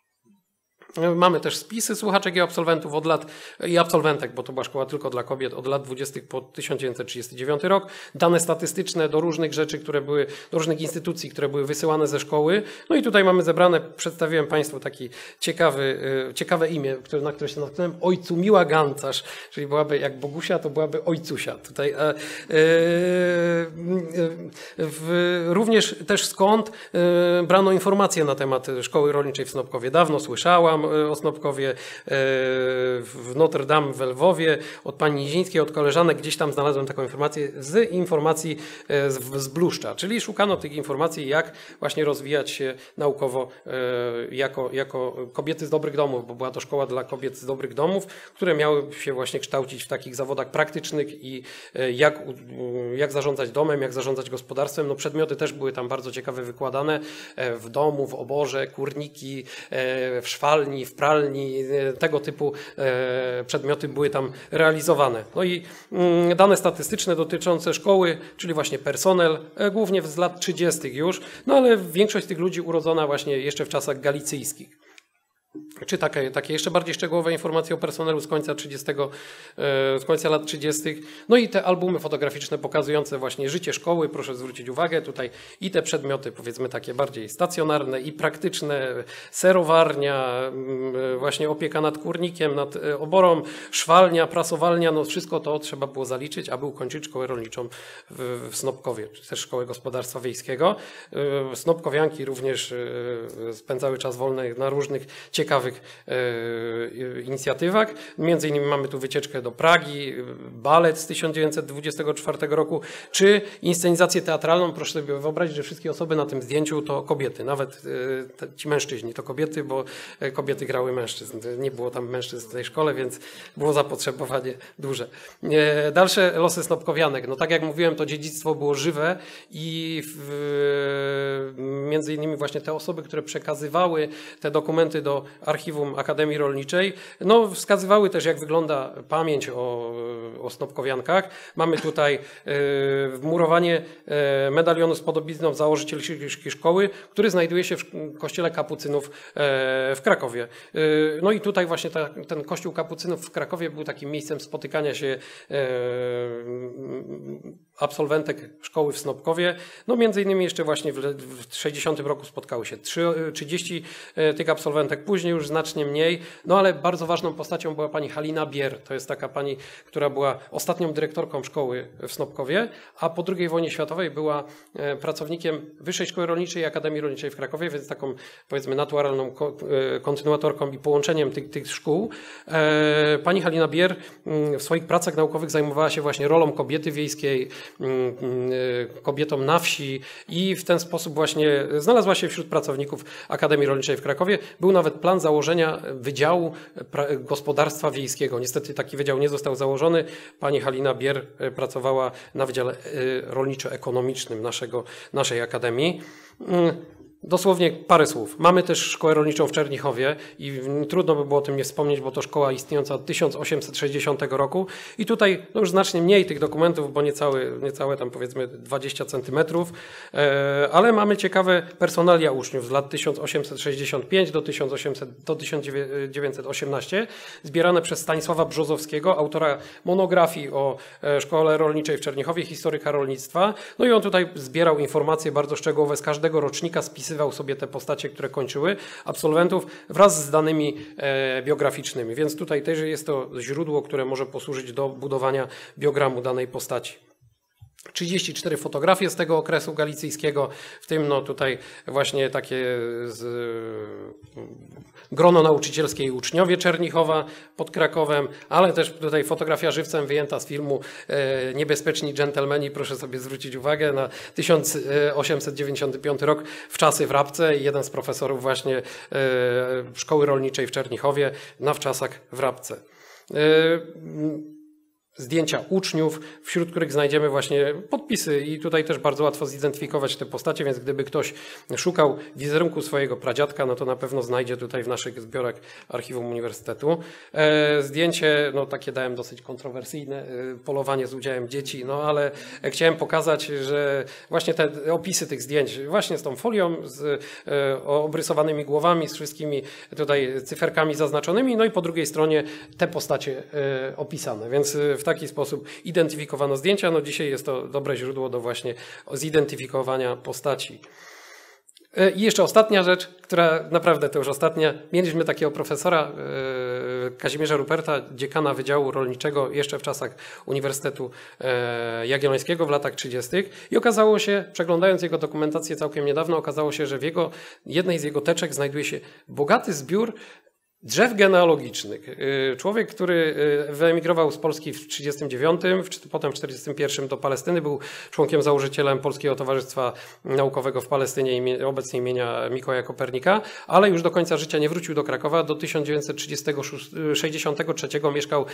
Mamy też spisy słuchaczek i absolwentów od lat i absolwentek, bo to była szkoła tylko dla kobiet od lat dwudziestych po tysiąc dziewięćset trzydziesty dziewiąty rok. Dane statystyczne do różnych rzeczy, które były, do różnych instytucji, które były wysyłane ze szkoły. No i tutaj mamy zebrane, przedstawiłem Państwu taki ciekawy, ciekawe imię, które, na które się natknąłem, Ojcumiła Gancarz, czyli byłaby jak Bogusia, to byłaby Ojcusia. Tutaj, e, e, w, również też skąd e, brano informacje na temat szkoły rolniczej w Snopkowie. Dawno słyszałam o Snopkowie, w Notre Dame w Lwowie, od pani Nizińskiej, od koleżanek, gdzieś tam znalazłem taką informację z informacji z, z Bluszcza, czyli szukano tych informacji, jak właśnie rozwijać się naukowo jako, jako kobiety z dobrych domów, bo była to szkoła dla kobiet z dobrych domów, które miały się właśnie kształcić w takich zawodach praktycznych i jak, jak zarządzać domem, jak zarządzać gospodarstwem. No przedmioty też były tam bardzo ciekawe wykładane w domu, w oborze, kurniki, w szwalni, w pralni, tego typu przedmioty były tam realizowane. No i dane statystyczne dotyczące szkoły, czyli właśnie personel, głównie z lat trzydziestych już, no ale większość z tych ludzi urodzona właśnie jeszcze w czasach galicyjskich. Czy takie, takie jeszcze bardziej szczegółowe informacje o personelu z końca trzydziestego, z końca lat trzydziestych. No i te albumy fotograficzne pokazujące właśnie życie szkoły, proszę zwrócić uwagę tutaj i te przedmioty powiedzmy takie bardziej stacjonarne i praktyczne, serowarnia, właśnie opieka nad kurnikiem, nad oborą, szwalnia, prasowalnia, no wszystko to trzeba było zaliczyć, aby ukończyć szkołę rolniczą w, w Snopkowie, czy też szkołę gospodarstwa wiejskiego. Snopkowianki również spędzały czas wolny na różnych ciekawych e, inicjatywach. Między innymi mamy tu wycieczkę do Pragi, balet z tysiąc dziewięćset dwudziestego czwartego roku, czy inscenizację teatralną. Proszę sobie wyobrazić, że wszystkie osoby na tym zdjęciu to kobiety, nawet e, ci mężczyźni to kobiety, bo kobiety grały mężczyzn. Nie było tam mężczyzn w tej szkole, więc było zapotrzebowanie duże. E, dalsze losy Snopkowianek. No tak jak mówiłem, to dziedzictwo było żywe i w, między innymi właśnie te osoby, które przekazywały te dokumenty do Archiwum Akademii Rolniczej, no wskazywały też, jak wygląda pamięć o, o Snopkowiankach. Mamy tutaj e, wmurowanie e, medalionu z podobizną założycielki szkoły, który znajduje się w kościele kapucynów e, w Krakowie. E, no i tutaj właśnie ta, ten kościół kapucynów w Krakowie był takim miejscem spotykania się e, absolwentek szkoły w Snopkowie. No między innymi jeszcze właśnie w, w sześćdziesiątym roku spotkały się trzydzieści e, tych absolwentek, później już znacznie mniej, no ale bardzo ważną postacią była pani Halina Bier. To jest taka pani, która była ostatnią dyrektorką szkoły w Snopkowie, a po drugiej wojnie światowej była e, pracownikiem Wyższej Szkoły Rolniczej i Akademii Rolniczej w Krakowie, więc taką powiedzmy naturalną ko, e, kontynuatorką i połączeniem tych, tych szkół. E, pani Halina Bier m, w swoich pracach naukowych zajmowała się właśnie rolą kobiety wiejskiej, m, m, kobietą na wsi i w ten sposób właśnie znalazła się wśród pracowników Akademii Rolniczej w Krakowie. Był nawet plan założenia Wydziału Gospodarstwa Wiejskiego. Niestety taki wydział nie został założony. Pani Halina Bier pracowała na Wydziale Rolniczo-Ekonomicznym naszego, naszej Akademii. Dosłownie parę słów. Mamy też szkołę rolniczą w Czernichowie i trudno by było o tym nie wspomnieć, bo to szkoła istniejąca od tysiąc osiemset sześćdziesiątego roku i tutaj no już znacznie mniej tych dokumentów, bo niecałe, niecałe tam powiedzmy dwadzieścia centymetrów, ale mamy ciekawe personalia uczniów z lat tysiąc osiemset sześćdziesiąt pięć do, do tysiąc dziewięćset osiemnaście, zbierane przez Stanisława Brzozowskiego, autora monografii o szkole rolniczej w Czernichowie, historyka rolnictwa. No i on tutaj zbierał informacje bardzo szczegółowe z każdego rocznika, spisywał sobie te postacie, które kończyły absolwentów wraz z danymi e, biograficznymi. Więc tutaj też jest to źródło, które może posłużyć do budowania biogramu danej postaci. trzydzieści cztery fotografie z tego okresu galicyjskiego, w tym no tutaj właśnie takie z, grono nauczycielskie i uczniowie Czernichowa pod Krakowem, ale też tutaj fotografia żywcem wyjęta z filmu e, Niebezpieczni dżentelmeni, proszę sobie zwrócić uwagę na tysiąc osiemset dziewięćdziesiąty piąty rok, w czasy w Rabce i jeden z profesorów właśnie e, Szkoły Rolniczej w Czernichowie na wczasach w Rabce. E, zdjęcia uczniów, wśród których znajdziemy właśnie podpisy i tutaj też bardzo łatwo zidentyfikować te postacie, więc gdyby ktoś szukał wizerunku swojego pradziadka, no to na pewno znajdzie tutaj w naszych zbiorach Archiwum Uniwersytetu. E, zdjęcie, no takie dałem dosyć kontrowersyjne, e, polowanie z udziałem dzieci, no ale chciałem pokazać, że właśnie te opisy tych zdjęć, właśnie z tą folią, z e, obrysowanymi głowami, z wszystkimi tutaj cyferkami zaznaczonymi, no i po drugiej stronie te postacie e, opisane, więc w taki sposób identyfikowano zdjęcia. No dzisiaj jest to dobre źródło do właśnie zidentyfikowania postaci. I jeszcze ostatnia rzecz, która naprawdę to już ostatnia. Mieliśmy takiego profesora Kazimierza Ruperta, dziekana Wydziału Rolniczego jeszcze w czasach Uniwersytetu Jagiellońskiego w latach trzydziestych i okazało się, przeglądając jego dokumentację całkiem niedawno, okazało się, że w jego, jednej z jego teczek znajduje się bogaty zbiór drzew genealogicznych. Człowiek, który wyemigrował z Polski w trzydziestym dziewiątym, potem w czterdziestym pierwszym do Palestyny, był członkiem założycielem Polskiego Towarzystwa Naukowego w Palestynie, obecnie imienia Mikołaja Kopernika, ale już do końca życia nie wrócił do Krakowa. Do tysiąc dziewięćset sześćdziesiątego trzeciego mieszkał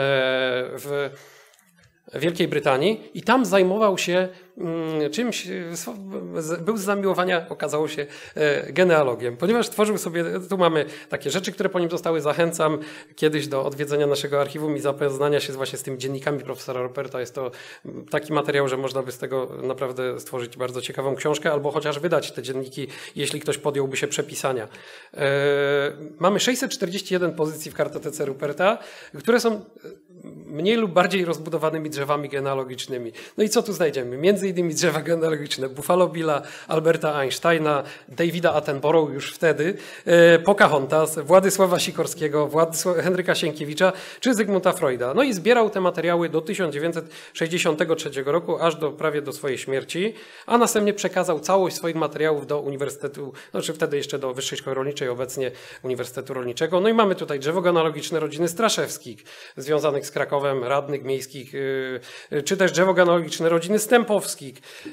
w Wielkiej Brytanii i tam zajmował się czymś, był z zamiłowania, okazało się, genealogiem, ponieważ tworzył sobie, tu mamy takie rzeczy, które po nim zostały, zachęcam kiedyś do odwiedzenia naszego archiwum i zapoznania się właśnie z tymi dziennikami profesora Ruperta. Jest to taki materiał, że można by z tego naprawdę stworzyć bardzo ciekawą książkę, albo chociaż wydać te dzienniki, jeśli ktoś podjąłby się przepisania. Mamy sześćset czterdzieści jeden pozycji w kartotece Ruperta, które są mniej lub bardziej rozbudowanymi drzewami genealogicznymi. No i co tu znajdziemy? Między innymi drzewa genealogiczne Buffalo Billa, Alberta Einsteina, Davida Attenborough już wtedy, e, Pocahontas, Władysława Sikorskiego, Władysława, Henryka Sienkiewicza czy Zygmunta Freuda. No i zbierał te materiały do tysiąc dziewięćset sześćdziesiątego trzeciego roku, aż do prawie do swojej śmierci, a następnie przekazał całość swoich materiałów do Uniwersytetu, znaczy wtedy jeszcze do Wyższej Szkoły Rolniczej, obecnie Uniwersytetu Rolniczego. No i mamy tutaj drzewo genealogiczne rodziny Straszewskich, związanych z Krakowem, radnych miejskich, yy, czy też drzewo genealogiczne rodziny Stępowskich,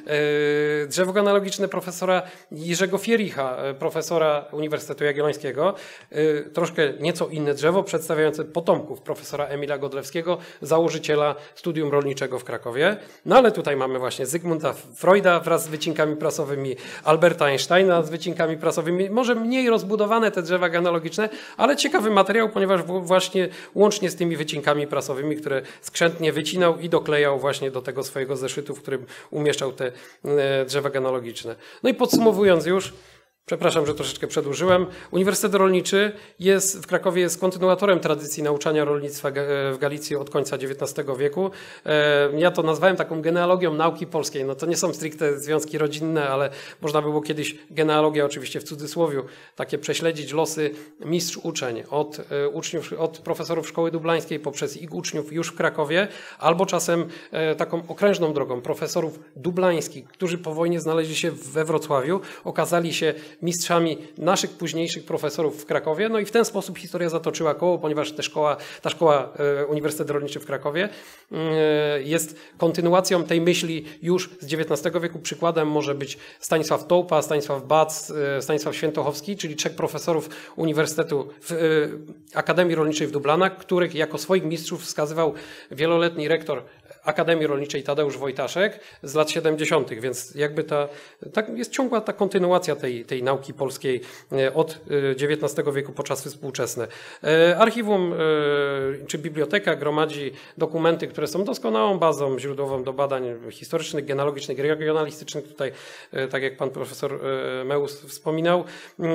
yy, drzewo genealogiczne profesora Jerzego Fiericha, profesora Uniwersytetu Jagiellońskiego, yy, troszkę nieco inne drzewo przedstawiające potomków profesora Emila Godlewskiego, założyciela Studium Rolniczego w Krakowie. No ale tutaj mamy właśnie Zygmunta Freuda wraz z wycinkami prasowymi, Alberta Einsteina z wycinkami prasowymi, może mniej rozbudowane te drzewa genealogiczne, ale ciekawy materiał, ponieważ właśnie łącznie z tymi wycinkami prasowymi, które skrzętnie wycinał i doklejał właśnie do tego swojego zeszytu, w którym umieszczał te drzewa genealogiczne. No i podsumowując już, przepraszam, że troszeczkę przedłużyłem. Uniwersytet Rolniczy jest, w Krakowie jest kontynuatorem tradycji nauczania rolnictwa w Galicji od końca dziewiętnastego wieku. Ja to nazwałem taką genealogią nauki polskiej. No to nie są stricte związki rodzinne, ale można było kiedyś genealogię, oczywiście w cudzysłowiu, takie prześledzić losy mistrz-uczeń od uczniów, od profesorów Szkoły Dublańskiej poprzez ich uczniów już w Krakowie, albo czasem taką okrężną drogą profesorów dublańskich, którzy po wojnie znaleźli się we Wrocławiu, okazali się mistrzami naszych późniejszych profesorów w Krakowie. No i w ten sposób historia zatoczyła koło, ponieważ ta szkoła, ta szkoła Uniwersytet Rolniczy w Krakowie jest kontynuacją tej myśli już z dziewiętnastego wieku. Przykładem może być Stanisław Tołpa, Stanisław Bac, Stanisław Świętochowski, czyli trzech profesorów Uniwersytetu w Akademii Rolniczej w Dublanach, których jako swoich mistrzów wskazywał wieloletni rektor Akademii Rolniczej Tadeusz Wojtaszek z lat siedemdziesiątych, więc jakby ta, ta jest ciągła ta kontynuacja tej, tej nauki polskiej od dziewiętnastego wieku po czasy współczesne. Archiwum czy biblioteka gromadzi dokumenty, które są doskonałą bazą źródłową do badań historycznych, genealogicznych, regionalistycznych. Tutaj, tak jak pan profesor Meus wspominał,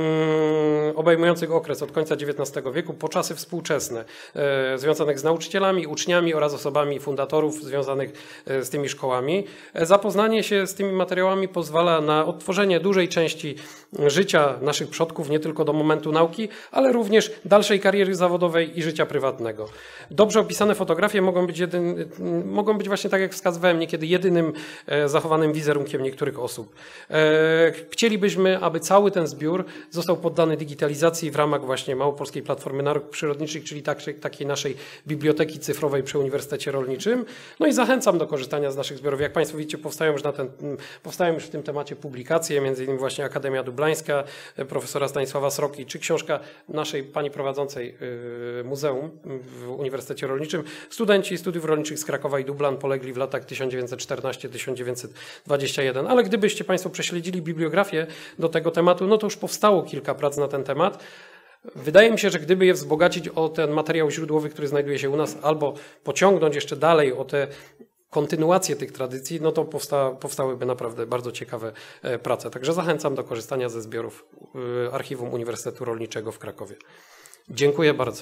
obejmujących okres od końca dziewiętnastego wieku po czasy współczesne, związanych z nauczycielami, uczniami oraz osobami fundatorów związanych z tymi szkołami. Zapoznanie się z tymi materiałami pozwala na odtworzenie dużej części życia naszych przodków, nie tylko do momentu nauki, ale również dalszej kariery zawodowej i życia prywatnego. Dobrze opisane fotografie mogą być, jedyn, mogą być właśnie, tak jak wskazywałem, niekiedy jedynym zachowanym wizerunkiem niektórych osób. Chcielibyśmy, aby cały ten zbiór został poddany digitalizacji w ramach właśnie Małopolskiej Platformy Nauk Przyrodniczych, czyli takiej naszej biblioteki cyfrowej przy Uniwersytecie Rolniczym. No i zachęcam do korzystania z naszych zbiorów. Jak Państwo widzicie, powstają już, na ten, powstają już w tym temacie publikacje, między innymi właśnie Akademia Dublańska, profesora Stanisława Sroki, czy książka naszej pani prowadzącej muzeum w Uniwersytecie Rolniczym. Studenci studiów rolniczych z Krakowa i Dublan polegli w latach tysiąc dziewięćset czternasty do tysiąc dziewięćset dwudziestego pierwszego. Ale gdybyście Państwo prześledzili bibliografię do tego tematu, no to już powstało kilka prac na ten temat. Wydaje mi się, że gdyby je wzbogacić o ten materiał źródłowy, który znajduje się u nas, albo pociągnąć jeszcze dalej o te kontynuację tych tradycji, no to powsta, powstałyby naprawdę bardzo ciekawe prace. Także zachęcam do korzystania ze zbiorów Archiwum Uniwersytetu Rolniczego w Krakowie. Dziękuję bardzo.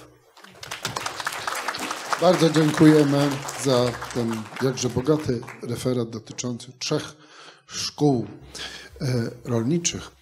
Bardzo dziękujemy za ten jakże bogaty referat dotyczący trzech szkół rolniczych.